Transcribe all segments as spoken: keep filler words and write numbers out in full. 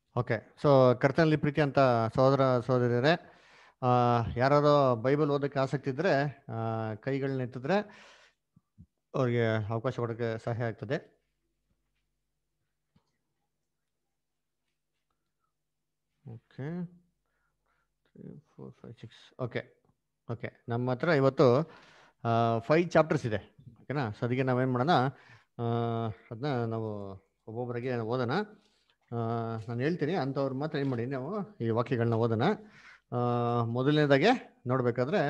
Okay, so ಕರ್ತನಲ್ಲಿ ಪ್ರೀತಿ ಅಂತ ಸಹೋದರ ಸಹೋದರಿಯರೇ, ಯಾರು ಬೈಬಲ್ ಓದೋಕ್ಕೆ ಆಸಕ್ತಿ ಇದ್ದರೆ ಕೈಗಳನ್ನ ಎತ್ತಿದ್ರೆ ಅವ್ರಿಗೆ ಅವಕಾಶ ಕೊಡೋಕ್ಕೆ ಸಹಾಯ ಆಗ್ತದೆ. Okay, three four five six okay okay ನಮ್ಮ ಹತ್ರ ಇವತ್ತು ಫೈವ್ ಚಾಪ್ಟರ್ಸ್ ಇದೆ. ಓಕೆನಾ? ಸೊ ಅದಕ್ಕೆ ನಾವೇನು ಮಾಡೋಣ, ಅದನ್ನ ನಾವು ಒಬ್ಬೊಬ್ಬರಿಗೆ ಓದೋಣ. ನಾನು ಹೇಳ್ತೀನಿ, ಅಂಥವ್ರು ಮಾತ್ರ ಏನು ಮಾಡಿ ನಾವು ಈ ವಾಕ್ಯಗಳನ್ನ ಓದೋಣ. ಮೊದಲನೇದಾಗೆ ನೋಡಬೇಕಾದ್ರೆ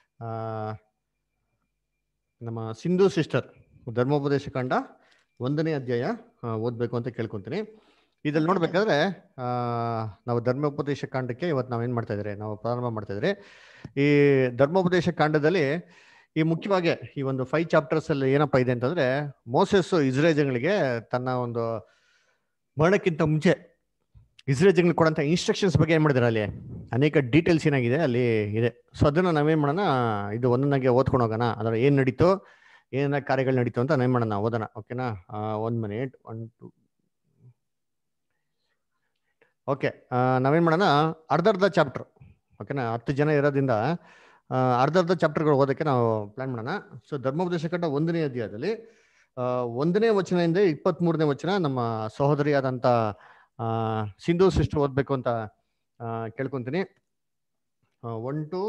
ನಮ್ಮ ಸಿಂಧು ಸಿಸ್ಟರ್ ಧರ್ಮೋಪದೇಶ ಕಾಂಡ ಒಂದನೇ ಅಧ್ಯಾಯ ಓದಬೇಕು ಅಂತ ಕೇಳ್ಕೊತೀನಿ. ಇದ್ರಲ್ಲಿ ನೋಡ್ಬೇಕಾದ್ರೆ ನಾವು ಧರ್ಮೋಪದೇಶ ಕಾಂಡಕ್ಕೆ ಇವತ್ತು ನಾವೇನು ಮಾಡ್ತಾ ಇದ್ರಿ, ನಾವು ಪ್ರಾರಂಭ ಮಾಡ್ತಾ ಇದ್ರಿ. ಈ ಧರ್ಮೋಪದೇಶ ಕಾಂಡದಲ್ಲಿ ಈ ಮುಖ್ಯವಾಗಿ ಈ ಒಂದು ಫೈವ್ ಚಾಪ್ಟರ್ಸ್ ಅಲ್ಲಿ ಏನಪ್ಪಾ ಇದೆ ಅಂತಂದ್ರೆ, ಮೋಸೆಸ್ ಇಸ್ರೇಲ್ ಜನಗಳಿಗೆ ತನ್ನ ಒಂದು ಮರಣಕ್ಕಿಂತ ಮುಂಚೆ ಇಸ್ರೇಲ್ ಜನಗಳಿಗೆ ಕೊಡಂತ ಇನ್ಸ್ಟ್ರಕ್ಷನ್ಸ್ ಬಗ್ಗೆ ಏನ್ ಮಾಡಿದಾರೆ, ಅಲ್ಲಿ ಅನೇಕ ಡೀಟೇಲ್ಸ್ ಏನಾಗಿದೆ ಅಲ್ಲಿ ಇದೆ. ಸೊ ಅದನ್ನ ನಾವೇನ್ ಮಾಡೋಣ, ಇದು ಒಂದೊಂದಾಗೆ ಓದ್ಕೊಂಡು ಹೋಗೋಣ. ಅದರ ಏನ್ ನಡೀತು, ಏನ ಕಾರ್ಯಗಳು ನಡೀತು ಅಂತ ನಾವೇನ್ ಮಾಡೋಣ ಓದೋಣ. ಓಕೆನಾ? ಒಂದ್ ಮಿನಿಟ್ ಒನ್ ಟು ಓಕೆ ನಾವೇನ್ ಮಾಡೋಣ, ಅರ್ಧ ಅರ್ಧ ಚಾಪ್ಟರ್. ಓಕೆನಾ? ಹತ್ತು ಜನ ಇರೋದ್ರಿಂದ ಅರ್ಧ ಅರ್ಧ ಚಾಪ್ಟರ್ಗಳು ಓದೋಕ್ಕೆ ನಾವು ಪ್ಲಾನ್ ಮಾಡೋಣ. ಸೊ ಧರ್ಮೋಪದೇಶ ಕಾಂಡ ಒಂದನೇ ಅಧ್ಯಾಯದಲ್ಲಿ ಒಂದನೇ ವಚನದಿಂದ ಇಪ್ಪತ್ತ್ ಮೂರನೇ ವಚನ ನಮ್ಮ ಸಹೋದರಿಯಾದಂಥ ಸಿಂಧು ಸಿಸ್ಟರ್ ಓದಬೇಕು ಅಂತ ಕೇಳ್ಕೊಂತೀನಿ. ಒನ್ ಟು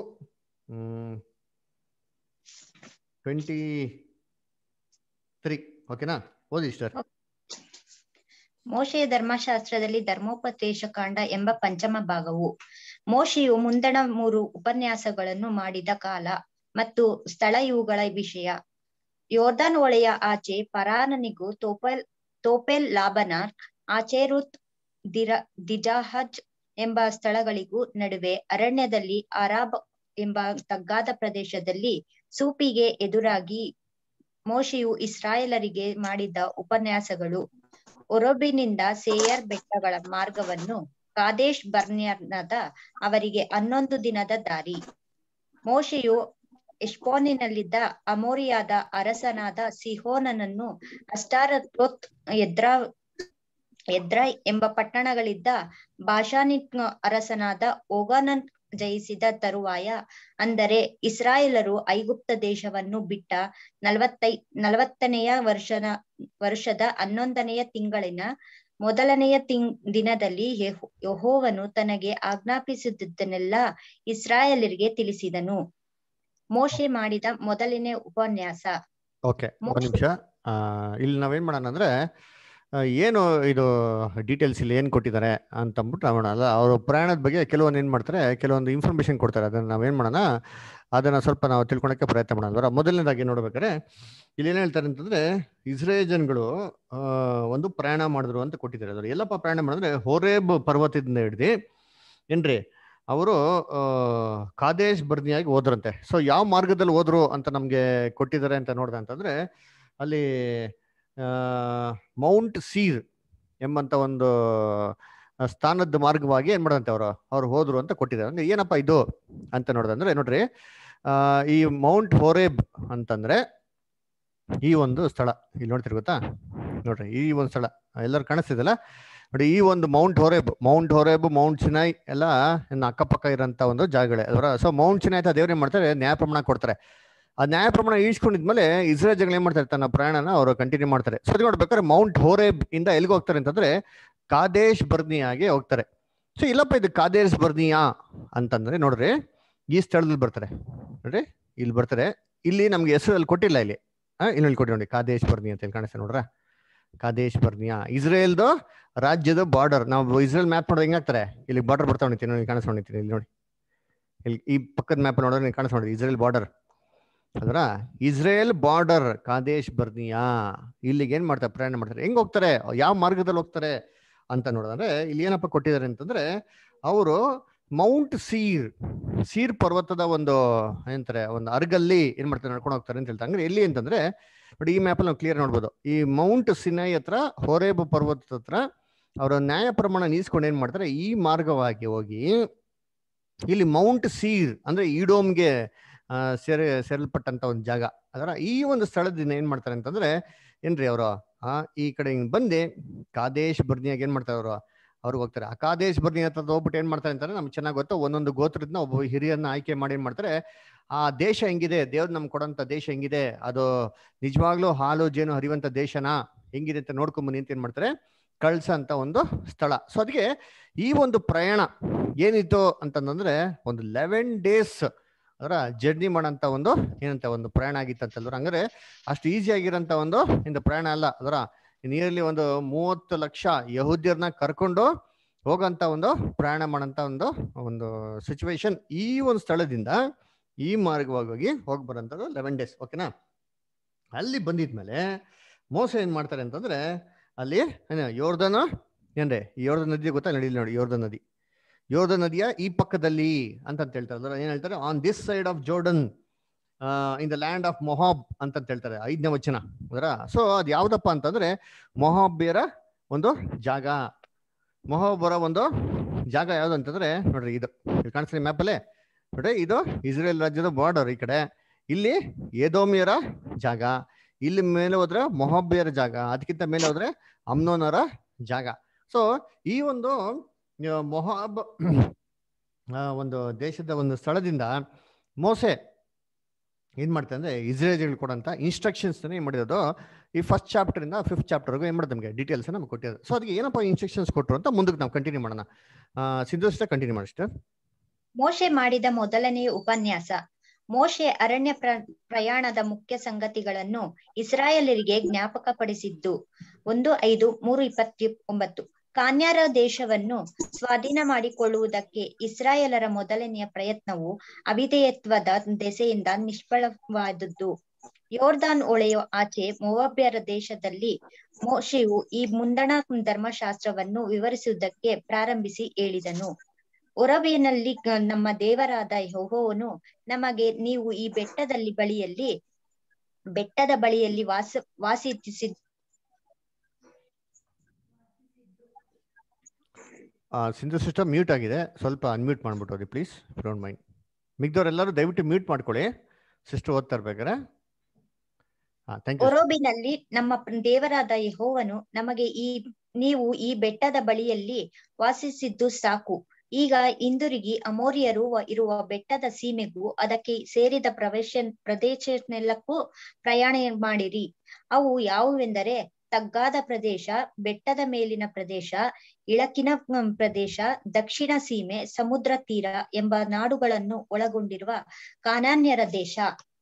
ಟ್ವೆಂಟಿ ತ್ರೀ ಓಕೆನಾ? ಓದಿ ಸಿಸ್ಟರ್. ಮೋಶೆಯ ಧರ್ಮಶಾಸ್ತ್ರದಲ್ಲಿ ಧರ್ಮೋಪದೇಶ ಕಾಂಡ ಎಂಬ ಪಂಚಮ ಭಾಗವು ಮೋಶೆಯು ಮುಂದಣ ಮೂರು ಉಪನ್ಯಾಸಗಳನ್ನು ಮಾಡಿದ ಕಾಲ ಮತ್ತು ಸ್ಥಳ ಇವುಗಳ ವಿಷಯ. ಯೋರ್ದಾನ್ ಹೊಳೆಯ ಆಚೆ ಪರಾನನಿಗೂ ತೋಪೆಲ್ ತೋಪೆಲ್ ಲಾಬನಾರ್ ಆಚೇರುತ್ ದಿರ ದಿಜಾಹಜ್ ಎಂಬ ಸ್ಥಳಗಳಿಗೂ ನಡುವೆ ಅರಣ್ಯದಲ್ಲಿ ಅರಾಬ್ ಎಂಬ ತಗ್ಗಾದ ಪ್ರದೇಶದಲ್ಲಿ ಸೂಪಿಗೆ ಎದುರಾಗಿ ಮೋಶೆಯು ಇಸ್ರಾಯೇಲರಿಗೆ ಮಾಡಿದ ಉಪನ್ಯಾಸಗಳು. ಒರೋಬಿನಿಂದ ಸೇಯರ್ ಬೆಟ್ಟಗಳ ಮಾರ್ಗವನ್ನು ಕಾದೇಶ್ ಬರ್ನ್ಯನಾದ ಅವರಿಗೆ ಹನ್ನೊಂದು ದಿನದ ದಾರಿ. ಮೋಶೆಯು ಎಷ್ಬೋನಿನಲ್ಲಿದ್ದ ಅಮೋರಿಯಾದ ಅರಸನಾದ ಸಿಹೋನನನ್ನು ಅಷ್ಟಾರೊತ್ ಎದ್ರಾ ಎದ್ರೈ ಎಂಬ ಪಟ್ಟಣಗಳಿದ್ದ ಬಾಷಾನಿನ ಅರಸನಾದ ಓಗನನ್ ಜಯಿಸಿದ ತರುವಾಯ, ಅಂದರೆ ಇಸ್ರಾಯೇಲರು ಐಗುಪ್ತ ದೇಶವನ್ನು ಬಿಟ್ಟ ನಲವತ್ತೈ ನಲವತ್ತನೆಯ ವರ್ಷದ ವರ್ಷದ ಹನ್ನೊಂದನೆಯ ತಿಂಗಳಿನ ಮೊದಲನೆಯ ತಿಂಗ್ ದಿನದಲ್ಲಿ ಯೆಹೋವನು ತನಗೆ ಆಜ್ಞಾಪಿಸಿದ್ದನ್ನೆಲ್ಲ ಇಸ್ರಾಯೇಲರಿಗೆ ತಿಳಿಸಿದನು. ಮೋಶೆ ಮಾಡಿದ ಮೊದಲನೇ ಉಪನ್ಯಾಸ. ಓಕೆ, ಒಂದು ನಿಮಿಷ. ಇಲ್ಲಿ ನಾವೇನ್ ಮಾಡೋಣ ಅಂದ್ರೆ, ಏನು ಇದು ಡೀಟೇಲ್ಸ್ ಇಲ್ಲಿ ಏನು ಕೊಟ್ಟಿದ್ದಾರೆ ಅಂತಂದ್ಬಿಟ್ಟು ನಾವು ಮಾಡೋಣ. ಅವ್ರ ಪ್ರಯಾಣದ ಬಗ್ಗೆ ಕೆಲವೊಂದು ಏನು ಮಾಡ್ತಾರೆ, ಕೆಲವೊಂದು ಇನ್ಫಾರ್ಮೇಶನ್ ಕೊಡ್ತಾರೆ. ಅದನ್ನು ನಾವೇನು ಮಾಡೋಣ, ಅದನ್ನು ಸ್ವಲ್ಪ ನಾವು ತಿಳ್ಕೊಳಕ್ಕೆ ಪ್ರಯತ್ನ ಮಾಡೋಣ. ಮೊದಲನೇದಾಗಿ ನೋಡ್ಬೇಕಾದ್ರೆ ಇಲ್ಲಿ ಏನು ಹೇಳ್ತಾರೆ ಅಂತಂದ್ರೆ, ಇಸ್ರೇಲ್ ಜನಗಳು ಒಂದು ಪ್ರಯಾಣ ಮಾಡಿದ್ರು ಅಂತ ಕೊಟ್ಟಿದ್ದಾರೆ. ಅದ್ರ ಎಲ್ಲಪ್ಪ ಪ್ರಯಾಣ ಮಾಡಿದ್ರೆ, ಹೋರೇಬ್ ಪರ್ವತದಿಂದ ಹಿಡ್ದು ಏನ್ರಿ ಅವರು ಕಾದೇಶ್ ಬರ್ನಿಯಾಗಿ ಹೋದ್ರಂತೆ. ಸೊ ಯಾವ ಮಾರ್ಗದಲ್ಲಿ ಹೋದ್ರು ಅಂತ ನಮ್ಗೆ ಕೊಟ್ಟಿದ್ದಾರೆ ಅಂತ ನೋಡ್ದೆ ಅಂತಂದ್ರೆ, ಅಲ್ಲಿ ಮೌಂಟ್ ಸೀರ್ ಎಂಬಂತ ಒಂದು ಸ್ಥಾನದ ಮಾರ್ಗವಾಗಿ ಏನ್ ಮಾಡಂತೆ ಅವರು ಅವ್ರು ಹೋದ್ರು ಅಂತ ಕೊಟ್ಟಿದ್ದಾರೆ. ಅಂದ್ರೆ ಏನಪ್ಪಾ ಇದು ಅಂತ ನೋಡ್ದಂದ್ರೆ, ನೋಡ್ರಿ, ಆ ಈ ಮೌಂಟ್ ಹೋರೇಬ್ ಅಂತಂದ್ರೆ ಈ ಒಂದು ಸ್ಥಳ ಇಲ್ಲಿ ನೋಡ್ತಿರ್ ಗೊತ್ತಾ, ನೋಡ್ರಿ ಈ ಒಂದು ಸ್ಥಳ ಎಲ್ಲರೂ ಕಾಣಿಸ್ತಿದಲ್ಲ ನೋಡಿ. ಈ ಒಂದು Mount Horeb Mount Horeb Mount Sinai ಎಲ್ಲ ಇನ್ನು ಅಕ್ಕಪಕ್ಕ ಇರೋಂಥ ಒಂದು ಜಾಗಗಳೇ ಅವರ. ಸೊ ಮೌಂಟ್ ಸಿನಾಯ್ ಅಂತ ದೇವ್ರು ಏನ್ ಮಾಡ್ತಾರೆ, ನ್ಯಾಯ ಪ್ರಮಾಣ ಕೊಡ್ತಾರೆ. ಆ ನ್ಯಾಯ ಪ್ರಮಾಣ ಈಸ್ಕೊಂಡಿದ್ಮೇಲೆ ಇಸ್ರೇಲ್ ಜನಗಳು ಏನ್ ಮಾಡ್ತಾರೆ, ತನ್ನ ಪ್ರಯಾಣನ ಅವರು ಕಂಟಿನ್ಯೂ ಮಾಡ್ತಾರೆ. ಸೊ ಅದು ನೋಡ್ಬೇಕಾದ್ರೆ ಮೌಂಟ್ ಹೋರೇಬ್ ಇಂದ ಎಲ್ಲಿಗೆ ಹೋಗ್ತಾರೆ ಅಂತಂದ್ರೆ ಕಾದೇಶ್ ಬರ್ನಿಯಾಗೆ ಹೋಗ್ತಾರೆ. ಸೊ ಇಲ್ಲಪ್ಪ ಇದು ಕಾದೇಶ್ ಬರ್ನಿಯಾ ಅಂತಂದ್ರೆ ನೋಡ್ರಿ ಈ ಸ್ಥಳದಲ್ಲಿ ಬರ್ತಾರೆ. ನೋಡ್ರಿ ಇಲ್ಲಿ ಬರ್ತಾರೆ. ಇಲ್ಲಿ ನಮ್ಗೆ ಹೆಸರು ಅಲ್ಲಿ ಕೊಟ್ಟಿಲ್ಲ, ಇಲ್ಲಿ ಆ ಇಲ್ಲಿ ಕೊಟ್ಟಿ ನೋಡಿ ಕಾದೇಶ್ ಬರ್ನಿಯಾ ಅಂತ ಕಾಣಿಸ್ತಾರೆ ನೋಡ್ರ. ಕಾದೇಶ್ ಬರ್ನಿಯಾ ಇಸ್ರೇಲ್ದು ರಾಜ್ಯದ ಬಾರ್ಡರ್. ನಾವು ಇಸ್ರೇಲ್ ಮ್ಯಾಪ್ ನೋಡೋದು ಹೆಂಗಾಗ್ತಾರೆ, ಇಲ್ಲಿ ಬಾರ್ಡರ್ ಬರ್ತಾ ಹೊಣಿತೀನಿ ನೋಡಿ, ಕಾಣಿಸ್ಕೊಂಡಿರ್ತೀನಿ ಇಲ್ಲಿ ನೋಡಿ. ಇಲ್ಲಿ ಈ ಪಕ್ಕದ ಮ್ಯಾಪ್ ನೋಡೋದ್ರೆ ನೀವು ಕಾಣಿಸ್ಕೊಂಡಿರಿ ಇಸ್ರೇಲ್ ಬಾರ್ಡರ್ ಅದರ. ಇಸ್ರೇಲ್ ಬಾರ್ಡರ್ ಕಾದೇಶ್ ಬರ್ನಿಯಾ, ಇಲ್ಲಿಗೆ ಏನ್ ಮಾಡ್ತಾರೆ, ಪ್ರಯಾಣ ಮಾಡ್ತಾರೆ. ಹೆಂಗ್ ಹೋಗ್ತಾರೆ, ಯಾವ ಮಾರ್ಗದಲ್ಲಿ ಹೋಗ್ತಾರೆ ಅಂತ ನೋಡಿದ್ರೆ ಇಲ್ಲಿ ಏನಪ್ಪ ಕೊಟ್ಟಿದ್ದಾರೆ ಅಂತಂದ್ರೆ, ಅವರು ಮೌಂಟ್ ಸೀರ್ ಸೀರ್ ಪರ್ವತದ ಒಂದು ಏನಂತಾರೆ ಒಂದು ಅರ್ಗಲ್ಲಿ ಏನ್ ಮಾಡ್ತಾರೆ, ನಡ್ಕೊಂಡು ಹೋಗ್ತಾರೆ ಅಂತ ಹೇಳ್ತಾರೆ. ಅಂದ್ರೆ ಎಲ್ಲಿ ಅಂತಂದ್ರೆ ನೋಡಿ, ಈ ಮ್ಯಾಪಲ್ಲಿ ನಾವು ಕ್ಲಿಯರ್ ನೋಡ್ಬೋದು. ಈ ಮೌಂಟ್ ಸಿನಾಯ್ ಹತ್ರ, ಹೋರೇಬ್ ಪರ್ವತದ ಹತ್ರ ಅವರ ನ್ಯಾಯ ಪ್ರಮಾಣ ನೀಸ್ಕೊಂಡು ಏನ್ ಮಾಡ್ತಾರೆ, ಈ ಮಾರ್ಗವಾಗಿ ಹೋಗಿ ಇಲ್ಲಿ ಮೌಂಟ್ ಸೀರ್ ಅಂದ್ರೆ ಈಡೋಮ್ಗೆ ಸೇರಿ ಸೇರಲ್ಪಟ್ಟಂತ ಒಂದು ಜಾಗ ಅದರ. ಈ ಒಂದು ಸ್ಥಳದಿಂದ ಏನ್ ಮಾಡ್ತಾರೆ ಅಂತಂದ್ರೆ ಏನ್ರಿ ಅವರು ಆ ಈ ಕಡೆ ಹಿಂಗ್ ಬಂದು ಕಾದೇಶ್ ಬರ್ನಿಯಾಗ ಏನ್ ಮಾಡ್ತಾರೆ ಅವರು ಅವ್ರಿಗೆ ಹೋಗ್ತಾರೆ. ಆ ಕಾದೇಶ್ ಬರ್ನಿ ಹತ್ರ ಹೋಗ್ಬಿಟ್ಟು ಏನ್ ಮಾಡ್ತಾರೆ ಅಂತಾರೆ, ನಮ್ಗೆ ಚೆನ್ನಾಗಿ ಗೊತ್ತು, ಒಂದೊಂದು ಗೋತ್ರದಿಂದ ಒಬ್ಬ ಹಿರಿಯರನ್ನ ಆಯ್ಕೆ ಮಾಡಿ ಏನ್ ಮಾಡ್ತಾರೆ, ಆ ದೇಶ ಹೆಂಗಿದೆ, ದೇವ್ರು ನಮ್ಗೆ ಕೊಡೋಂಥ ದೇಶ ಹೆಂಗಿದೆ, ಅದು ನಿಜವಾಗ್ಲೂ ಹಾಲು ಜೇನು ಹರಿಯುವಂಥ ದೇಶನಾ ಹೆಂಗಿದೆ ಅಂತ ನೋಡ್ಕೊಂಬನ್ನಿ ಅಂತ ಏನ್ ಮಾಡ್ತಾರೆ, ಕಳ್ಸ ಅಂತ ಒಂದು ಸ್ಥಳ. ಸೊ ಅದಕ್ಕೆ ಈ ಒಂದು ಪ್ರಯಾಣ ಏನಿತ್ತು ಅಂತಂದ್ರೆ ಒಂದು ಲೆವೆನ್ ಡೇಸ್ ಅದರ ಜರ್ನಿ ಮಾಡೋಂಥ ಒಂದು ಏನಂತ ಒಂದು ಪ್ರಯಾಣ ಆಗಿತ್ತಂತಲ್ವ. ಹಂಗಾರೆ ಅಷ್ಟು ಈಸಿ ಆಗಿರೋಂಥ ಒಂದು ಇಂದ ಪ್ರಯಾಣ ಅಲ್ಲ. ಅದರ ನಿಯರ್ಲಿ ಒಂದು ಮೂವತ್ತು ಲಕ್ಷ ಯಹೂದ್ಯರನ್ನ ಕರ್ಕೊಂಡು ಹೋಗೋಂಥ ಒಂದು ಪ್ರಯಾಣ ಮಾಡೋಂಥ ಒಂದು ಒಂದು ಸಿಚುವೇಶನ್. ಈ ಒಂದು ಸ್ಥಳದಿಂದ ಈ ಮಾರ್ಗವಾಗಿ ಹೋಗಿ ಬರೋಂಥದ್ದು ಲೆವೆನ್ ಡೇಸ್. ಓಕೆನಾ. ಅಲ್ಲಿ ಬಂದಿದ್ಮೇಲೆ ಮೋಸ ಏನ್ ಮಾಡ್ತಾರೆ ಅಂತಂದ್ರೆ, ಅಲ್ಲಿ ಏನ ಯೋರ್ದನ ಏನ್ರೆ ಯೋರ್ದ ನದಿ ಗೊತ್ತಾ, ನಡೀಲಿ ನೋಡಿ, ಯೋರ್ದ ನದಿ, ಯೋರ್ದ ನದಿಯ ಈ ಪಕ್ಕದಲ್ಲಿ ಅಂತ ಹೇಳ್ತಾರೆ. ಅದರ ಏನ್ ಹೇಳ್ತಾರೆ, on this side of Jordan in the land of Moab ಅಂತ ಹೇಳ್ತಾರೆ, ಐದನೇ ವಚನ. ಅದರ ಸೊ ಅದು ಯಾವ್ದಪ್ಪ ಅಂತಂದ್ರೆ ಮೊಹಾಬ್ಯರ ಒಂದು ಜಾಗ. ಮೊಹಾಬರ ಒಂದು ಜಾಗ ಯಾವ್ದು ಅಂತಂದ್ರೆ ನೋಡ್ರಿ, ಇದು ಇಲ್ಲಿ ಕಾಣಿಸ್ತೀರಿ ಮ್ಯಾಪಲ್ಲೇ ನೋಡ್ರಿ, ಇದು ಇಸ್ರೇಲ್ ರಾಜ್ಯದ ಬಾರ್ಡರ್. ಈ ಕಡೆ ಇಲ್ಲಿ ಏದೋಮಿಯರ ಜಾಗ, ಇಲ್ಲಿ ಮೇಲೆ ಹೋದ್ರೆ ಮೊಹಾಬ್ಯರ ಜಾಗ, ಅದಕ್ಕಿಂತ ಮೇಲೆ ಹೋದ್ರೆ ಅಮ್ನೋನರ ಜಾಗ. ಸೊ ಈ ಒಂದು ಮೊಹಾಬ್ ಒಂದು ದೇಶದ ಒಂದು ಸ್ಥಳದಿಂದ ಮೋಸೆ ಏನ್ ಮಾಡ್ತಾರೆ ಅಂದ್ರೆ ಇಸ್ರೇಲ್ ಕೊಡಂತ ಇನ್ಸ್ಟ್ರಕ್ಷನ್ಸ್ ಏನ್ ಮಾಡಿರೋದು, ಈ ಫಸ್ಟ್ ಚಾಪ್ಟರ್ ಇಂದ ಫಿಫ್ತ್ ಚಾಪ್ಟರ್ಗೂ ಏನ್ ಮಾಡೋದು ನಮಗೆ ಡೀಟೇಲ್ಸ್ ನಮ್ಗೆ ಕೊಟ್ಟಿರೋದು. ಸೊ ಅದಕ್ಕೆ ಏನಪ್ಪ ಇನ್ಸ್ಟ್ರಕ್ಷನ್ಸ್ ಕೊಟ್ಟರು ಅಂತ ಮುಂದಕ್ಕೆ ನಾವು ಕಂಟಿನ್ಯೂ ಮಾಡೋಣ. ಸಿಂಧು ಸಿಸ್ಟರ್ ಕಂಟಿನ್ಯೂ ಮಾಡಿ ಸಿಸ್ಟರ್. ಮೋಶೆ ಮಾಡಿದ ಮೊದಲನೆಯ ಉಪನ್ಯಾಸ. ಮೋಶೆ ಅರಣ್ಯ ಪ್ರ ಪ್ರಯಾಣದ ಮುಖ್ಯ ಸಂಗತಿಗಳನ್ನು ಇಸ್ರಾಯೇಲರಿಗೆ ಜ್ಞಾಪಕಪಡಿಸಿದ್ದು. ಒಂದು ಐದು ಮೂರು ಇಪ್ಪತ್ತಿ ಒಂಬತ್ತು. ಕಾನ್ಯಾರ ದೇಶವನ್ನು ಸ್ವಾಧೀನ ಮಾಡಿಕೊಳ್ಳುವುದಕ್ಕೆ ಇಸ್ರಾಯೇಲರ ಮೊದಲನೆಯ ಪ್ರಯತ್ನವು ಅವಿಧೇಯತ್ವದ ದೆಸೆಯಿಂದ ನಿಷ್ಫಲವಾದದ್ದು. ಯೋರ್ದಾನ್ ಹೊಳೆಯ ಆಚೆ ಮೋವಾಬ್ಯರ ದೇಶದಲ್ಲಿ ಮೋಶೆಯು ಈ ಮುಂದಣ ಧರ್ಮಶಾಸ್ತ್ರವನ್ನು ವಿವರಿಸುವುದಕ್ಕೆ ಪ್ರಾರಂಭಿಸಿ ಹೇಳಿದನು. ಹೊರಬಿನಲ್ಲಿ ನಮ್ಮ ದೇವರಾದ ಯೆಹೋವನು ನಮಗೆ, ನೀವು ಈ ಬೆಟ್ಟದಲ್ಲಿ ಬಳಿಯಲ್ಲಿ ಬೆಟ್ಟದ ಬಳಿಯಲ್ಲಿ ವಾಸ ವಾಸಿಸಿದ ಸಿಂಧು ಸಿಸ್ಟರ್ ಮ್ಯೂಟ್ ಆಗಿದೆ, ಸ್ವಲ್ಪ ಅನ್ಮ್ಯೂಟ್ ಮಾಡ್ಬಿಟ್ಟು ಪ್ಲೀಸ್, ಡೋಂಟ್ ಮೈಂಡ್. ಮಿಗ್ದವ್ರೆಲ್ಲರೂ ದಯವಿಟ್ಟು ಮ್ಯೂಟ್ ಮಾಡ್ಕೊಳ್ಳಿ, ಸಿಸ್ಟರ್ ಓದ್ತಾ ಇರ್ಬೇಕಾರೆ. ಹೊರಬಿನಲ್ಲಿ ನಮ್ಮ ದೇವರಾದ ಯೆಹೋವನು ನಮಗೆ, ಈ ನೀವು ಈ ಬೆಟ್ಟದ ಬಳಿಯಲ್ಲಿ ವಾಸಿಸಿದ್ದು ಸಾಕು. ಈಗ ಹಿಂದಿರುಗಿ ಅಮೋರಿಯರು ಇರುವ ಬೆಟ್ಟದ ಸೀಮೆಗೂ ಅದಕ್ಕೆ ಸೇರಿದ ಪ್ರವೇಶ ಪ್ರದೇಶನೆಲ್ಲಕ್ಕೂ ಪ್ರಯಾಣ ಮಾಡಿರಿ. ಅವು ಯಾವುವೆಂದರೆ ತಗ್ಗಾದ ಪ್ರದೇಶ, ಬೆಟ್ಟದ ಮೇಲಿನ ಪ್ರದೇಶ, ಇಳಕಿನ ಪ್ರದೇಶ, ದಕ್ಷಿಣ ಸೀಮೆ, ಸಮುದ್ರ ತೀರ ಎಂಬ ನಾಡುಗಳನ್ನು ಒಳಗೊಂಡಿರುವ ಕಾನಾನ್ಯರ ದೇಶ,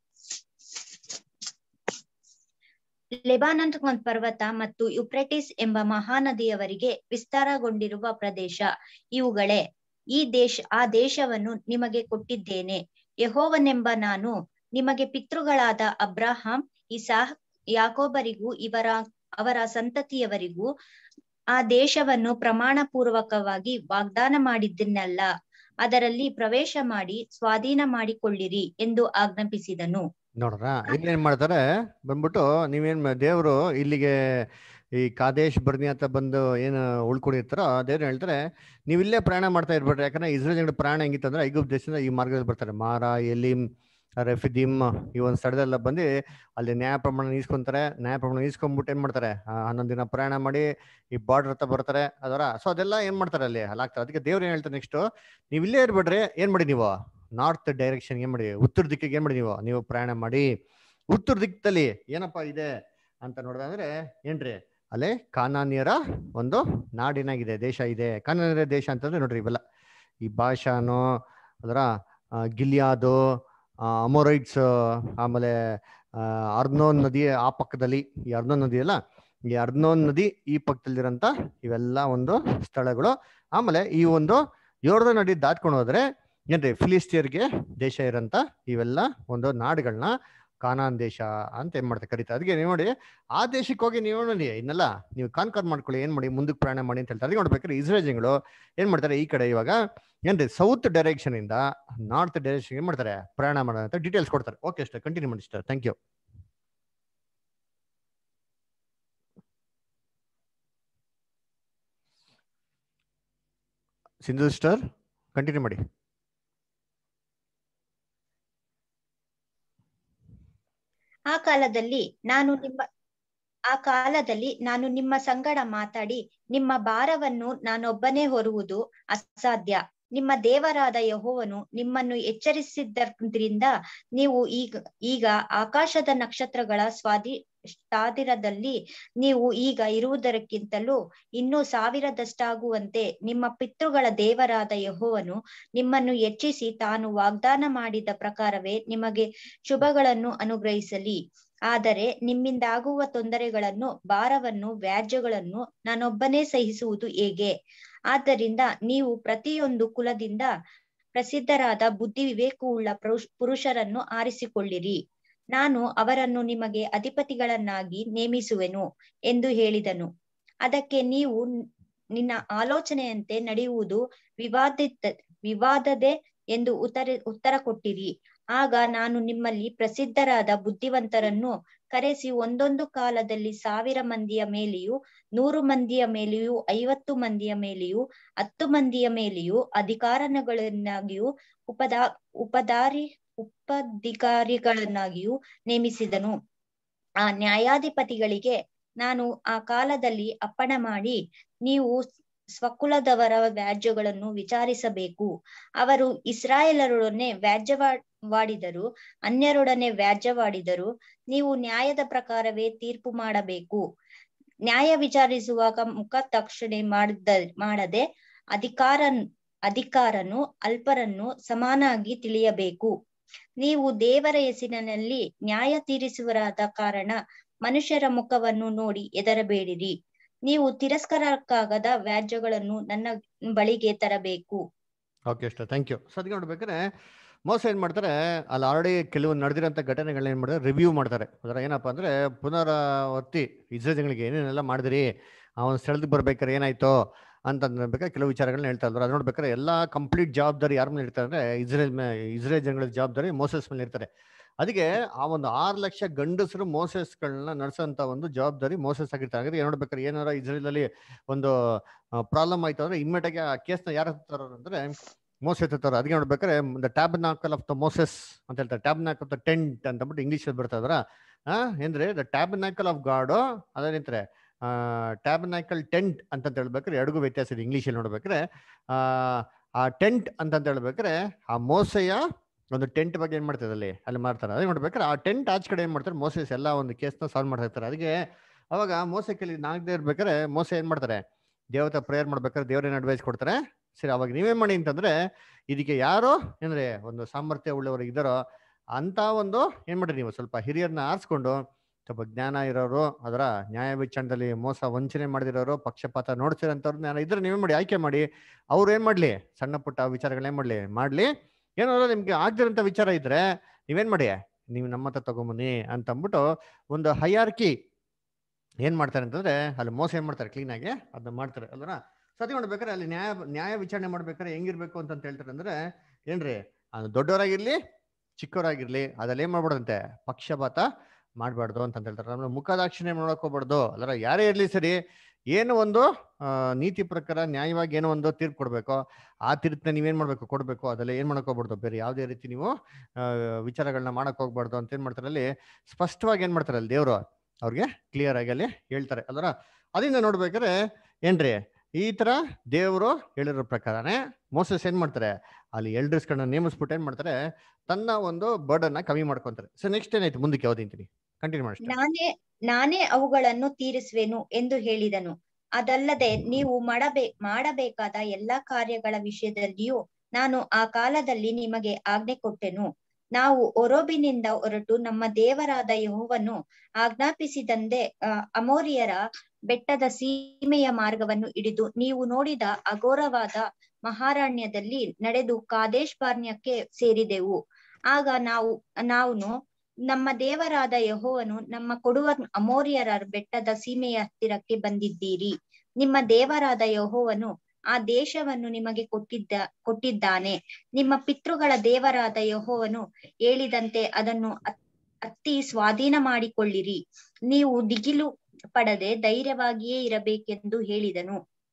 ಲೆಬಾನನ್ ಪರ್ವತ ಮತ್ತು ಯುಪ್ರೆಟಿಸ್ ಎಂಬ ಮಹಾನದಿಯವರೆಗೆ ವಿಸ್ತಾರಗೊಂಡಿರುವ ಪ್ರದೇಶ ಇವುಗಳೇ. ಈ ದೇಶ ಆ ದೇಶವನ್ನು ನಿಮಗೆ ಕೊಟ್ಟಿದ್ದೇನೆ. ಯೆಹೋವನೆಂಬ ನಾನು ನಿಮಗೆ ಪಿತೃಗಳಾದ ಅಬ್ರಹಾಂ, ಇಸಾಕ್, ಯಾಕೋಬರಿಗೂ ಇವರ ಅವರ ಸಂತತಿಯವರಿಗೂ ಆ ದೇಶವನ್ನು ಪ್ರಮಾಣ ಪೂರ್ವಕವಾಗಿ ವಾಗ್ದಾನ ಮಾಡಿದ್ದನ್ನೆಲ್ಲ ಅದರಲ್ಲಿ ಪ್ರವೇಶ ಮಾಡಿ ಸ್ವಾಧೀನ ಮಾಡಿಕೊಳ್ಳಿರಿ ಎಂದು ಆಜ್ಞಾಪಿಸಿದನು. ನೋಡ್ರ ಇಲ್ಲೇನ್ ಮಾಡ್ತಾರೆ, ಬಂದ್ಬಿಟ್ಟು ನೀವೇನ್ ದೇವ್ರು ಇಲ್ಲಿಗೆ ಈ ಕಾದೇಶ್ ಬರ್ನಿ ಅಂತ ಬಂದು ಏನು ಉಳ್ಕೊಂಡಿರ್ತಾರೋ ದೇವ್ರು ಹೇಳ್ತಾರೆ, ನೀವು ಇಲ್ಲೇ ಪ್ರಯಾಣ ಮಾಡ್ತಾ ಇರ್ಬೇಡ್ರಿ. ಯಾಕಂದ್ರೆ ಇಸ್ರೇಲ್ ಪ್ರಯಾಣ ಹೆಂಗಿತ್ತಂದ್ರೆ ಐಗುಪ್ತ ದೇಶದಿಂದ ಈ ಮಾರ್ಗದಲ್ಲಿ ಬರ್ತಾರೆ, ಮಾರಾ, ಎಲಿಮ್, ರೆಫಿದಿಮ್ ಈ ಒಂದು ಸ್ಥಳದೆಲ್ಲ ಬಂದು ಅಲ್ಲಿ ನ್ಯಾಯ ಪ್ರಮಾಣ ಈಸ್ಕೊಂತಾರೆ. ನ್ಯಾಯ ಪ್ರಮಾಣ ಈಸ್ಕೊಂಡ್ಬಿಟ್ಟು ಏನ್ ಮಾಡ್ತಾರೆ, ಹನ್ನೊಂದು ದಿನ ಪ್ರಯಾಣ ಮಾಡಿ ಈ ಬಾರ್ಡರ್ ಹತ್ರ ಬರ್ತಾರೆ ಅದರ. ಸೊ ಅದೆಲ್ಲ ಏನ್ ಮಾಡ್ತಾರೆ ಅಲ್ಲಿ ಅಲ್ಲಾಗ್ತಾರೆ. ಅದಕ್ಕೆ ದೇವ್ರು ಏನ್ ಹೇಳ್ತಾರೆ ನೆಕ್ಸ್ಟ್, ನೀವು ಇಲ್ಲೇ ಇರ್ಬೇಡ್ರಿ, ಏನ್ ಮಾಡಿ ನೀವು ನಾರ್ತ್ ಡೈರೆಕ್ಷನ್ ಏನ್ ಮಾಡಿ, ಉತ್ತರ ದಿಕ್ಕಿಗೆ ಏನ್ ಮಾಡಿ ನೀವು ನೀವು ಪ್ರಯಾಣ ಮಾಡಿ. ಉತ್ತರ ದಿಕ್ಕಲ್ಲಿ ಏನಪ್ಪಾ ಇದೆ ಅಂತ ನೋಡಿದ್ರೆ ಏನ್ರಿ, ಅಲ್ಲೇ ಕಾನಾನ್ಯರ ಒಂದು ನಾಡಿನಾಗಿದೆ, ದೇಶ ಇದೆ. ಕಾನಾನ್ಯರ ದೇಶ ಅಂತಂದ್ರೆ ನೋಡ್ರಿ ಇವೆಲ್ಲ ಈ ಭಾಷಾನು, ಅದರ ಗಿಲಿಯಾದು, ಅಮೋರೈಟ್ಸ್, ಆಮೇಲೆ ಅರ್ನೋನ್ ನದಿ ಆ ಪಕ್ಕದಲ್ಲಿ, ಈ ಅರ್ನೋನ್ ನದಿ ಅಲ್ಲ, ಈ ಅರ್ನೋನ್ ನದಿ ಈ ಪಕ್ಕದಲ್ಲಿರೋಂಥ ಇವೆಲ್ಲ ಒಂದು ಸ್ಥಳಗಳು. ಆಮೇಲೆ ಈ ಒಂದು ಯೋರ್ದನ್ ನದಿ ದಾಟ್ಕೊಂಡು ಹೋದ್ರೆ ಏನ್ರಿ ಫಿಲಿಸ್ತೀಯರ್ಗೆ ದೇಶ ಇರೋಂಥ ಇವೆಲ್ಲ ಒಂದು ನಾಡುಗಳನ್ನ ಕಾನಾನ್ ದೇಶ ಅಂತ ಏನ್ ಮಾಡ್ತಾರೆ ಕರೀತಾರೆ. ಅದಕ್ಕೆ ನೀವು ನೋಡಿ, ಆ ದೇಶಕ್ಕೆ ಹೋಗಿ ನೀವು ನೋಡಿ ಇನ್ನೆಲ್ಲ ನೀವು ಕಾನ್ಕರ್ ಮಾಡ್ಕೊಳ್ಳಿ, ಏನ್ ಮಾಡಿ ಮುಂದಕ್ಕೆ ಪ್ರಯಾಣ ಮಾಡಿ ಅಂತ ಹೇಳ್ತಾರೆ. ಅದಕ್ಕೆ ನೋಡ್ಬೇಕಾದ್ರೆ ಇಸ್ರೇಲ್ಗಳು ಏನ್ ಮಾಡ್ತಾರೆ, ಈ ಕಡೆ ಇವಾಗ ಏನ್ರಿ ಸೌತ್ ಡೈರೆಕ್ಷನ್ ಇಂದ ನಾರ್ತ್ ಡೈರೆಕ್ಷನ್ ಏನ್ ಮಾಡ್ತಾರೆ ಪ್ರಯಾಣ ಮಾಡೋದಂತ ಡೀಟೇಲ್ಸ್ ಕೊಡ್ತಾರೆ. ಓಕೆ ಅಷ್ಟೇ, ಕಂಟಿನ್ಯೂ ಮಾಡಿ sir, thank you. Sindhu sister continue ಮಾಡಿ. ಆ ಕಾಲದಲ್ಲಿ ನಾನು ನಿಮ್ಮ ಆ ಕಾಲದಲ್ಲಿ ನಾನು ನಿಮ್ಮ ಸಂಗಡ ಮಾತಾಡಿ ನಿಮ್ಮ ಭಾರವನ್ನು ನಾನೊಬ್ಬನೇ ಹೊರುವುದು ಅಸಾಧ್ಯ. ನಿಮ್ಮ ದೇವರಾದ ಯೆಹೋವನು ನಿಮ್ಮನ್ನು ಎಚ್ಚರಿಸಿದ್ದರಿಂದ ನೀವು ಈಗ ಈಗ ಆಕಾಶದ ನಕ್ಷತ್ರಗಳ ಸ್ವಾಧಿ ಸ್ವಾಧೀನದಲ್ಲಿ ನೀವು ಈಗ ಇರುವುದಕ್ಕಿಂತಲೂ ಇನ್ನೂ ಸಾವಿರದಷ್ಟಾಗುವಂತೆ ನಿಮ್ಮ ಪಿತೃಗಳ ದೇವರಾದ ಯೆಹೋವನು ನಿಮ್ಮನ್ನು ಹೆಚ್ಚಿಸಿ ತಾನು ವಾಗ್ದಾನ ಮಾಡಿದ ಪ್ರಕಾರವೇ ನಿಮಗೆ ಶುಭಗಳನ್ನು ಅನುಗ್ರಹಿಸಲಿ. ಆದರೆ ನಿಮ್ಮಿಂದಾಗುವ ತೊಂದರೆಗಳನ್ನು, ಭಾರವನ್ನು, ವ್ಯಾಜ್ಯಗಳನ್ನು ನಾನೊಬ್ಬನೇ ಸಹಿಸುವುದು ಹೇಗೆ? ಆದ್ದರಿಂದ ನೀವು ಪ್ರತಿಯೊಂದು ಕುಲದಿಂದ ಪ್ರಸಿದ್ಧರಾದ ಬುದ್ಧಿ ವಿವೇಕವುಳ್ಳ ಪುರುಷರನ್ನು ಆರಿಸಿಕೊಳ್ಳಿರಿ, ನಾನು ಅವರನ್ನು ನಿಮಗೆ ಅಧಿಪತಿಗಳನ್ನಾಗಿ ನೇಮಿಸುವೆನು ಎಂದು ಹೇಳಿದನು. ಅದಕ್ಕೆ ನೀವು ನಿನ್ನ ಆಲೋಚನೆಯಂತೆ ನಡೆಯುವುದು ವಿವಾದಿತ ವಿವಾದದೆ ಎಂದು ಉತ್ತರ ಉತ್ತರ ಕೊಟ್ಟಿರಿ. ಆಗ ನಾನು ನಿಮ್ಮಲ್ಲಿ ಪ್ರಸಿದ್ಧರಾದ ಬುದ್ಧಿವಂತರನ್ನು ಕರೆಸಿ ಒಂದೊಂದು ಕಾಲದಲ್ಲಿ ಸಾವಿರ ಮಂದಿಯ ಮೇಲೆಯೂ, ನೂರು ಮಂದಿಯ ಮೇಲೆಯೂ, ಐವತ್ತು ಮಂದಿಯ ಮೇಲೆಯೂ, ಹತ್ತು ಮಂದಿಯ ಮೇಲೆಯೂ ಅಧಿಕಾರಗಳನ್ನಾಗಿಯೂ ಉಪದಾ ಉಪದಾರಿ ಉಪಾಧಿಕಾರಿಗಳನ್ನಾಗಿಯೂ ನೇಮಿಸಿದನು. ಆ ನ್ಯಾಯಾಧಿಪತಿಗಳಿಗೆ ನಾನು ಆ ಕಾಲದಲ್ಲಿ ಅಪ್ಪಣೆ ಮಾಡಿ, ನೀವು ಸ್ವಕುಲದವರ ವ್ಯಾಜ್ಯಗಳನ್ನು ವಿಚಾರಿಸಬೇಕು. ಅವರು ಇಸ್ರಾಯೇಲರೊಡನೆ ವ್ಯಾಜ್ಯವಾಡಿದರು, ಅನ್ಯರೊಡನೆ ವ್ಯಾಜ್ಯವಾಡಿದರು. ನೀವು ನ್ಯಾಯದ ಪ್ರಕಾರವೇ ತೀರ್ಪು ಮಾಡಬೇಕು. ನ್ಯಾಯ ವಿಚಾರಿಸುವಾಗ ಮುಖ ತಕ್ಷಣೆ ಮಾಡದ ಮಾಡದೆ ಅಧಿಕಾರ ಅಧಿಕಾರನು ಅಲ್ಪರನ್ನು ಸಮಾನಾಗಿ ತಿಳಿಯಬೇಕು. ನೀವು ದೇವರ ಹೆಸರಿನಲ್ಲಿ ನ್ಯಾಯ ತೀರಿಸುವರಾದ ಕಾರಣ ಮನುಷ್ಯರ ಮುಖವನ್ನು ನೋಡಿ ಹೆದರಬೇಡಿರಿ. ನೀವು ತಿರಸ್ಕಾರಕ್ಕಾಗದ ವ್ಯಾಜ್ಯಗಳನ್ನು ನನ್ನ ಬಳಿಗೆ ತರಬೇಕು. ಓಕೆ, ಅಷ್ಟ ಥ್ಯಾಂಕ್ ಯು. ಸದ್ಯ ನೋಡ್ಬೇಕಾದ್ರೆ ಮೋಸ ಏನ್ ಮಾಡ್ತಾರೆ, ಅಲ್ಲಿ ಆಲ್ರೆಡಿ ಕೆಲವೊಂದು ನಡೆದಿರೋಂಥ ಘಟನೆಗಳನ್ನ ಏನ್ ಮಾಡ್ತಾರೆ, ರಿವ್ಯೂ ಮಾಡ್ತಾರೆ. ಅದರ ಏನಪ್ಪಾ ಅಂದ್ರೆ ಪುನರಾವರ್ತಿ ಇಸ್ರೇಲ್ಗಳಿಗೆ ಏನೇನೆಲ್ಲ ಮಾಡಿದಿರಿ, ಅವನ ಸ್ಥಳಕ್ಕೆ ಬರ್ಬೇಕಾದ್ರೆ ಏನಾಯ್ತು ಅಂತ ಬೇಕಾದ್ರೆ ಕೆಲವು ವಿಚಾರಗಳನ್ನ ಹೇಳ್ತಾ ಇದ್ರು. ಅದು ನೋಡ್ಬೇಕಾದ್ರೆ ಎಲ್ಲ ಕಂಪ್ಲೀಟ್ ಜವಾಬ್ದಾರಿ ಯಾರ ಮೇಲೆ ಇರ್ತಾರೆ ಅಂದ್ರೆ ಇಸ್ರೇಲ್ ಮೇ ಇಸ್ರೇಲ್ ಜನಗಳ ಜವಾಬ್ದಾರಿ ಮೋಸಸ್ ಮೇಲೆ ಇರ್ತಾರೆ. ಅದಕ್ಕೆ ಆ ಒಂದು ಆರು ಲಕ್ಷ ಗಂಡಸರು ಮೋಸಸ್ಗಳನ್ನ ನಡೆಸೋಂಥ ಒಂದು ಜವಾಬ್ದಾರಿ ಮೋಸಸ್ ಆಗಿರ್ತಾರೆ. ಹಾಗಾದ್ರೆ ನೋಡ್ಬೇಕಾದ್ರೆ ಏನಾರ ಇಸ್ರೇಲ್ ಅಲ್ಲಿ ಒಂದು ಪ್ರಾಬ್ಲಮ್ ಆಯ್ತು ಅಂದ್ರೆ ಇಮ್ಮಿಡಿಯೇಟ್ ಆಗಿ ಆ ಕೇಸ್ನ ಯಾರು ಎತ್ತಾರ ಅಂದ್ರೆ ಮೋಸ ಎತ್ತಾರ. ಅದಕ್ಕೆ ನೋಡ್ಬೇಕಾದ್ರೆ the tabernacle of the Moses ಅಂತ ಹೇಳ್ತಾರೆ, ಟ್ಯಾಬರ್ನಾಕಲ್ ಆಫ್ ದ ಟೆಂಟ್ ಅಂತ ಬಿಟ್ಟು ಇಂಗ್ಲಿಷ್ ಬರ್ತಾ ಇದ್ರ ಆ ಅಂದ್ರೆ ದ ಟ್ಯಾಬರ್ನಾಕಲ್ ಆಫ್ ಗಾಡ್ ಅದೇನಂತಾರೆ ಟ್ಯಾಬರ್ನಾಕಲ್ ಟೆಂಟ್ ಅಂತ ಹೇಳ್ಬೇಕಾದ್ರೆ ಎರಡಿಗೂ ವ್ಯತ್ಯಾಸ ಇದೆ. ಇಂಗ್ಲೀಷಲ್ಲಿ ನೋಡ್ಬೇಕಾದ್ರೆ ಆ ಆ ಟೆಂಟ್ ಅಂತ ಹೇಳ್ಬೇಕಾದ್ರೆ ಆ ಮೋಸೆಯ ಒಂದು ಟೆಂಟ್ ಬಗ್ಗೆ ಏನ್ ಮಾಡ್ತಾರೆ ಅಲ್ಲಿ ಅಲ್ಲಿ ಮಾಡ್ತಾರೆ. ಅದೇ ನೋಡ್ಬೇಕಾದ್ರೆ ಆ ಟೆಂಟ್ ಆಚೆ ಕಡೆ ಏನ್ ಮಾಡ್ತಾರೆ, ಮೋಸೆಸ್ ಎಲ್ಲ ಒಂದು ಕೇಸ್ನ ಸಾಲ್ವ್ ಮಾಡ್ತಾ ಇರ್ತಾರೆ. ಅದಕ್ಕೆ ಅವಾಗ ಮೋಸ ಕೇಳಿ ನಾಗದೇ ಇರ್ಬೇಕಾದ್ರೆ ಮೋಸ ಏನ್ ಮಾಡ್ತಾರೆ, ದೇವತೆ ಪ್ರೇಯರ್ ಮಾಡ್ಬೇಕಾದ್ರೆ ದೇವ್ರೇನ್ ಅಡ್ವೈಸ್ ಕೊಡ್ತಾರೆ, ಸರಿ ಅವಾಗ ನೀವೇನ್ ಮಾಡಿ ಅಂತಂದ್ರೆ ಇದಕ್ಕೆ ಯಾರು ಅಂದ್ರೆ ಒಂದು ಸಾಮರ್ಥ್ಯ ಉಳ್ಳವರು ಇದ್ದಾರೋ ಅಂತ ಒಂದು ಏನ್ ಮಾಡ್ರಿ ನೀವು ಸ್ವಲ್ಪ ಹಿರಿಯರನ್ನ ಆರಿಸ್ಕೊಂಡು ಸ್ವಲ್ಪ ಜ್ಞಾನ ಇರೋರು, ಅದರ ನ್ಯಾಯ ವಿಚಾರಣದಲ್ಲಿ ಮೋಸ ವಂಚನೆ ಮಾಡಿದಿರೋರು, ಪಕ್ಷಪಾತ ನೋಡ್ತಿರೋಂಥವ್ರು ಜ್ಞಾನ ಇದ್ರೆ ನೀವೇ ಮಾಡಿ ಆಯ್ಕೆ ಮಾಡಿ ಅವ್ರು ಏನ್ ಮಾಡ್ಲಿ ಸಣ್ಣ ಪುಟ್ಟ ವಿಚಾರಗಳೇನ್ ಮಾಡ್ಲಿ ಮಾಡ್ಲಿ ಏನಾದ್ರು ನಿಮ್ಗೆ ಆಗ್ದಿರೋಂಥ ವಿಚಾರ ಇದ್ರೆ ನೀವೇನ್ ಮಾಡಿ ನೀವು ನಮ್ಮ ಹತ್ರ ತಗೊಂಬನ್ನಿ ಅಂತ ಅಂದ್ಬಿಟ್ಟು ಒಂದು ಹೈಯಾರ್ಕಿ ಏನ್ ಮಾಡ್ತಾರೆ ಅಂತಂದ್ರೆ ಅಲ್ಲಿ ಮೋಸ ಏನ್ ಮಾಡ್ತಾರೆ ಕ್ಲೀನ್ ಆಗಿ ಅದನ್ನ ಮಾಡ್ತಾರೆ ಅಲ್ವರ. ಸತಿ ನೋಡ್ಬೇಕಾದ್ರೆ ಅಲ್ಲಿ ನ್ಯಾಯ ನ್ಯಾಯ ವಿಚಾರಣೆ ಮಾಡ್ಬೇಕಾದ್ರೆ ಹೆಂಗಿರ್ಬೇಕು ಅಂತ ಹೇಳ್ತಾರೆ ಅಂದ್ರೆ ಏನ್ರಿ ಅದು ದೊಡ್ಡವರಾಗಿರ್ಲಿ ಚಿಕ್ಕವರಾಗಿರ್ಲಿ ಅದ್ರಲ್ಲಿ ಏನ್ ಮಾಡ್ಬಾರ್ದಂತೆ ಪಕ್ಷಪಾತ ಮಾಡ್ಬಾರ್ದು ಅಂತ ಹೇಳ್ತಾರೆ. ನಮ್ಗೆ ಮುಖದಾಕ್ಷಿಣ್ಯ ನೋಡಕ್ ಹೋಗ್ಬಾರ್ದು ಅಲ್ಲರ, ಯಾರೇ ಇರ್ಲಿ ಸರಿ ಏನು ಒಂದು ಅಹ್ ನೀತಿ ಪ್ರಕಾರ ನ್ಯಾಯವಾಗಿ ಏನೋ ಒಂದು ತೀರ್ಪು ಕೊಡ್ಬೇಕು, ಆ ತೀರ್ಪನ್ನ ನೀವೇನ್ ಮಾಡ್ಬೇಕು ಕೊಡ್ಬೇಕು, ಅದೆಲ್ಲ ಏನ್ ಮಾಡಕ್ ಹೋಗ್ಬಾರ್ದು, ಬೇರೆ ಯಾವುದೇ ರೀತಿ ನೀವು ಅಹ್ ವಿಚಾರಗಳನ್ನ ಮಾಡಕ್ ಹೋಗ್ಬಾರ್ದು ಅಂತ ಏನ್ ಮಾಡ್ತಾರೆ ಅಲ್ಲಿ ಸ್ಪಷ್ಟವಾಗಿ ಏನ್ ಮಾಡ್ತಾರೆ ಅಲ್ಲಿ ದೇವ್ರು ಅವ್ರಿಗೆ ಕ್ಲಿಯರ್ ಆಗಿ ಅಲ್ಲಿ ಹೇಳ್ತಾರೆ ಅಲ್ವರ. ಅದರಿಂದ ನೋಡ್ಬೇಕಾದ್ರೆ ಏನ್ರಿ ಈ ತರ ದೇವರು ಹೇಳಿರೋ ಪ್ರಕಾರನೇ ಮೋಸಸ್ ಏನ್ ಮಾಡ್ತಾರೆ ಅಲ್ಲಿ ಎಲ್ಡರ್ಸ್ಗಳನ್ನ ನೇಮಿಸ್ಬಿಟ್ಟು ಏನ್ ಮಾಡ್ತಾರೆ ತನ್ನ ಒಂದು ಬರ್ಡನ್ನ ಕಮ್ಮಿ ಮಾಡ್ಕೊಂತಾರೆ. ಸೊ ನೆಕ್ಸ್ಟ್ ಏನಾಯ್ತು ಮುಂದಕ್ಕೆ ಯಾವ್ದಿಂತೀನಿ ಕಂಟಿನ್ಯೂ ಮಾಡಿ. ನಾನೇ ನಾನೇ ಅವುಗಳನ್ನು ತೀರಿಸುವೆನು ಎಂದು ಹೇಳಿದನು. ಅದಲ್ಲದೆ ನೀವು ಮಾಡಬೇ ಮಾಡಬೇಕಾದ ಎಲ್ಲಾ ಕಾರ್ಯಗಳ ವಿಷಯದಲ್ಲಿಯೂ ನಾನು ಆ ಕಾಲದಲ್ಲಿ ನಿಮಗೆ ಆಜ್ಞೆ ಕೊಟ್ಟೆನು. ನಾವು ಒರೋಬಿನಿಂದ ಹೊರಟು ನಮ್ಮ ದೇವರಾದ ಯೆಹೋವನು ಆಜ್ಞಾಪಿಸಿದಂತೆ ಅಹ್ ಅಮೋರಿಯರ ಬೆಟ್ಟದ ಸೀಮೆಯ ಮಾರ್ಗವನ್ನು ಹಿಡಿದು ನೀವು ನೋಡಿದ ಅಘೋರವಾದ ಮಹಾರಾಣ್ಯದಲ್ಲಿ ನಡೆದು ಕಾದೇಶ್ ಬಾರ್ನ್ಯಕ್ಕೆ ಸೇರಿದೆವು. ಆಗ ನಾವು ನಾವು ನಮ್ಮ ದೇವರಾದ ಯೆಹೋವನು ನಮ್ಮ ಕೊಡುವ ಅಮೋರಿಯರ ಬೆಟ್ಟದ ಸೀಮೆಯ ಹತ್ತಿರಕ್ಕೆ ಬಂದಿದ್ದೀರಿ. ನಿಮ್ಮ ದೇವರಾದ ಯೆಹೋವನು ಆ ದೇಶವನ್ನು ನಿಮಗೆ ಕೊಟ್ಟಿದ್ದ ಕೊಟ್ಟಿದ್ದಾನೆ. ನಿಮ್ಮ ಪಿತೃಗಳ ದೇವರಾದ ಯೆಹೋವನು ಹೇಳಿದಂತೆ ಅದನ್ನು ಅತ್ತಿ ಸ್ವಾಧೀನ ಮಾಡಿಕೊಳ್ಳಿರಿ. ನೀವು ದಿಗಿಲು ಪಡದೆ ಧೈರ್ಯವಾಗಿಯೇ ಇರಬೇಕೆಂದು ಹೇಳಿದನು.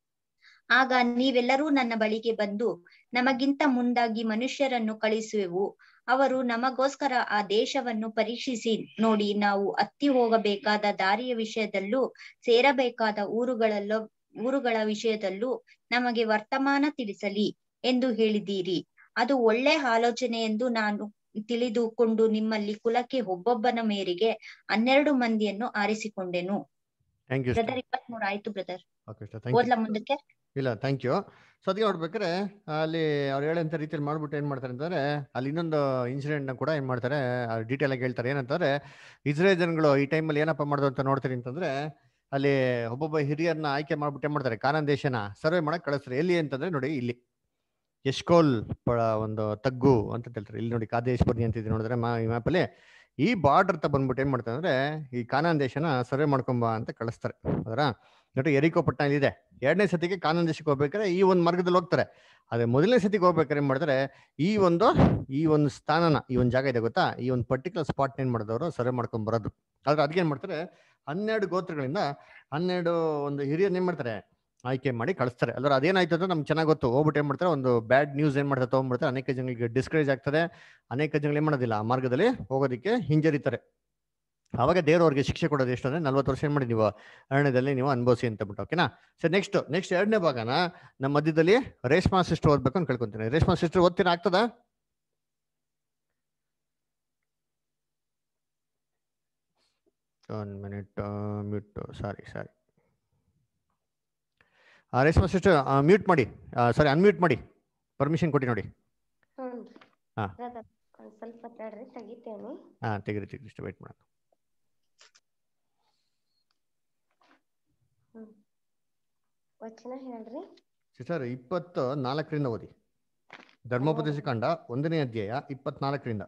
ಆಗ ನೀವೆಲ್ಲರೂ ನನ್ನ ಬಳಿಗೆ ಬಂದು, ನಮಗಿಂತ ಮುಂದಾಗಿ ಮನುಷ್ಯರನ್ನು ಕಳಿಸುವೆವು, ಅವರು ನಮಗೋಸ್ಕರ ಆ ದೇಶವನ್ನು ಪರೀಕ್ಷಿಸಿ ನೋಡಿ, ನಾವು ಹತ್ತಿ ಹೋಗಬೇಕಾದ ದಾರಿಯ ವಿಷಯದಲ್ಲೂ ಸೇರಬೇಕಾದ ಊರುಗಳಲ್ಲೂ ಊರುಗಳ ವಿಷಯದಲ್ಲೂ ನಮಗೆ ವರ್ತಮಾನ ತಿಳಿಸಲಿ ಎಂದು ಹೇಳಿದ್ದೀರಿ. ಅದು ಒಳ್ಳೆ ಆಲೋಚನೆ ಎಂದು ನಾನು ತಿಳಿದುಕೊಂಡು ನಿಮ್ಮಲ್ಲಿ ಕುಲಕ್ಕೆ ಒಬ್ಬೊಬ್ಬನ ಮೇರೆಗೆ ಹನ್ನೆರಡು ಮಂದಿಯನ್ನು ಆರಿಸಿಕೊಂಡೆನು. ಥ್ಯಾಂಕ್ ಯು ಬ್ರದರ್ ಇಪ್ಪತ್ಮೂರು ಆಯ್ತು ಬ್ರದರ್, ಓಕೆ ಇಷ್ಟ ಥ್ಯಾಂಕ್ ಯು ಓದ್ಲಾ ಮುಂದಕ್ಕೆ? ಇಲ್ಲ ಥ್ಯಾಂಕ್ ಯು. ಸೊ ಅದಕ್ಕೆ ನೋಡ್ಬೇಕಾದ್ರೆ ಅಲ್ಲಿ ಅವ್ರು ಹೇಳಂತ ರೀತಿಯಲ್ಲಿ ಮಾಡ್ಬಿಟ್ಟು ಏನು ಮಾಡ್ತಾರೆ ಅಂತಂದ್ರೆ, ಅಲ್ಲಿ ಇನ್ನೊಂದು ಇನ್ಸಿಡೆಂಟ್ನ ಕೂಡ ಏನು ಮಾಡ್ತಾರೆ ಡೀಟೇಲ್ ಆಗಿ ಹೇಳ್ತಾರೆ. ಏನಂತಂದ್ರೆ ಇಸ್ರೇಲ್ ಜನಗಳು ಈ ಟೈಮಲ್ಲಿ ಏನಪ್ಪ ಮಾಡೋದು ಅಂತ ನೋಡ್ತೀರಿ ಅಂತಂದ್ರೆ, ಅಲ್ಲಿ ಒಬ್ಬೊಬ್ಬ ಹಿರಿಯರನ್ನ ಆಯ್ಕೆ ಮಾಡ್ಬಿಟ್ಟು ಏನು ಮಾಡ್ತಾರೆ, ಕಾನಾನ್ ದೇಶನ ಸರ್ವೆ ಮಾಡಕ್ ಕಳಿಸ್ತಾರೆ. ಎಲ್ಲಿ ಅಂತಂದ್ರೆ ನೋಡಿ, ಇಲ್ಲಿ ಎಷ್ಕೋಲ್ ಪ ಒಂದು ತಗ್ಗು ಅಂತ ಹೇಳ್ತಾರೆ. ಇಲ್ಲಿ ನೋಡಿ ಕಾದೇಶ್ ಬರ್ನಿ ಅಂತಿದೆ ನೋಡಿದ್ರೆ ಮಾ ಈ ಮ್ಯಾಪಲ್ಲಿ ಈ ಬಾರ್ಡರ್ ತ ಬಂದ್ಬಿಟ್ಟು ಏನ್ ಮಾಡ್ತಾರೆ ಅಂದ್ರೆ ಈ ಕಾನಾನ್ ದೇಶನ ಸರ್ವೆ ಮಾಡ್ಕೊಂಬ ಅಂತ ಕಳಿಸ್ತಾರೆ. ಅದರ ನೋಡಿ ಎರಿಕೋ ಪಟ್ಟಣ ಇದೆ. ಎರಡನೇ ಸತಿಗೆ ಕಾನಾನ್ ದೇಶಕ್ಕೆ ಹೋಗ್ಬೇಕಾದ್ರೆ ಈ ಒಂದು ಮಾರ್ಗದಲ್ಲಿ ಹೋಗ್ತಾರೆ. ಅದೇ ಮೊದಲನೇ ಸತಿಗೆ ಹೋಗ್ಬೇಕಾದ್ರೆ ಏನ್ ಮಾಡ್ತಾರೆ, ಈ ಒಂದು ಈ ಒಂದು ಸ್ಥಾನನ ಈ ಒಂದು ಜಾಗ ಇದೆ ಗೊತ್ತಾ, ಈ ಒಂದು ಪರ್ಟಿಕ್ಯುಲರ್ ಸ್ಪಾಟ್ ಏನ್ ಮಾಡಿದವರು ಸರ್ವೆ ಮಾಡ್ಕೊಂಡ್ ಬರೋದು. ಆದ್ರೆ ಅದಕ್ಕೆ ಏನ್ ಮಾಡ್ತಾರೆ, ಹನ್ನೆರಡು ಗೋತ್ರಗಳಿಂದ ಹನ್ನೆರಡು ಒಂದು ಹಿರಿಯರ್ ಏನ್ ಮಾಡ್ತಾರೆ ಆಯ್ಕೆ ಮಾಡಿ ಕಳಿಸ್ತಾರೆ. ಅಲ್ವ ಅದೇನಾಯ್ತು ಅಂತ ನಮ್ಗೆ ಚೆನ್ನಾಗಿ ಗೊತ್ತು. ಹೋಗ್ಬಿಟ್ಟು ಏನ್ ಮಾಡ್ತಾರೆ, ಒಂದು ಬ್ಯಾಡ್ ನ್ಯೂಸ್ ಏನ್ ಮಾಡ್ತಾರೆ ತಗೊಂಡ್ಬಿಡ್ತಾರೆ. ಅನೇಕ ಜನಗಳಿಗೆ ಡಿಸ್ಕರೇಜ್ ಆಗ್ತದೆ. ಅನೇಕ ಜನಗಳು ಏನ್ ಮಾಡೋದಿಲ್ಲ, ಆ ಮಾರ್ಗದಲ್ಲಿ ಹೋಗೋದಕ್ಕೆ ಹಿಂಜರಿತಾರೆ. ಅವಾಗ ದೇವ್ರು ಅವ್ರಿಗೆ ಶಿಕ್ಷೆ ಕೊಡೋದು ಎಷ್ಟು ಅಂದ್ರೆ ನಲ್ವತ್ತು ವರ್ಷ ಏನ್ ಮಾಡಿ ನೀವು ಅರಣ್ಯದಲ್ಲಿ ನೀವು ಅನುಭವಿಸಿ ಅಂತ ಬಿಟ್ಟು. ಓಕೆನಾ. ಸರ್ ನೆಕ್ಸ್ಟ್ ನೆಕ್ಸ್ಟ್ ಎರಡನೇ ಭಾಗನ ನಮ್ಮ ಮಧ್ಯದಲ್ಲಿ ರೇಷ್ಮಾ ಸಿಸ್ಟರ್ ಓದ್ಬೇಕು ಅಂತ ಕೇಳ್ಕೊಂತೀನಿ. ರೇಷ್ಮಾ ಸಿಸ್ಟರ್ ಓದ್ತೀರಾ, ಆಗ್ತದ? One minute mute, sorry sorry Reshma sister mute ಮಾಡಿ, ಸಾರಿ ಅನ್ಮ್ಯೂಟ್ ಮಾಡಿ, ಪರ್ಮಿಷನ್ ಕೊಟ್ಟು ನೋಡಿ. ಹಾ ಸ್ವಲ್ಪ ತಡ್ರಿ, ತೆಗಿತೇನೆ. ಹಾ ತೆಗಿರಿ ತೆಗಿರಿ, ಇಷ್ಟು ವೇಟ್ ಮಾಡೋಣ. ವಚನ ಹೇಳ್ರಿ ಸಿಸ್ಟರ್. ಇಪ್ಪತ್ತು ನಾಲ್ಕರಿಂದ ಓದಿ. ಧರ್ಮೋಪದೇಶ ಕಾಂಡ ಒಂದನೇ ಅಧ್ಯಾಯ ಇಪ್ಪತ್ನಾಲ್ಕರಿಂದ.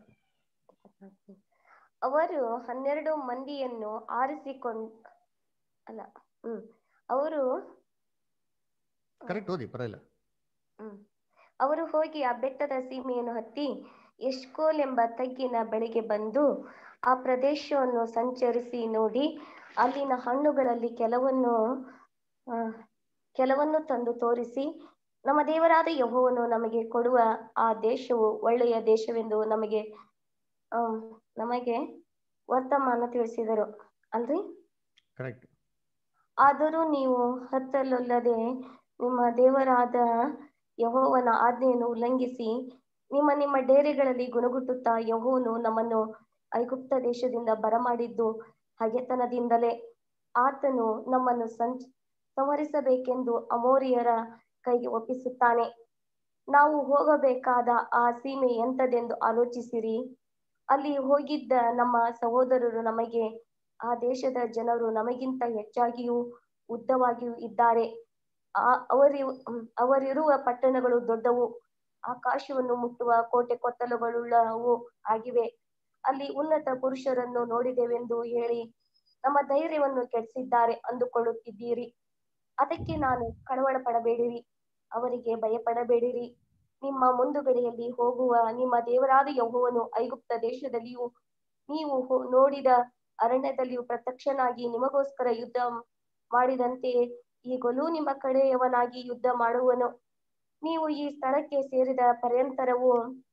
ಅವರು ಹನ್ನೆರಡು ಮಂದಿಯನ್ನು ಆರಿಸಿಕೊಂಡ್ ಅಲ್ಲ ಹ್ಮ್ ಅವರು ಕರೆಕ್ಟ್ ಓದಿ, ಪರವಾಗಿಲ್ಲ. ಹ್ಮ್ ಅವರು ಹೋಗಿ ಆ ಬೆಟ್ಟದ ಸೀಮೆಯನ್ನು ಹತ್ತಿ ಎಷ್ಕೋಲ್ ಎಂಬ ತಗ್ಗಿನ ಬಳಿಗೆ ಬಂದು ಆ ಪ್ರದೇಶವನ್ನು ಸಂಚರಿಸಿ ನೋಡಿ, ಅಲ್ಲಿನ ಹಣ್ಣುಗಳಲ್ಲಿ ಕೆಲವನ್ನು ಆ ಕೆಲವನ್ನು ತಂದು ತೋರಿಸಿ, ನಮ್ಮ ದೇವರಾದ ಯೆಹೋವನು ನಮಗೆ ಕೊಡುವ ಆ ದೇಶವು ಒಳ್ಳೆಯ ದೇಶವೆಂದು ನಮಗೆ ಆ ನಮಗೆ ವರ್ತಮಾನ ತಿಳಿಸಿದರು ಅಲ್ರಿ. ಕರೆಕ್ಟ್. ಆದರೂ ನೀವು ಹತ್ತಲೊಲ್ಲದೆ ನಿಮ್ಮ ದೇವರಾದ ಯೆಹೋವನ ಆಜ್ಞೆಯನ್ನು ಉಲ್ಲಂಘಿಸಿ ನಿಮ್ಮ ನಿಮ್ಮ ಡೇರೆಗಳಲ್ಲಿ ಗುಣಗುಟ್ಟುತ್ತಾ, ಯೆಹೋವನು ನಮ್ಮನ್ನು ಐಗುಪ್ತ ದೇಶದಿಂದ ಬರಮಾಡಿದ್ದು ಹಗೆತನದಿಂದಲೇ, ಆತನು ನಮ್ಮನ್ನು ಸಂಚ ಸಂಹರಿಸಬೇಕೆಂದು ಅಮೋರಿಯರ ಕೈಗೆ ಒಪ್ಪಿಸುತ್ತಾನೆ. ನಾವು ಹೋಗಬೇಕಾದ ಆ ಸೀಮೆ ಎಂಥದೆಂದು ಆಲೋಚಿಸಿರಿ. ಅಲ್ಲಿ ಹೋಗಿದ್ದ ನಮ್ಮ ಸಹೋದರರು ನಮಗೆ, ಆ ದೇಶದ ಜನರು ನಮಗಿಂತ ಹೆಚ್ಚಾಗಿಯೂ ಉದ್ದವಾಗಿಯೂ ಇದ್ದಾರೆ. ಆ ಅವರಿ ಅವರಿರುವ ಪಟ್ಟಣಗಳು ದೊಡ್ಡವು, ಆಕಾಶವನ್ನು ಮುಟ್ಟುವ ಕೋಟೆ ಕೊತ್ತಲುಗಳುಳ್ಳವು ಆಗಿವೆ. ಅಲ್ಲಿ ಉನ್ನತ ಪುರುಷರನ್ನು ನೋಡಿದೆವೆಂದು ಹೇಳಿ ನಮ್ಮ ಧೈರ್ಯವನ್ನು ಕೆಡಿಸಿದ್ದಾರೆ ಅಂದುಕೊಳ್ಳುತ್ತಿದ್ದೀರಿ. ಅದಕ್ಕೆ ನಾನು ಕಳವಳ ಪಡಬೇಡಿರಿ, ಅವರಿಗೆ ಭಯಪಡಬೇಡಿರಿ. ನಿಮ್ಮ ಮುಂದುಗಡೆಯಲ್ಲಿ ಹೋಗುವ ನಿಮ್ಮ ದೇವರಾದ ಯೆಹೋವನು ಐಗುಪ್ತ ದೇಶದಲ್ಲಿಯೂ ನೀವು ನೋಡಿದ ಅರಣ್ಯದಲ್ಲಿಯೂ ಪ್ರತ್ಯಕ್ಷನಾಗಿ ನಿಮಗೋಸ್ಕರ ಯುದ್ಧ ಮಾಡಿದಂತೆಯೇ ಈಗಲೂ ನಿಮ್ಮ ಕಡೆಯವನಾಗಿ ಯುದ್ಧ ಮಾಡುವನು. ನೀವು ಈ ಸ್ಥಳಕ್ಕೆ ಸೇರಿದ ಪರ್ಯಂತರವು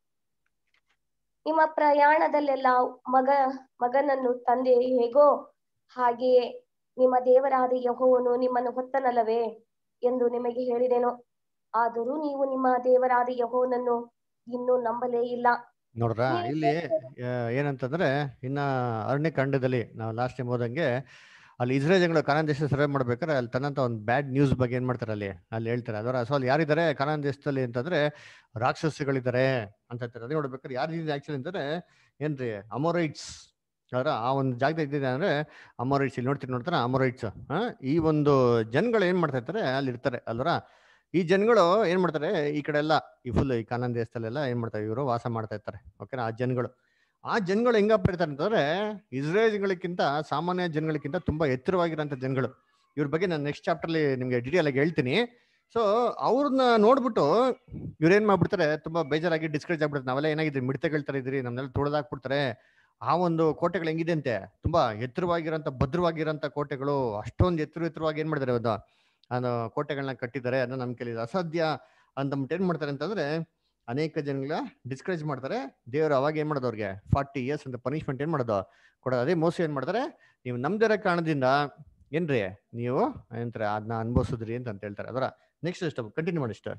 ನಿಮ್ಮ ಪ್ರಯಾಣದಲ್ಲೆಲ್ಲ ಮಗ ಮಗನನ್ನು ತಂದೆ ಹೇಗೋ ಹಾಗೆಯೇ ನಿಮ್ಮ ದೇವರಾದ ಯೆಹೋವನು ನಿಮ್ಮನ್ನು ಹೊತ್ತನಲ್ಲವೇ ಎಂದು ನಿಮಗೆ ಹೇಳಿದೆನು. ಆದರೂ ನೀವು ನಿಮ್ಮ ದೇವರಾದ ಯೆಹೋವನನ್ನು ಇನ್ನೂ ನಂಬಲೇ ಇಲ್ಲ. ನೋಡ್ರ ಇಲ್ಲಿ ಏನಂತಂದ್ರೆ, ಇನ್ನ ಅರಣ್ಯ ಕಾಂಡದಲ್ಲಿ ನಾವು ಲಾಸ್ಟ್ ಟೈಮ್ ಹೋದಂಗೆ ಅಲ್ಲಿ ಇಸ್ರೇಲ್ ಜನಗಳು ಕಾನಾನ್ ದೇಶ ಸರ್ವೆ ಮಾಡ್ಬೇಕಾದ್ರೆ ಅಲ್ಲಿ ತನ್ನಂತ ಒಂದು ಬ್ಯಾಡ್ ನ್ಯೂಸ್ ಬಗ್ಗೆ ಏನ್ ಮಾಡ್ತಾರೆ, ಅಲ್ಲಿ ಅಲ್ಲಿ ಹೇಳ್ತಾರೆ. ಅದರ ಸೊ ಅಲ್ಲಿ ಯಾರಿದ್ದಾರೆ ಕಾನಾನ್ ದೇಶದಲ್ಲಿ ಅಂತಂದ್ರೆ ರಾಕ್ಷಸಗಳಿದ್ದಾರೆ ಅಂತ ಹೇಳ್ತಾರೆ. ಅದೇ ನೋಡ್ಬೇಕಾದ್ರೆ ಯಾರಿದೆ ಆಕ್ಚುಲಿ ಅಂತಂದ್ರೆ ಏನ್ರಿ, ಅಮೋರೈಟ್ಸ್. ಅದರ ಆ ಒಂದು ಜಾಗದಾಗ ಇದ್ದಿದೆ ಅಂದ್ರೆ ಅಮೋರೈಟ್ಸ್. ಇಲ್ಲಿ ನೋಡ್ತೀರಿ ನೋಡ್ತಾರ ಅಮೋರೈಟ್ಸ್. ಹಾ ಈ ಒಂದು ಜನಗಳು ಏನ್ ಮಾಡ್ತಾ ಇರ್ತಾರೆ ಅಲ್ಲಿ ಇರ್ತಾರೆ ಅಲ್ವರ. ಈ ಜನಗಳು ಏನ್ ಮಾಡ್ತಾರೆ, ಈ ಕಡೆ ಎಲ್ಲ ಈ ಫುಲ್ ಈ ಕಾನಾನ್ ದೇಶದಲ್ಲೆಲ್ಲ ಏನ್ ಮಾಡ್ತಾರೆ, ಇವರು ವಾಸ ಮಾಡ್ತಾ ಇರ್ತಾರೆ. ಓಕೆನಾ. ಆ ಜನಗಳು ಆ ಜನಗಳು ಹೆಂಗಪ್ಪ ಇರ್ತಾರೆ ಅಂತಂದ್ರೆ ಇಸ್ರೇಲ್ಗಳಿಗಿಂತ ಸಾಮಾನ್ಯ ಜನಗಳಿಗಿಂತ ತುಂಬಾ ಎತ್ತರವಾಗಿರೋಂಥ ಜನಗಳು. ಇವ್ರ ಬಗ್ಗೆ ನಾನು ನೆಕ್ಸ್ಟ್ ಚಾಪ್ಟರ್ಲಿ ನಿಮ್ಗೆ ಡೀಟೇಲ್ ಆಗಿ ಹೇಳ್ತೀನಿ. ಸೊ ಅವ್ರನ್ನ ನೋಡ್ಬಿಟ್ಟು ಇವ್ರೇನ್ ಮಾಡ್ಬಿಡ್ತಾರೆ, ತುಂಬಾ ಬೇಜಾರಾಗಿ ಡಿಸ್ಕರೇಜ್ ಆಗ್ಬಿಡ್ತಾರೆ. ನಾವೆಲ್ಲ ಏನಾಗಿದ್ರಿ ಮಿಡ್ತೆಗಳ್ತಾ ಇದ್ರಿ, ನಮ್ನೆಲ್ಲ ತುಳಿದಾಕ್ಬಿಡ್ತಾರೆ. ಆ ಒಂದು ಕೋಟೆಗಳು ಹೆಂಗಿದೆ ಅಂತೆ, ತುಂಬಾ ಎತ್ತರವಾಗಿರೋಂಥ ಭದ್ರವಾಗಿರೋಂಥ ಕೋಟೆಗಳು, ಅಷ್ಟೊಂದು ಎತ್ತರ ಎತ್ತರವಾಗಿ ಏನ್ ಮಾಡಿದಾರೆ ಒಂದು ಅದು ಕೋಟೆಗಳನ್ನ ಕಟ್ಟಿದ್ದಾರೆ. ಅದನ್ನ ನಮ್ ಕೈಲಿ ಅಸಾಧ್ಯ ಅಂತಂದ್ಬಿಟ್ಟು ಏನ್ ಮಾಡ್ತಾರೆ ಅಂತಂದ್ರೆ ಅನೇಕ ಜನಗಳ ಡಿಸ್ಕರೇಜ್ ಮಾಡ್ತಾರೆ. ದೇವರು ಅವಾಗ ಏನ್ ಮಾಡೋದು ಅವ್ರಿಗೆ ಫಾರ್ಟಿ ಇಯರ್ಸ್ ಅಂತ ಪನಿಷ್ಮೆಂಟ್ ಏನ್ ಮಾಡೋದು ಕೊಡೋದು. ಅದೇ ಮೋಸ ಏನ್ ಮಾಡ್ತಾರೆ, ನೀವು ನಮ್ದಿರೋ ಕಾರಣದಿಂದ ಏನ್ರಿ ನೀವು ಏನಂತಾರೆ ಅದನ್ನ ಅನುಭವಿಸಿದ್ರಿ ಅಂತ ಅಂತ ಹೇಳ್ತಾರೆ. ಅದರ ನೆಕ್ಸ್ಟ್ ಇಷ್ಟ ಕಂಟಿನ್ಯೂ ಮಾಡಿ ಇಷ್ಟ.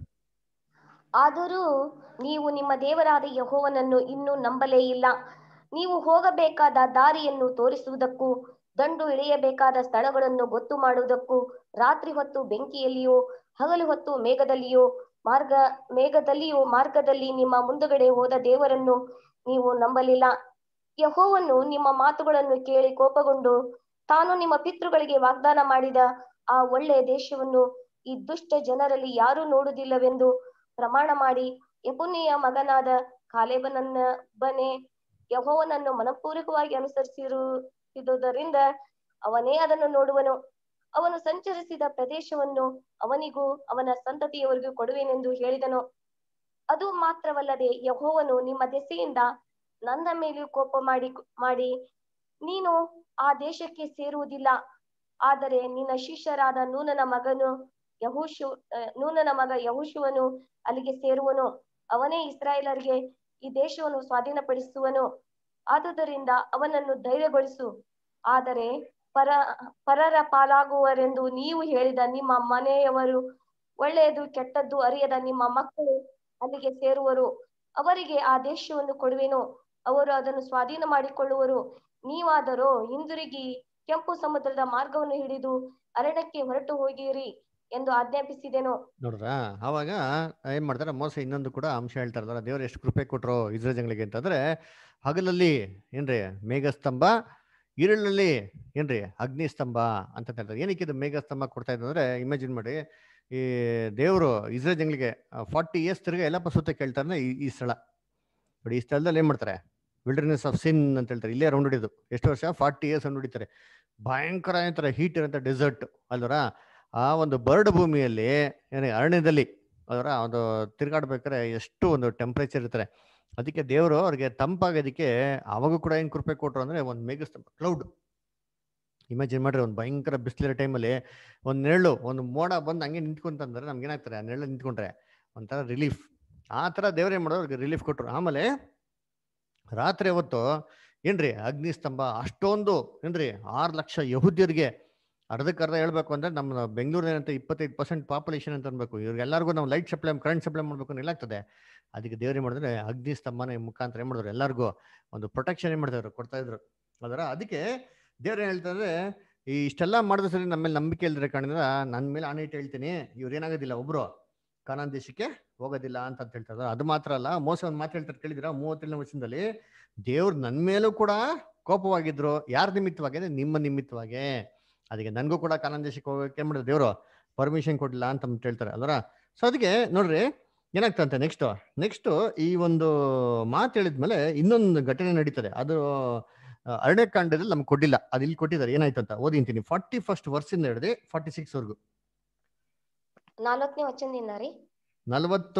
ಆದರೂ ನೀವು ನಿಮ್ಮ ದೇವರಾದ ಯೆಹೋವನನ್ನು ಇನ್ನೂ ನಂಬಲೇ ಇಲ್ಲ. ನೀವು ಹೋಗಬೇಕಾದ ದಾರಿಯನ್ನು ತೋರಿಸುವುದಕ್ಕೂ ದಂಡು ಇಳಿಯಬೇಕಾದ ಸ್ಥಳಗಳನ್ನು ಗೊತ್ತು ಮಾಡುವುದಕ್ಕೂ ರಾತ್ರಿ ಹೊತ್ತು ಬೆಂಕಿಯಲ್ಲಿಯೋ ಹಗಲು ಹೊತ್ತು ಮೇಘದಲ್ಲಿಯೋ ಮಾರ್ಗ ಮೇಘದಲ್ಲಿಯೋ ಮಾರ್ಗದಲ್ಲಿ ನಿಮ್ಮ ಮುಂದುಗಡೆ ಹೋದ ದೇವರನ್ನು ನೀವು ನಂಬಲಿಲ್ಲ. ಯೆಹೋವನು ನಿಮ್ಮ ಮಾತುಗಳನ್ನು ಕೇಳಿ ಕೋಪಗೊಂಡು ತಾನು ನಿಮ್ಮ ಪಿತೃಗಳಿಗೆ ವಾಗ್ದಾನ ಮಾಡಿದ ಆ ಒಳ್ಳೆಯ ದೇಶವನ್ನು ಈ ದುಷ್ಟ ಜನರಲ್ಲಿ ಯಾರೂ ನೋಡುವುದಿಲ್ಲವೆಂದು ಪ್ರಮಾಣ ಮಾಡಿ ಯೆಫುನ್ನೆಯ ಮಗನಾದ ಕಾಲೇಬನನ್ನೊಬ್ಬನೇ ಯೆಹೋವನನ್ನು ಮನಪೂರ್ವಕವಾಗಿ ಅನುಸರಿಸಿರುವುದರಿಂದ ಅವನೇ ಅದನ್ನು ನೋಡುವನು. ಅವನು ಸಂಚರಿಸಿದ ಪ್ರದೇಶವನ್ನು ಅವನಿಗೂ ಅವನ ಸಂತತಿಯವರಿಗೂ ಕೊಡುವೆನೆಂದು ಹೇಳಿದನು. ಅದು ಮಾತ್ರವಲ್ಲದೆ ಯೆಹೋವನು ನಿಮ್ಮ ದೆಸೆಯಿಂದ ನನ್ನ ಮೇಲೆಯೂ ಕೋಪ ಮಾಡಿ ಮಾಡಿ ನೀನು ಆ ದೇಶಕ್ಕೆ ಸೇರುವುದಿಲ್ಲ, ಆದರೆ ನಿನ್ನ ಶಿಷ್ಯರಾದ ನೂನನ ಮಗನು ಯಹೋಶು ನೂನನ ಮಗ ಯಹೋಶುವನು ಅಲ್ಲಿಗೆ ಸೇರುವನು. ಅವನೇ ಇಸ್ರಾಯೇಲರಿಗೆ ಈ ದೇಶವನ್ನು ಸ್ವಾಧೀನಪಡಿಸುವನು. ಆದುದರಿಂದ ಅವನನ್ನು ಧೈರ್ಯಗೊಳಿಸು. ಆದರೆ ಪರ ಪರರ ಪಾಲಾಗುವರೆಂದು ನೀವು ಹೇಳಿದ ನಿಮ್ಮ ಮನೆಯವರು, ಒಳ್ಳೆಯದು ಕೆಟ್ಟದ್ದು ಅರಿಯದ ನಿಮ್ಮ ಮಕ್ಕಳು ಅಲ್ಲಿಗೆ ಸೇರುವರು. ಅವರಿಗೆ ಆ ದೇಶವನ್ನು ಕೊಡುವೆನು, ಅವರು ಅದನ್ನು ಸ್ವಾಧೀನ ಮಾಡಿಕೊಳ್ಳುವರು. ನೀವಾದರೋ ಹಿಂದಿರುಗಿ ಕೆಂಪು ಸಮುದ್ರದ ಮಾರ್ಗವನ್ನು ಹಿಡಿದು ಅರಣ್ಯಕ್ಕೆ ಹೊರಟು ಹೋಗಿರಿ ಎಂದು ಆಜ್ಞಾಪಿಸಿದೆನು. ನೋಡ್ರಾ, ಅವಾಗ ಏನ್ ಮಾಡ್ತಾರೆ ಮೋಸ ಇನ್ನೊಂದು ಕೂಡ ಅಂಶ ಹೇಳ್ತಾರಲ್ಲ, ದೇವ್ರು ಎಷ್ಟು ಕೃಪೆ ಕೊಟ್ರು ಇಸ್ರೇಲ್ ಜನಗಳಿಗೆ ಅಂತಂದ್ರೆ, ಹಗಲಲ್ಲಿ ಏನ್ರಿ ಮೇಘಸ್ತಂಭ, ಇರುಳಲ್ಲಿ ಏನ್ರಿ ಅಗ್ನಿ ಸ್ತಂಭ ಅಂತ ಹೇಳ್ತಾರೆ. ಏನಕ್ಕೆ ಇದು ಮೇಘಸ್ತಂಭ ಕೊಡ್ತಾ ಇದ್ರೆ ಇಮ್ಯಾಜಿನ್ ಮಾಡಿ, ಈ ದೇವರು ಇಸ್ರೇಲ್ ಜನಗಳಿಗೆ ಫಾರ್ಟಿ ಇಯರ್ಸ್ ತಿರ್ಗ ಎಲ್ಲಪ್ಪ ಸುತ್ತ ಕೇಳ್ತಾರೆ ಈ ಈ ಸ್ಥಳ ನೋಡಿ. ಈ ಸ್ಥಳದಲ್ಲಿ ಏನ್ ಮಾಡ್ತಾರೆ, ವಿಲ್ಡರ್ನೆಸ್ ಆಫ್ ಸಿನ್ ಅಂತ ಹೇಳ್ತಾರೆ. ಇಲ್ಲೇ ರೌಂಡ್ ಹೊಡಿಯೋದು ಎಷ್ಟು ವರ್ಷ, ಫಾರ್ಟಿ ಇಯರ್ಸ್ ರೌಂಡ್ ಹೊಡಿತಾರೆ. ಭಯಂಕರ ಏನಂತಾರೆ ಹೀಟ್ ಇರೋಂಥ ಡೆಸರ್ಟ್ ಅಲ್ವರ. ಆ ಒಂದು ಬರಡು ಭೂಮಿಯಲ್ಲಿ ಏನೇ ಅರಣ್ಯದಲ್ಲಿ ಅದರ ಒಂದು ತಿರುಗಾಡ್ಬೇಕಾದ್ರೆ ಎಷ್ಟು ಒಂದು ಟೆಂಪ್ರೇಚರ್ ಇರ್ತಾರೆ. ಅದಕ್ಕೆ ದೇವರು ಅವ್ರಿಗೆ ತಂಪಾಗೋದಕ್ಕೆ ಅವಾಗೂ ಕೂಡ ಏನು ಕೃಪೆ ಕೊಟ್ಟರು ಅಂದ್ರೆ ಒಂದು ಮೇಘಸ್ತಂಭ, ಕ್ಲೌಡ್. ಇಮ್ಯಾಜಿನ್ ಮಾಡ್ರಿ, ಒಂದು ಭಯಂಕರ ಬಿಸಿಲಿರೋ ಟೈಮಲ್ಲಿ ಒಂದು ನೆರಳು, ಒಂದು ಮೋಡ ಬಂದು ಹಂಗೆ ನಿಂತ್ಕೊಂತಂದ್ರೆ ನಮ್ಗೆ ಏನಾಗ್ತಾರೆ, ಆ ನೆರಳು ನಿಂತ್ಕೊಂಡ್ರೆ ಒಂಥರ ರಿಲೀಫ್. ಆ ಥರ ದೇವ್ರೇನು ಮಾಡೋದು ಅವ್ರಿಗೆ ರಿಲೀಫ್ ಕೊಟ್ಟರು. ಆಮೇಲೆ ರಾತ್ರಿ ಹೊತ್ತು ಏನ್ರಿ ಅಗ್ನಿ ಸ್ತಂಭ, ಅಷ್ಟೊಂದು ಏನ್ರಿ ಆರು ಲಕ್ಷ ಯಹೂದ್ಯರಿಗೆ, ಅರ್ಧಕ್ಕೆ ಅರ್ಧ ಹೇಳ್ಬೇಕು ಅಂದ್ರೆ ನಮ್ಮ ಬೆಂಗಳೂರು ಏನಂತ ಇಪ್ಪತ್ತೈದು ಪರ್ಸೆಂಟ್ ಪಾಪ್ಯುಲೇಷನ್ ಅಂತ ಅನ್ಬೇಕು, ಇವ್ರಿಗೆಲ್ಲರಿಗೂ ನಾವು ಲೈಟ್ ಸಪ್ಲೈ ಕರೆಂಟ್ ಸಪ್ಲೈ ಮಾಡ್ಬೇಕು ಅಂದ್ರೆ ಎಲ್ಲಾಗ್ತದೆ. ಅದಕ್ಕೆ ದೇವ್ರು ಏನು ಮಾಡಿದ್ರೆ ಅಗ್ನಿ ಸ್ತಂಭನ ಮುಖಾಂತರ ಏನು ಮಾಡಿದ್ರು, ಎಲ್ಲರಿಗೂ ಒಂದು ಪ್ರೊಟೆಕ್ಷನ್ ಏನು ಮಾಡ್ತಾಯಿದ್ರು, ಕೊಡ್ತಾ ಇದ್ರು ಅದರ. ಅದಕ್ಕೆ ದೇವ್ರು ಏನು ಹೇಳ್ತಾರೆ, ಈ ಇಷ್ಟೆಲ್ಲ ಮಾಡಿದ್ರೆ ಸರಿ ನಮ್ಮ ಮೇಲೆ ನಂಬಿಕೆ ಇಲ್ದಿರೋ ಕಾರಣದಿಂದ ನನ್ನ ಮೇಲೆ ಆಣೆ ಇಟ್ಟು ಹೇಳ್ತೀನಿ, ಇವ್ರು ಏನಾಗೋದಿಲ್ಲ, ಒಬ್ರು ಕಾನಾನ್ ದೇಶಕ್ಕೆ ಹೋಗೋದಿಲ್ಲ ಅಂತ ಅಂತ ಹೇಳ್ತಾರೆ. ಅದು ಮಾತ್ರ ಅಲ್ಲ, ಮೋಸ ಒಂದು ಮಾತು ಹೇಳ್ತಾರೆ ಕೇಳಿದಿರ, ಮೂವತ್ತೇಳನೇ ವರ್ಷದಲ್ಲಿ ದೇವ್ರು ನನ್ನ ಮೇಲೂ ಕೂಡ ಕೋಪವಾಗಿದ್ರು. ಯಾರ ನಿಮಿತ್ತವಾಗಿ ಅಂದ್ರೆ ನಿಮ್ಮ ನಿಮಿತ್ತವಾಗಿ. ಅದಕ್ಕೆ ನನಗೂ ಕೂಡ ಕಾನಾನ್ ದೇಶಕ್ಕೆ ಹೋಗೋಕೆ ಏನ್ ಮಾಡಿದ್ರು ದೇವರು ಪರ್ಮಿಷನ್ ಕೊಡಲಿಲ್ಲ ಅಂತ ಹೇಳ್ತಾರೆ ಅಲ್ವರ. ಸೊ ಅದಕ್ಕೆ ನೋಡ್ರಿ ಏನಾಗ್ತಂತೆ, ನೆಕ್ಸ್ಟ್ ನೆಕ್ಸ್ಟ್ ಈ ಒಂದು ಮಾತು ಹೇಳಿದ್ಮೇಲೆ ಇನ್ನೊಂದು ಘಟನೆ ನಡೀತದೆ. ಅದು ಅರಣ್ಯಕಾಂಡದಲ್ಲಿ ನಮ್ಗೆ ಕೊಟ್ಟಿಲ್ಲ, ಅದು ಇಲ್ಲಿ ಕೊಟ್ಟಿದ್ದಾರೆ. ಏನಾಯ್ತು ಅಂತ ಓದಿಂತೀನಿ. ಫಾರ್ಟಿ ಫಸ್ಟ್ ವರ್ಸಿಂದ ಹಿಡಿದು ಫಾರ್ಟಿ ಸಿಕ್ಸ್ ವರ್ಗು, ನಾಲ್ಕನೇ ವಚನದಿಂದ ರೀ ನಲವತ್ತು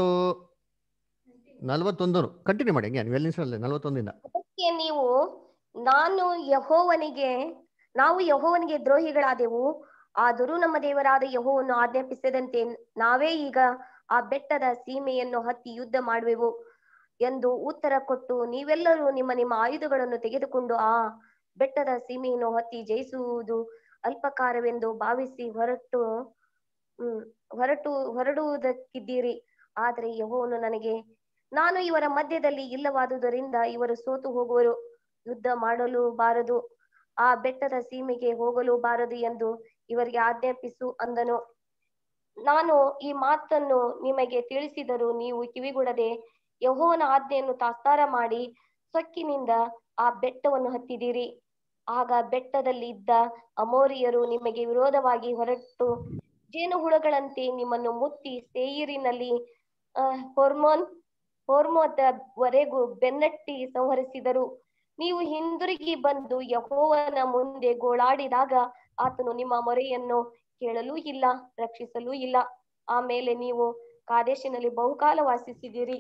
ನಲವತ್ತೊಂದು ಕಂಟಿನ್ಯೂ ಮಾಡಿ. ಹಂಗೆ ನೀವು ಎಲ್ಲಿ ನಿಮಿಷ ನಲವತ್ತೊಂದಿಂದ. ಅದಕ್ಕೆ ನೀವು ನಾನು ಯೆಹೋವನಿಗೆ ನಾವು ಯೆಹೋವನಿಗೆ ದ್ರೋಹಿಗಳಾದೆವು, ಆದರೂ ನಮ್ಮ ದೇವರಾದ ಯೆಹೋವನು ಆಜ್ಞಾಪಿಸದಂತೆ ನಾವೇ ಈಗ ಆ ಬೆಟ್ಟದ ಸೀಮೆಯನ್ನು ಹತ್ತಿ ಯುದ್ಧ ಮಾಡುವೆವು ಎಂದು ಉತ್ತರ ಕೊಟ್ಟು, ನೀವೆಲ್ಲರೂ ನಿಮ್ಮ ನಿಮ್ಮ ಆಯುಧಗಳನ್ನು ತೆಗೆದುಕೊಂಡು ಆ ಬೆಟ್ಟದ ಸೀಮೆಯನ್ನು ಹತ್ತಿ ಜಯಿಸುವುದು ಅಲ್ಪಕಾರವೆಂದು ಭಾವಿಸಿ ಹೊರಟು ಹ್ಮ್ ಹೊರಟು ಹೊರಡುವುದಕ್ಕಿದ್ದೀರಿ. ಆದರೆ ಯೆಹೋವನು ನನಗೆ, ನಾನು ಇವರ ಮಧ್ಯದಲ್ಲಿ ಇಲ್ಲವಾದುದರಿಂದ ಇವರು ಸೋತು ಹೋಗುವರು, ಯುದ್ಧ ಮಾಡಲು ಬಾರದು, ಆ ಬೆಟ್ಟದ ಸೀಮೆಗೆ ಹೋಗಲು ಬಾರದು ಎಂದು ಇವರಿಗೆ ಆಜ್ಞಾಪಿಸು ಅಂದನು. ನಾನು ಈ ಮಾತನ್ನು ನಿಮಗೆ ತಿಳಿಸಿದರೂ ನೀವು ಕಿವಿಗೊಡದೆ ಯೆಹೋವನ ಆಜ್ಞೆಯನ್ನು ತಾತ್ಸಾರ ಮಾಡಿ ಸೊಕ್ಕಿನಿಂದ ಆ ಬೆಟ್ಟವನ್ನು ಹತ್ತಿದಿರಿ. ಆಗ ಬೆಟ್ಟದಲ್ಲಿ ಇದ್ದ ಅಮೋರಿಯರು ನಿಮಗೆ ವಿರೋಧವಾಗಿ ಹೊರಟು ಜೇನುಹುಳಗಳಂತೆ ನಿಮ್ಮನ್ನು ಮುತ್ತಿ ಸೇಯೀರಿನಲ್ಲಿ ಅಹ್ ಹೊರ್ಮೋನ್ ಹೊರ್ಮೋದವರೆಗೂ ಬೆನ್ನಟ್ಟಿ ಸಂಹರಿಸಿದರು. ನೀವು ಹಿಂದಿರುಗಿ ಬಂದು ಯೆಹೋವನ ಮುಂದೆ ಗೋಳಾಡಿದಾಗ ಆತನು ನಿಮ್ಮ ಮೊರೆಯನ್ನು ಕೇಳಲೂ ಇಲ್ಲ, ರಕ್ಷಿಸಲೂ ಇಲ್ಲ. ಆಮೇಲೆ ನೀವು ಕಾದೇಶಿನಲ್ಲಿ ಬಹುಕಾಲ ವಾಸಿಸಿದಿರಿ.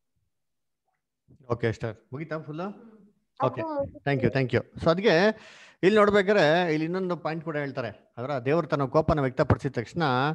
ಓಕೆ ಸ್ಟಾರ್ ಮುಗಿತಾ full? Okay, thank you thank you. So ಅದಕ್ಕೆ ಇಲ್ಲಿ ನೋಡ್ಬೇಕಾದ್ರೆ ಇಲ್ಲಿ ಇನ್ನೊಂದು ಪಾಯಿಂಟ್ ಕೂಡ ಹೇಳ್ತಾರೆ. ಅದರ ದೇವರು ತನ್ನ ಕೋಪನ ವ್ಯಕ್ತಪಡಿಸಿದ ತಕ್ಷಣ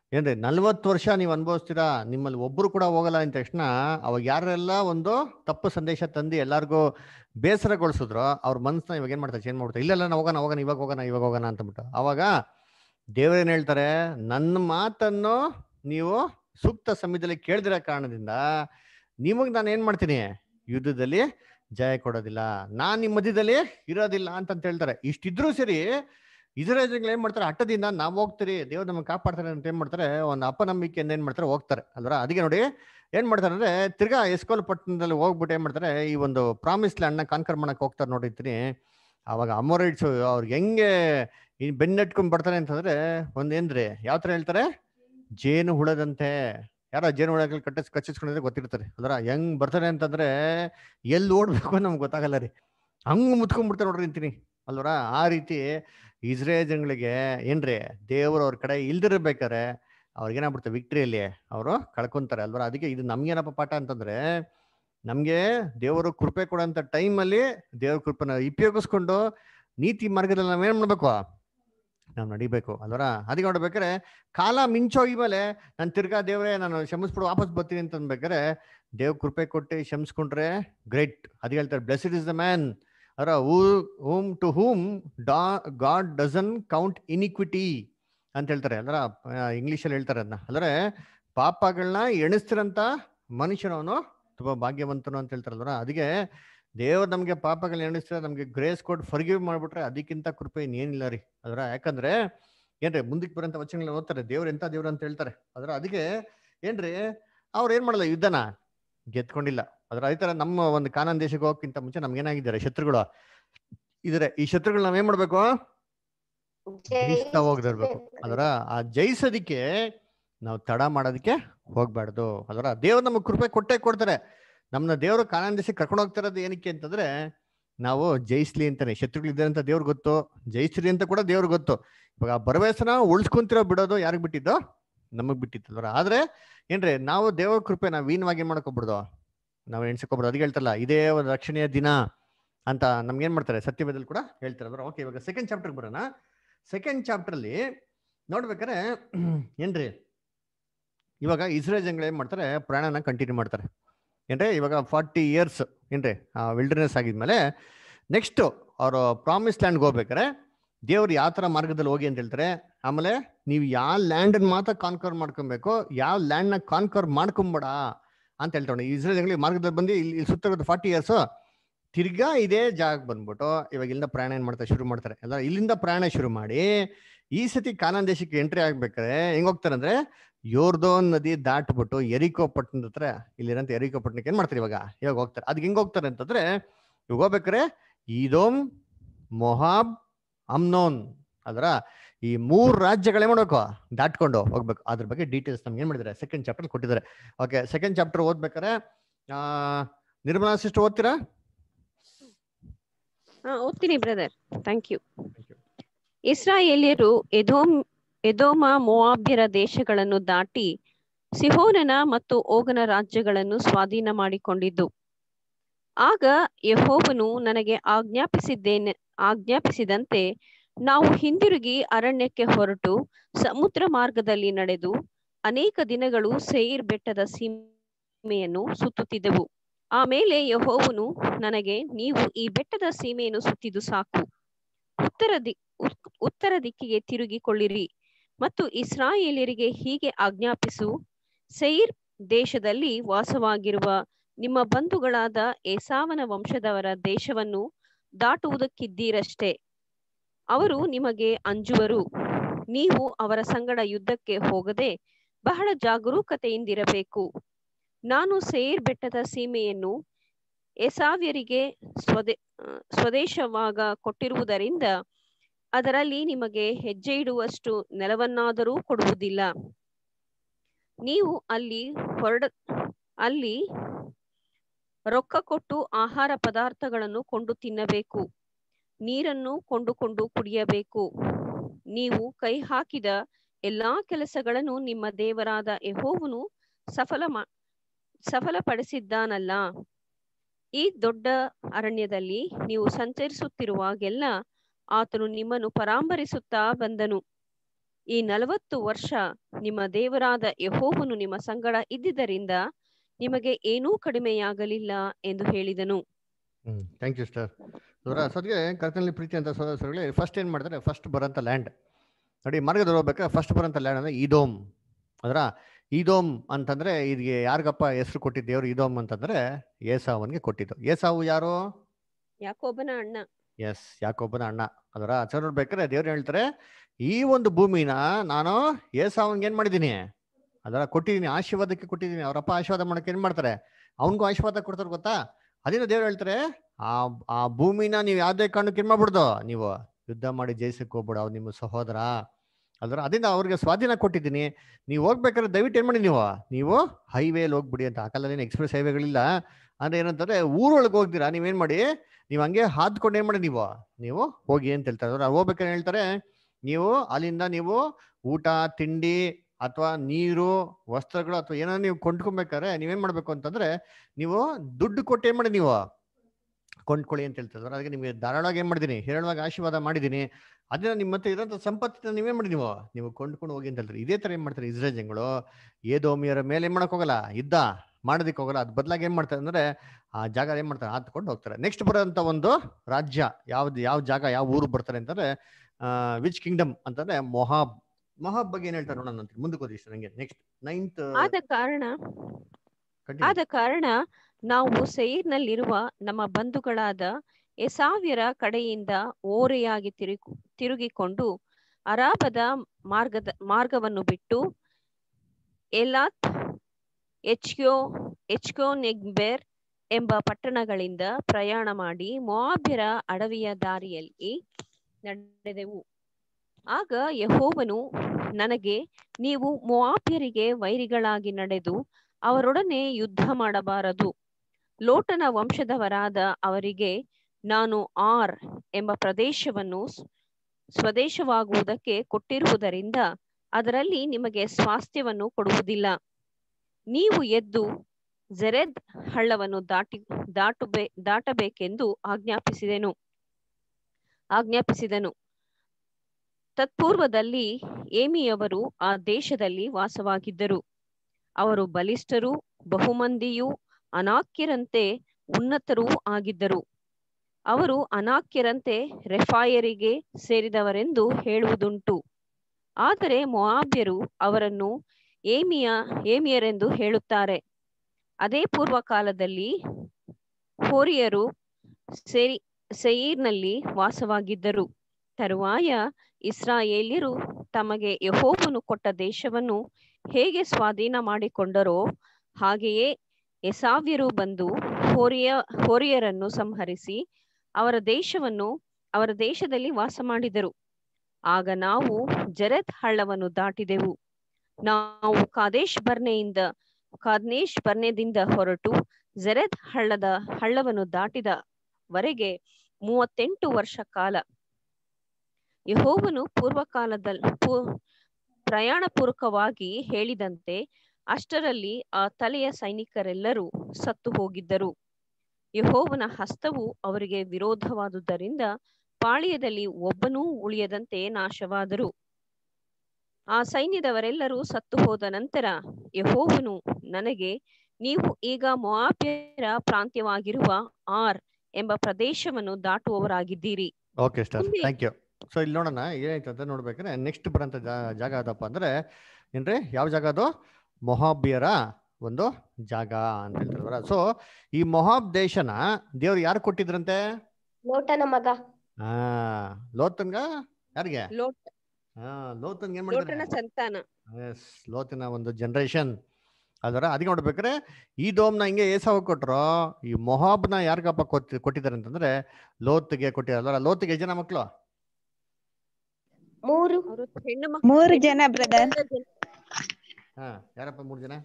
ಏನ್ರಿ ನಲ್ವತ್ತು ವರ್ಷ ನೀವು ಅನುಭವಿಸ್ತೀರಾ, ನಿಮ್ಮಲ್ಲಿ ಒಬ್ರು ಕೂಡ ಹೋಗಲ್ಲ ಅಂದ ತಕ್ಷಣ ಅವಾಗ ಯಾರೆಲ್ಲ ಒಂದು ತಪ್ಪು ಸಂದೇಶ ತಂದು ಎಲ್ಲಾರ್ಗೂ ಬೇಸರಗೊಳಿಸಿದ್ರು, ಅವ್ರ ಮನ್ಸನ್ನ ಇವಾಗ ಏನ್ ಮಾಡ್ತಾರೆ, ಚೇಂಜ್ ಮಾಡ್ತಾರೆ. ಇಲ್ಲೆಲ್ಲ ನಾವು ಹೋಗೋಣ ಹೋಗೋಣ ಇವಾಗ ಹೋಗೋಣ ಇವಾಗ ಹೋಗೋಣ ಅಂತಬಿಟ್ಟು ಅವಾಗ ದೇವ್ರೇನ್ ಹೇಳ್ತಾರೆ, ನನ್ನ ಮಾತನ್ನು ನೀವು ಸೂಕ್ತ ಸಮಯದಲ್ಲಿ ಕೇಳ್ದಿರೋ ಕಾರಣದಿಂದ ನಿಮಗ್ ನಾನು ಏನ್ ಮಾಡ್ತೀನಿ, ಯುದ್ಧದಲ್ಲಿ ಜಯ ಕೊಡೋದಿಲ್ಲ, ನಾನ್ ನಿಮ್ಮ ಮಧ್ಯದಲ್ಲಿ ಇರೋದಿಲ್ಲ ಅಂತಂತ ಹೇಳ್ತಾರೆ. ಇಷ್ಟಿದ್ರು ಸರಿ ಇಸ್ರಾಯೇಲ್ಗಳು ಏನ್ ಮಾಡ್ತಾರೆ, ಹಠದಿಂದ ನಾವ್ ಹೋಗ್ತೀರಿ ದೇವ್ರು ನಮ್ಗೆ ಕಾಪಾಡ್ತಾರೆ ಅಂತ ಏನ್ ಮಾಡ್ತಾರೆ, ಒಂದು ಅಪನಂಬಿಕೆಯಿಂದ ಏನ್ ಮಾಡ್ತಾರೆ ಹೋಗ್ತಾರೆ ಅಲ್ವರ. ಅದಕ್ಕೆ ನೋಡಿ ಏನ್ ಮಾಡ್ತಾರೆ ಅಂದ್ರೆ ತಿರ್ಗಾ ಎಸ್ಕೋಲ್ ಪಟ್ಟಣದಲ್ಲಿ ಹೋಗ್ಬಿಟ್ಟು ಏನ್ ಮಾಡ್ತಾರೆ, ಈ ಒಂದು ಪ್ರಾಮಿಸ್ ಲ್ಯಾಂಡ್ ನ ಕಾನ್ಕರ್ ಮಾಡಕ್ ಹೋಗ್ತಾರೆ ನೋಡಿರ್ತೀನಿ. ಅವಾಗ ಅಮೋರೈಟ್ಸ್ ಅವ್ರಿಗೆ ಹೆಂಗೆ ಈ ಬೆನ್ನಟ್ಕೊಂಡ್ ಬರ್ತಾರೆ ಅಂತಂದ್ರೆ ಒಂದೇನ್ರಿ ಯಾವ ತರ ಹೇಳ್ತಾರೆ, ಜೇನು ಹುಳದಂತೆ. ಯಾರೋ ಜೇನು ಹುಳಗಳು ಕಟ್ಟಿಸ್ ಕಚ್ಚಿಸ್ಕೊಂಡಿದ್ರೆ ಗೊತ್ತಿರ್ತಾರೆ ಅಲ್ವರ, ಹೆಂಗ್ ಬರ್ತಾರೆ ಅಂತಂದ್ರೆ ಎಲ್ಲಿ ಓಡ್ಬೇಕು ನಮ್ಗೆ ಗೊತ್ತಾಗಲ್ಲ ರೀ, ಹಂಗ್ ಮುತ್ಕೊಂಡ್ಬಿಡ್ತಾರೆ ನೋಡ್ರಿ ಅಂತೀನಿ ಅಲ್ವರ. ಆ ರೀತಿ ಇಸ್ರೇಲ್ ಜನಗಳಿಗೆ ಏನ್ರಿ ದೇವ್ರು ಅವ್ರ ಕಡೆ ಇಲ್ದಿರ್ಬೇಕಾರೆ ಅವ್ರಿಗೇನಾಗ್ಬಿಡ್ತಾರೆ, ವಿಕ್ಟ್ರಿಯಲ್ಲಿ ಅವರು ಕಳ್ಕೊಂತಾರೆ ಅಲ್ವರ. ಅದಕ್ಕೆ ಇದು ನಮ್ಗೇನಪ್ಪ ಪಾಠ ಅಂತಂದ್ರೆ, ನಮ್ಗೆ ದೇವರು ಕೃಪೆ ಕೊಡೋಂಥ ಟೈಮಲ್ಲಿ ದೇವ್ರ ಕೃಪೆನ ಉಪಯೋಗಿಸ್ಕೊಂಡು ನೀತಿ ಮಾರ್ಗದಲ್ಲಿ ನಾವೇನ್ ಮಾಡ್ಬೇಕು, ನಾವು ನಡಿಬೇಕು ಅಲ್ವರ. ಅದಕ್ಕೆ ನೋಡ್ಬೇಕಾರೆ ಕಾಲ ಮಿಂಚೋಗಿ ಮೇಲೆ ನಾನು ತಿರ್ಗಾ ದೇವ್ರೆ ನಾನು ಕ್ಷಮಿಸ್ಬಿಟ್ಟು ವಾಪಸ್ ಬರ್ತೀನಿ ಅಂತ ಅನ್ಬೇಕಾರೆ ದೇವ್ ಕೃಪೆ ಕೊಟ್ಟು ಕ್ಷಮಿಸ್ಕೊಂಡ್ರೆ ಗ್ರೇಟ್. ಅದಕ್ಕೆ ಹೇಳ್ತಾರೆ ಬ್ಲೆಸ್ಡ್ ಇಸ್ ದ ಮ್ಯಾನ್ ಅರ ಹೂಮ್ ಟು ಹೂಮ್ ಡಾ ಗಾಡ್ ಡಸನ್ ಕೌಂಟ್ ಇನಿಕ್ವಿಟಿ ಅಂತ ಹೇಳ್ತಾರೆ ಅಲ್ರ, ಇಂಗ್ಲಿಷಲ್ಲಿ ಹೇಳ್ತಾರೆ ಅದನ್ನ. ಅಂದ್ರೆ ಪಾಪಗಳನ್ನ ಎಣಿಸ್ತಿರಂತ ಮನುಷ್ಯನವನು ತುಂಬಾ ಭಾಗ್ಯವಂತನು ಅಂತ ಹೇಳ್ತಾರಲ್ವರ. ಅದಕ್ಕೆ ದೇವ್ರು ನಮ್ಗೆ ಪಾಪಗಳನ್ನ ಎಣಿಸ್ತಾರೆ, ನಮ್ಗೆ ಗ್ರೇಸ್ ಕೊಟ್ಟು ಫರ್ಗಿವ್ ಮಾಡ್ಬಿಟ್ರೆ ಅದಕ್ಕಿಂತ ಕೃಪೆ ಇನ್ನೇನಿಲ್ಲ ರೀ ಅದ್ರ. ಯಾಕಂದ್ರೆ ಏನ್ರಿ ಮುಂದಕ್ಕೆ ಬರೋಂಥ ವಚನಗಳನ್ನ ಓದ್ತಾರೆ, ದೇವ್ರು ಎಂತ ದೇವ್ರು ಅಂತ ಹೇಳ್ತಾರೆ ಅದ್ರ. ಅದಕ್ಕೆ ಏನ್ರಿ ಅವ್ರು ಏನ್ ಮಾಡಲ್ಲ, ಯುದ್ಧನ ಗೆದ್ಕೊಂಡಿಲ್ಲ ಅದ್ರ. ಅದೇ ತರ ನಮ್ಮ ಒಂದು ಕಾನಾನ್ ದೇಶಕ್ಕೆ ಹೋಗಕ್ಕಿಂತ ಮುಂಚೆ ನಮ್ಗೆ ಏನಾಗಿದ್ದಾರೆ, ಶತ್ರುಗಳು ಇದ್ರೆ. ಈ ಶತ್ರುಗಳು ನಾವೇನ್ ಮಾಡ್ಬೇಕು, ಜಯಿಸ್ತಾ ಹೋಗ್ದಿರ್ಬೇಕು ಅದರ. ಆ ಜಯಿಸೋದಿಕ್ಕೆ ನಾವು ತಡ ಮಾಡೋದಕ್ಕೆ ಹೋಗ್ಬಾರ್ದು ಅದರ. ದೇವ್ರು ನಮಗೆ ಕೃಪೆ ಕೊಟ್ಟೆ ಕೊಡ್ತಾರೆ. ನಮ್ಮನ್ನ ದೇವರು ಕಾನಾನ್ ದೇಶಕ್ಕೆ ಕರ್ಕೊಂಡು ಹೋಗ್ತಿರೋದು ಏನಕ್ಕೆ ಅಂತಂದ್ರೆ ನಾವು ಜಯಿಸ್ಲಿ ಅಂತಾನೆ. ಶತ್ರುಗಳಿದ್ದಾರೆ ಅಂತ ದೇವ್ರಿಗೆ ಗೊತ್ತು, ಜಯಿಸ್ಲಿ ಅಂತ ಕೂಡ ದೇವ್ರಿಗೆ ಗೊತ್ತು. ಇವಾಗ ಆ ಭರವಸೆನ ಉಳಿಸ್ಕೊಂತಿರೋ ಬಿಡೋದು ಯಾರಿಗೆ ಬಿಟ್ಟಿದ್ದು, ನಮಗ್ ಬಿಟ್ಟಿತ್ತಲ್ವರ. ಆದ್ರೆ ಏನ್ರಿ ನಾವು ದೇವ್ರ ಕೃಪೆ ನಾವು ವೀನವಾಗಿ ಮಾಡ್ಕೊಬಿಡ್ದು, ನಾವು ಎಣ್ಸಕೊಬಿಡೋದು. ಅದಕ್ಕೆ ಹೇಳ್ತಾರಲ್ಲ ಇದೇ ಒಂದು ರಕ್ಷಣೆಯ ದಿನ ಅಂತ ನಮ್ಗೆ ಏನ್ ಮಾಡ್ತಾರೆ ಸತ್ಯವೇದಲ್ಲಿ ಕೂಡ ಹೇಳ್ತಾರೆ. ಓಕೆ, ಇವಾಗ ಸೆಕೆಂಡ್ ಚಾಪ್ಟರ್ ಬರೋಣ. ಸೆಕೆಂಡ್ ಚಾಪ್ಟರ್ ಅಲ್ಲಿ ನೋಡ್ಬೇಕಾರೆ ಏನ್ರಿ ಇವಾಗ ಇಸ್ರೇಲ್ ಜನಗಳು ಏನ್ ಮಾಡ್ತಾರೆ, ಪ್ರಯಾಣನ ಕಂಟಿನ್ಯೂ ಮಾಡ್ತಾರೆ ಏನ್ರಿ. ಇವಾಗ ಫಾರ್ಟಿ ಇಯರ್ಸ್ ಏನ್ರಿ ವಿಲ್ಡರ್ನೆಸ್ ಆಗಿದ್ಮೇಲೆ ನೆಕ್ಸ್ಟ್ ಅವರು ಪ್ರಾಮಿಸ್ ಲ್ಯಾಂಡ್ಗೆ ಹೋಗ್ಬೇಕಾರೆ ದೇವ್ರು ಯಾವ ತರ ಮಾರ್ಗದಲ್ಲಿ ಹೋಗಿ ಅಂತ ಹೇಳ್ತಾರೆ. ಆಮೇಲೆ ನೀವು ಯಾವ ಲ್ಯಾಂಡ್ ಮಾತ್ರ ಕಾನ್ಕರ್ ಮಾಡ್ಕೊಬೇಕು, ಯಾವ ಲ್ಯಾಂಡ್ ನ ಕಾನ್ಕರ್ ಮಾಡ್ಕೊಂಬೇಡ ಅಂತ ಹೇಳ್ತಾರೆ. ಇಸ್ರೇಲ್ ಜನಗಳಿಗೆ ಮಾರ್ಗದಲ್ಲಿ ಬಂದು ಇಲ್ಲಿ ಸುತ್ತ ಫಾರ್ಟಿ ಇಯರ್ಸ್ ತಿರ್ಗಾ ಇದೇ ಜಾಗ ಬಂದ್ಬಿಟ್ಟು ಇವಾಗ ಇಲ್ಲಿಂದ ಪ್ರಯಾಣ ಏನ್ ಮಾಡ್ತಾರೆ, ಶುರು ಮಾಡ್ತಾರೆ ಎಲ್ಲ. ಇಲ್ಲಿಂದ ಪ್ರಯಾಣ ಶುರು ಮಾಡಿ ಈ ಸತಿ ಕಾನಾನ್ ದೇಶಕ್ಕೆ ಎಂಟ್ರಿ ಆಗ್ಬೇಕಾರೆ ಹೆಂಗ್ ಹೋಗ್ತಾರೆ ಅಂದ್ರೆ ಯೋರ್ದೋನ್ ನದಿ ದಾಟ್ಬಿಟ್ಟು ಎರಿಕೋ ಪಟ್ಟಣದ ಹತ್ರ ಇಲ್ಲಿರಂತ ಎರಿಕೋ ಪಟ್ಟಣಕ್ಕೆ ಏನ್ ಮಾಡ್ತಾರೆ ಇವಾಗ ಇವಾಗ ಹೋಗ್ತಾರೆ. ಅದಕ್ಕೆ ಹೆಂಗ್ ಹೋಗ್ತಾರೆ ಅಂತಂದ್ರೆ ಇವಾಗ ಹೋಗ್ಬೇಕಾರೆ ಈದೋಮ್, ಮೊಹಾಬ್, ಅಮ್ನೋನ್ ಅದರ ಈ ಮೂರ್ ರಾಜ್ಯಗಳೇ ಮಾಡ್ಬೇಕು, ದಾಟ್ಕೊಂಡು ಹೋಗ್ಬೇಕು. ಅದ್ರ ಬಗ್ಗೆ ಡೀಟೇಲ್ಸ್ ನಮ್ಗೆ ಏನ್ ಮಾಡಿದ್ದಾರೆ ಸೆಕೆಂಡ್ ಚಾಪ್ಟರ್ ಕೊಟ್ಟಿದ್ದಾರೆ. ಓಕೆ, ಸೆಕೆಂಡ್ ಚಾಪ್ಟರ್ ಓದ್ಬೇಕಾರೆ ಆ ನಿರ್ಮಲಾ ಸಿಸ್ಟರ್ ಓದ್ತೀರಾ? ಹಾ, ಓದ್ತೀನಿ ಬ್ರದರ್, ಥ್ಯಾಂಕ್ ಯು. ಇಸ್ರಾಯೇಲ್ಯರು ಎದೋಮ್ ಎದೋಮ ಮೋವಾಬ್ಯರ ದೇಶಗಳನ್ನು ದಾಟಿ ಸಿಹೋನನ ಮತ್ತು ಓಗನ ರಾಜ್ಯಗಳನ್ನು ಸ್ವಾಧೀನ ಮಾಡಿಕೊಂಡಿದ್ದು. ಆಗ ಯೆಹೋವನು ನನಗೆ ಆಜ್ಞಾಪಿಸಿದ್ದೇನೆ ಆಜ್ಞಾಪಿಸಿದಂತೆ ನಾವು ಹಿಂದಿರುಗಿ ಅರಣ್ಯಕ್ಕೆ ಹೊರಟು ಸಮುದ್ರ ಮಾರ್ಗದಲ್ಲಿ ನಡೆದು ಅನೇಕ ದಿನಗಳು ಸೇಯಿರ್ ಬೆಟ್ಟದ ಸೀಮೆಯನ್ನು ಸುತ್ತುತ್ತಿದ್ದೆವು. ಆಮೇಲೆ ಯೆಹೋವನು ನನಗೆ, ನೀವು ಈ ಬೆಟ್ಟದ ಸೀಮೆಯನ್ನು ಸುತ್ತಿದ್ದು ಸಾಕು, ಉತ್ತರ ದಿ ಉತ್ತರ ದಿಕ್ಕಿಗೆ ತಿರುಗಿಕೊಳ್ಳಿರಿ ಮತ್ತು ಇಸ್ರಾಯೇಲ್ಯರಿಗೆ ಹೀಗೆ ಆಜ್ಞಾಪಿಸು, ಸೇಯಿರ್ ದೇಶದಲ್ಲಿ ವಾಸವಾಗಿರುವ ನಿಮ್ಮ ಬಂಧುಗಳಾದ ಏಸಾವನ ವಂಶದವರ ದೇಶವನ್ನು ದಾಟುವುದಕ್ಕಿದ್ದೀರಷ್ಟೇ. ಅವರು ನಿಮಗೆ ಅಂಜುವರು. ನೀವು ಅವರ ಸಂಗಡ ಯುದ್ಧಕ್ಕೆ ಹೋಗದೆ ಬಹಳ ಜಾಗರೂಕತೆಯಿಂದಿರಬೇಕು. ನಾನು ಸೇಯಿರ್ ಬೆಟ್ಟದ ಸೀಮೆಯನ್ನು ಏಸಾವ್ಯರಿಗೆ ಸ್ವದೇ ಸ್ವದೇಶವಾಗ ಕೊಟ್ಟಿರುವುದರಿಂದ ಅದರಲ್ಲಿ ನಿಮಗೆ ಹೆಜ್ಜೆ ಇಡುವಷ್ಟು ನೆಲವನ್ನಾದರೂ ಕೊಡುವುದಿಲ್ಲ. ನೀವು ಅಲ್ಲಿ ಹೊರಡ ಅಲ್ಲಿ ರೊಕ್ಕ ಕೊಟ್ಟು ಆಹಾರ ಪದಾರ್ಥಗಳನ್ನು ಕೊಂಡು ತಿನ್ನಬೇಕು, ನೀರನ್ನು ಕೊಂಡುಕೊಂಡು ಕುಡಿಯಬೇಕು. ನೀವು ಕೈ ಹಾಕಿದ ಎಲ್ಲಾ ಕೆಲಸಗಳನ್ನು ನಿಮ್ಮ ದೇವರಾದ ಯೆಹೋವನು ಸಫಲ ಮಾ ಸಫಲಪಡಿಸಿದ್ದಾನಲ್ಲ. ಈ ದೊಡ್ಡ ಅರಣ್ಯದಲ್ಲಿ ನೀವು ಸಂಚರಿಸುತ್ತಿರುವಾಗೆಲ್ಲ ಆತನು ನಿಮ್ಮನ್ನು ಪರಾಂಬರಿಸುತ್ತಾ ಬಂದನು. ಈ ನಲವತ್ತು ವರ್ಷ ನಿಮ್ಮ ದೇವರಾದ ಯೆಹೋವನು ನಿಮ್ಮ ಸಂಗಡ ಇದ್ದಿದ್ದರಿಂದ ನಿಮಗೆ ಏನೂ ಕಡಿಮೆಯಾಗಲಿಲ್ಲ ಎಂದು ಹೇಳಿದನು. Hmm thank you star. ಅದರ ಸದ್ಗೆ ಕರ್ತನಲ್ಲಿ ಪ್ರೀತಿ ಅಂತ ಸಹೋದರಗಳೇ, ಫಸ್ಟ್ ಏನು ಮಾಡ್ತಾರೆ, ಫಸ್ಟ್ ಬರೋಂಥ ಲ್ಯಾಂಡ್ ನೋಡಿ, ಮಾರ್ಗದಲ್ಲಿ ಹೋಗ್ಬೇಕಾದ್ರೆ ಫಸ್ಟ್ ಬರೋಂಥ ಲ್ಯಾಂಡ್ ಅಂದರೆ ಈದೋಮ್. ಅದರ ಈದೋಮ್ ಅಂತಂದ್ರೆ ಇದಕ್ಕೆ ಯಾರಿಗಪ್ಪ ಹೆಸರು ಕೊಟ್ಟಿದ್ದು ದೇವ್ರು ಈದೋಮ್ ಅಂತಂದ್ರೆ ಏಸಾವನ್ಗೆ ಕೊಟ್ಟಿದ್ದು. ಏಸಾವು ಯಾರು? ಯಾಕೋಬನ ಅಣ್ಣ. ಎಸ್, ಯಾಕೊಬ್ಬನ ಅಣ್ಣ. ಅದರ ಆಚಾರ ನೋಡ್ಬೇಕಾದ್ರೆ ದೇವ್ರು ಹೇಳ್ತಾರೆ, ಈ ಒಂದು ಭೂಮಿನ ನಾನು ಏಸಾವನ್ಗೆ ಏನ್ ಮಾಡಿದ್ದೀನಿ, ಅದರ ಕೊಟ್ಟಿದ್ದೀನಿ, ಆಶೀರ್ವಾದಕ್ಕೆ ಕೊಟ್ಟಿದ್ದೀನಿ. ಅವರಪ್ಪ ಆಶೀರ್ವಾದ ಮಾಡಕ್ಕೆ ಏನ್ ಮಾಡ್ತಾರೆ, ಅವನಿಗೂ ಆಶೀರ್ವಾದ ಕೊಡ್ತಾರೆ ಗೊತ್ತಾ. ಅದರಿಂದ ದೇವ್ರು ಹೇಳ್ತಾರೆ, ಆ ಆ ಭೂಮಿನ ನೀವು ಯಾವ್ದೇ ಕಾರಣಕ್ಕೆ ಏನ್ ಮಾಡ್ಬಿಡ್ದು, ನೀವು ಯುದ್ಧ ಮಾಡಿ ಜಯಿಸಕ್ಕೆ ಹೋಗ್ಬಿಡು, ಅವ್ರು ನಿಮ್ಮ ಸಹೋದರ. ಅದರ ಅದರಿಂದ ಅವ್ರಿಗೆ ಸ್ವಾಧೀನ ಕೊಟ್ಟಿದ್ದೀನಿ. ನೀವು ಹೋಗ್ಬೇಕಾದ್ರೆ ದಯವಿಟ್ಟು ಏನ್ ಮಾಡಿ, ನೀವು ನೀವು ಹೈವೇಲಿ ಹೋಗ್ಬಿಡಿ ಅಂತ. ಆ ಕಾಲದಲ್ಲಿ ಎಕ್ಸ್ಪ್ರೆಸ್ ಹೈವೇಗಳಿಲ್ಲ. ಅಂದ್ರೆ ಏನಂತಾರೆ, ಊರೊಳಗೆ ಹೋಗ್ತೀರಾ ನೀವೇನ್ ಮಾಡಿ, ನೀವು ಹಂಗೆ ಹಾದ್ಕೊಂಡು ಏನ್ ಮಾಡಿ ನೀವು ನೀವು ಹೋಗಿ ಅಂತ ಹೇಳ್ತಾರೆ. ಅವ್ರು ಹೋಗ್ಬೇಕಾದ್ರೆ ಹೇಳ್ತಾರೆ, ನೀವು ಅಲ್ಲಿಂದ ನೀವು ಊಟ ತಿಂಡಿ ಅಥವಾ ನೀರು ವಸ್ತ್ರಗಳು ಅಥವಾ ಏನೋ ನೀವು ಕೊಂಡ್ಕೊಬೇಕಾದ್ರೆ ನೀವೇನ್ ಮಾಡ್ಬೇಕು ಅಂತಂದ್ರೆ, ನೀವು ದುಡ್ಡು ಕೊಟ್ಟು ಏನ್ ಮಾಡಿ ನೀವು ಕೊಂಡ್ಕೊಳ್ಳಿ ಅಂತ ಹೇಳ್ತಾರೆ. ಅದಕ್ಕೆ ನಿಮಗೆ ಧಾರಾಳವಾಗಿ ಏನ್ ಮಾಡಿದೀನಿ, ಹೇರಳವಾಗಿ ಆಶೀರ್ವಾದ ಮಾಡಿದೀನಿ. ಅದನ್ನ ನಿಮ್ಮ ಹತ್ರ ಇರೋಂಥ ಸಂಪತ್ತಿನ ನೀವೇನ್ ಮಾಡಿ ನೀವು ನೀವು ಕೊಂಡ್ಕೊಂಡು ಹೋಗಿ ಅಂತ ಹೇಳ್ತಾರೆ. ಇದೇ ತರ ಏನ್ ಮಾಡ್ತಾರೆ ಇಸ್ರೇಲ್ ಜನಗಳು, ಏದೋಮಿಯರ ಮೇಲೆ ಏನ್ ಮಾಡಕ್ ಹೋಗಲ್ಲ, ಯುದ್ಧ ಮಾಡೋದಕ್ಕೆ ಹೋಗಲ್ಲ. ಅದ್ ಬದಲಾಗಿ ಏನ್ ಮಾಡ್ತಾರೆ ಅಂದ್ರೆ, ಆ ಜಾಗ ಏನ್ ಮಾಡ್ತಾರೆ, ಹಾತ್ಕೊಂಡು ಹೋಗ್ತಾರೆ. ನೆಕ್ಸ್ಟ್ ಬರೋಂಥ ಒಂದು ರಾಜ್ಯ ಯಾವ್ದು, ಯಾವ ಜಾಗ, ಯಾವ ಊರು ಬರ್ತಾರೆ ಅಂತಂದ್ರೆ, ಆ ವಿಚ್ ಕಿಂಗ್ಡಮ್ ಅಂತಂದ್ರೆ ಮೊಹಾಬ್. ಮೊಹಾಬ್ ಬಗ್ಗೆ ಏನ್ ಹೇಳ್ತಾರೆ ನೋಡೋಣ ಅಂತ ಮುಂದಕ್ಕೆ ಓದಿ ನಂಗೆ. ನೆಕ್ಸ್ಟ್ ನೈನ್ತ್ ಆದ ಕಾರಣ ಆದ ಕಾರಣ ನಾವು ಸೆಯಿರ್ನಲ್ಲಿರುವ ನಮ್ಮ ಬಂಧುಗಳಾದ ಎಸಾವ್ಯರ ಕಡೆಯಿಂದ ಓರೆಯಾಗಿ ತಿರುಗಿ ತಿರುಗಿಕೊಂಡು ಅರಾಬದ ಮಾರ್ಗದ ಮಾರ್ಗವನ್ನು ಬಿಟ್ಟು ಎಲಾತ್, ಎಚ್ಕೋ ಎಚ್ಕೋನೆಗ್ಬೆರ್ ಎಂಬ ಪಟ್ಟಣಗಳಿಂದ ಪ್ರಯಾಣ ಮಾಡಿ ಮೋವಾಬ್ಯರ ಅಡವಿಯ ದಾರಿಯಲ್ಲಿ ನಡೆದೆವು. ಆಗ ಯೆಹೋವನು ನನಗೆ, ನೀವು ಮೋವಾಬ್ಯರಿಗೆ ವೈರಿಗಳಾಗಿ ನಡೆದು ಅವರೊಡನೆ ಯುದ್ಧ ಮಾಡಬಾರದು. ಲೋಟನ ವಂಶದವರಾದ ಅವರಿಗೆ ನಾನು ಆರ್ ಎಂಬ ಪ್ರದೇಶವನ್ನು ಸ್ವದೇಶವಾಗುವುದಕ್ಕೆ ಕೊಟ್ಟಿರುವುದರಿಂದ ಅದರಲ್ಲಿ ನಿಮಗೆ ಸ್ವಾಸ್ಥ್ಯವನ್ನು ಕೊಡುವುದಿಲ್ಲ. ನೀವು ಎದ್ದು ಜೆರೆದ್ ಹಳ್ಳವನ್ನು ದಾಟಿ ದಾಟಬೇ ದಾಟಬೇಕೆಂದು ಆಜ್ಞಾಪಿಸಿದೆನು ಆಜ್ಞಾಪಿಸಿದನು ತತ್ಪೂರ್ವದಲ್ಲಿ ಏಮಿಯವರು ಆ ದೇಶದಲ್ಲಿ ವಾಸವಾಗಿದ್ದರು. ಅವರು ಬಲಿಷ್ಠರೂ ಬಹುಮಂದಿಯೂ ಅನಾಕ್ಯರಂತೆ ಉನ್ನತರೂ ಆಗಿದ್ದರು. ಅವರು ಅನಾಕ್ಯರಂತೆ ರೆಫಾಯರಿಗೆ ಸೇರಿದವರೆಂದು ಹೇಳುವುದುಂಟು. ಆದರೆ ಮೊವಾಬ್ಯರು ಅವರನ್ನು ಏಮಿಯ ಏಮಿಯರೆಂದು ಹೇಳುತ್ತಾರೆ. ಅದೇ ಪೂರ್ವಕಾಲದಲ್ಲಿ ಹೋರಿಯರು ಸೇರಿ ಸೆಯಿರ್ನಲ್ಲಿ ವಾಸವಾಗಿದ್ದರು. ತರುವಾಯ ಇಸ್ರಾಯೇಲ್ಯರು ತಮಗೆ ಯೆಹೋವನು ಕೊಟ್ಟ ದೇಶವನ್ನು ಹೇಗೆ ಸ್ವಾಧೀನ ಮಾಡಿಕೊಂಡರೋ ಹಾಗೆಯೇ ಎಸಾವ್ಯರು ಬಂದು ಹೋರಿಯ ಹೋರಿಯರನ್ನು ಸಂಹರಿಸಿ ಅವರ ದೇಶವನ್ನು ಅವರ ದೇಶದಲ್ಲಿ ವಾಸ ಮಾಡಿದರು. ಆಗ ನಾವು ಜೆರೆದ್ ಹಳ್ಳವನ್ನು ದಾಟಿದೆವು. ನಾವು ಕಾದೇಶ್ ಬರ್ನೆಯಿಂದ ಕಾದೇಶ್ ಬರ್ನೆದಿಂದ ಹೊರಟು ಜೆರೆದ್ ಹಳ್ಳದ ಹಳ್ಳವನ್ನು ದಾಟಿದ ವರೆಗೆ ಮೂವತ್ತೆಂಟು ವರ್ಷ ಕಾಲ. ಯೆಹೋವನು ಪೂರ್ವಕಾಲದಲ್ಲಿ ಪೂ ಪ್ರಯಾಣ ಪೂರ್ವಕವಾಗಿ ಹೇಳಿದಂತೆ ಅಷ್ಟರಲ್ಲಿ ಆ ತಲೆಯ ಸೈನಿಕರೆಲ್ಲರೂ ಸತ್ತು ಹೋಗಿದ್ದರು. ಯೆಹೋವನ ಹಸ್ತವು ಅವರಿಗೆ ವಿರೋಧವಾದುದರಿಂದ ಪಾಳ್ಯದಲ್ಲಿ ಒಬ್ಬನೂ ಉಳಿಯದಂತೆ ನಾಶವಾದರು. ಆ ಸೈನ್ಯದವರೆಲ್ಲರೂ ಸತ್ತು ಹೋದ ನಂತರ ಯೆಹೋವನು ನನಗೆ, ನೀವು ಈಗ ಮೊವಾಬ್ಯರ ಪ್ರಾಂತ್ಯವಾಗಿರುವ ಆರ್ ಎಂಬ ಪ್ರದೇಶವನ್ನು ದಾಟುವವರಾಗಿದ್ದೀರಿ. Okay star, thank you. So ಇಲ್ಲಿ ನೋಡೋಣ ಏನಾಯ್ತು ಅಂತ ನೋಡ್ಬೇಕಾದ್ರೆ, ನೆಕ್ಸ್ಟ್ ಬರೋಂಥ ಜಾಗ ಯಾವ್ದಪ್ಪ ಅಂದ್ರೆ ಏನ್ರಿ, ಯಾವ ಜಾಗ ಅದು? ಮೊಹಾಬಿಯರ ಒಂದು ಜಾಗ ಅಂತ ಹೇಳ್ತಾರ. ಸೊ ಈ ಮೊಹಾಬ್ ದೇಶನ ದೇವ್ರು ಯಾರು ಕೊಟ್ಟಿದ್ರಂತೆ? ಲೋಟನ ಮಗ. ಹಾ, ಲೋತನ್ಗ ಯಾರಿಗೆ? ಲೋಟ ಹಾ, ಲೋತನ್ಗೆ ಏನ್ ಲೋಟನ ಮಾಡಿದಾರೆ? ಸಂತಾನ. ಎಸ್, ಲೋತಿನ ಒಂದು ಜನರೇಷನ್. ಅದರ ಅದಕ್ಕೆ ನೋಡ್ಬೇಕಾರೆ ಈ ದೋಮ್ನ ಹಿಂಗೆ ಏಸಾವ್ ಕೊಟ್ರು, ಈ ಮೊಹಾಬ್ನ ಯಾರಿಗಪ್ಪ ಕೊಟ್ಟಿ ಕೊಟ್ಟಿದ್ದಾರೆ ಅಂತಂದ್ರೆ ಲೋತ್ಗೆ ಕೊಟ್ಟಿದಾರಲ್ಲ. ಲೋತ್ಗೆ ಎಷ್ಟು ಜನ ಮಕ್ಕಳು? ಮೂರು ಅವರು ಹೆಣ್ಣು ಮೂರು ಜನ ಬ್ರದರ್. ಹಾ, ಯಾರಪ್ಪ ಮೂರು ಜನ?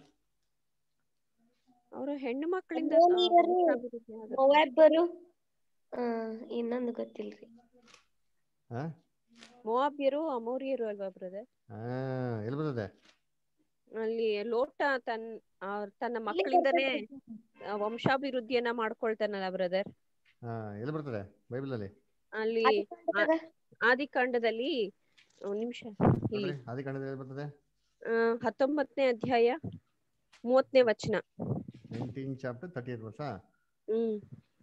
ಅವರು ಹೆಣ್ಣು ಮಕ್ಕಳಿಂದ ಅಮ್ಮೋನಿಯರು, ಮೊವಾಬ್ಯರು, ಆ ಇನ್ನೊಂದು ಗೊತ್ತಿಲ್ರಿ. ಹಾ, ಮೊವಾಬ್ಯರು ಅಮೋರಿಯರು ಅಲ್ವಾ ಬ್ರದರ್? ಹಾ, ಎಲ್ಲಿ ಬರ್ತದೆ? ಅಲ್ಲಿ ಲೋಟ ತನ್ ಆ, ತನ್ನ ಮಕ್ಕಳಿಂದನೇ ಆ, ವಂಶಾಭಿವೃದ್ಧಿಯನ್ನ ಮಾಡ್ಕೊಳ್ತಾನಲ್ಲ ಬ್ರದರ್. ಹಾ, ಎಲ್ಲಿ ಬರ್ತದೆ ಬೈಬಲ್ ಅಲ್ಲಿ? ಅಲ್ಲಿ ಆ- ಆದಿಕಾಂಡದಲ್ಲಿ ಒಂದ್ ನಿಮಿಷ ಇಲ್ಲಿ ನೋಡ್ರಿ ಅದೇ ಕನ್ನಡದಲ್ಲಿ ಬರ್ತದೆ. ಆ, ಹತ್ತೊಂಬತ್ತನೇ ಅಧ್ಯಾಯ ಮೂವತ್ತನೇ ವಚನ. ನೈನ್ಟೀನ್ ಚಾಪ್ಟರ್ ತರ್ಟಿ ಏಟ್ ವರ್ಷ hmm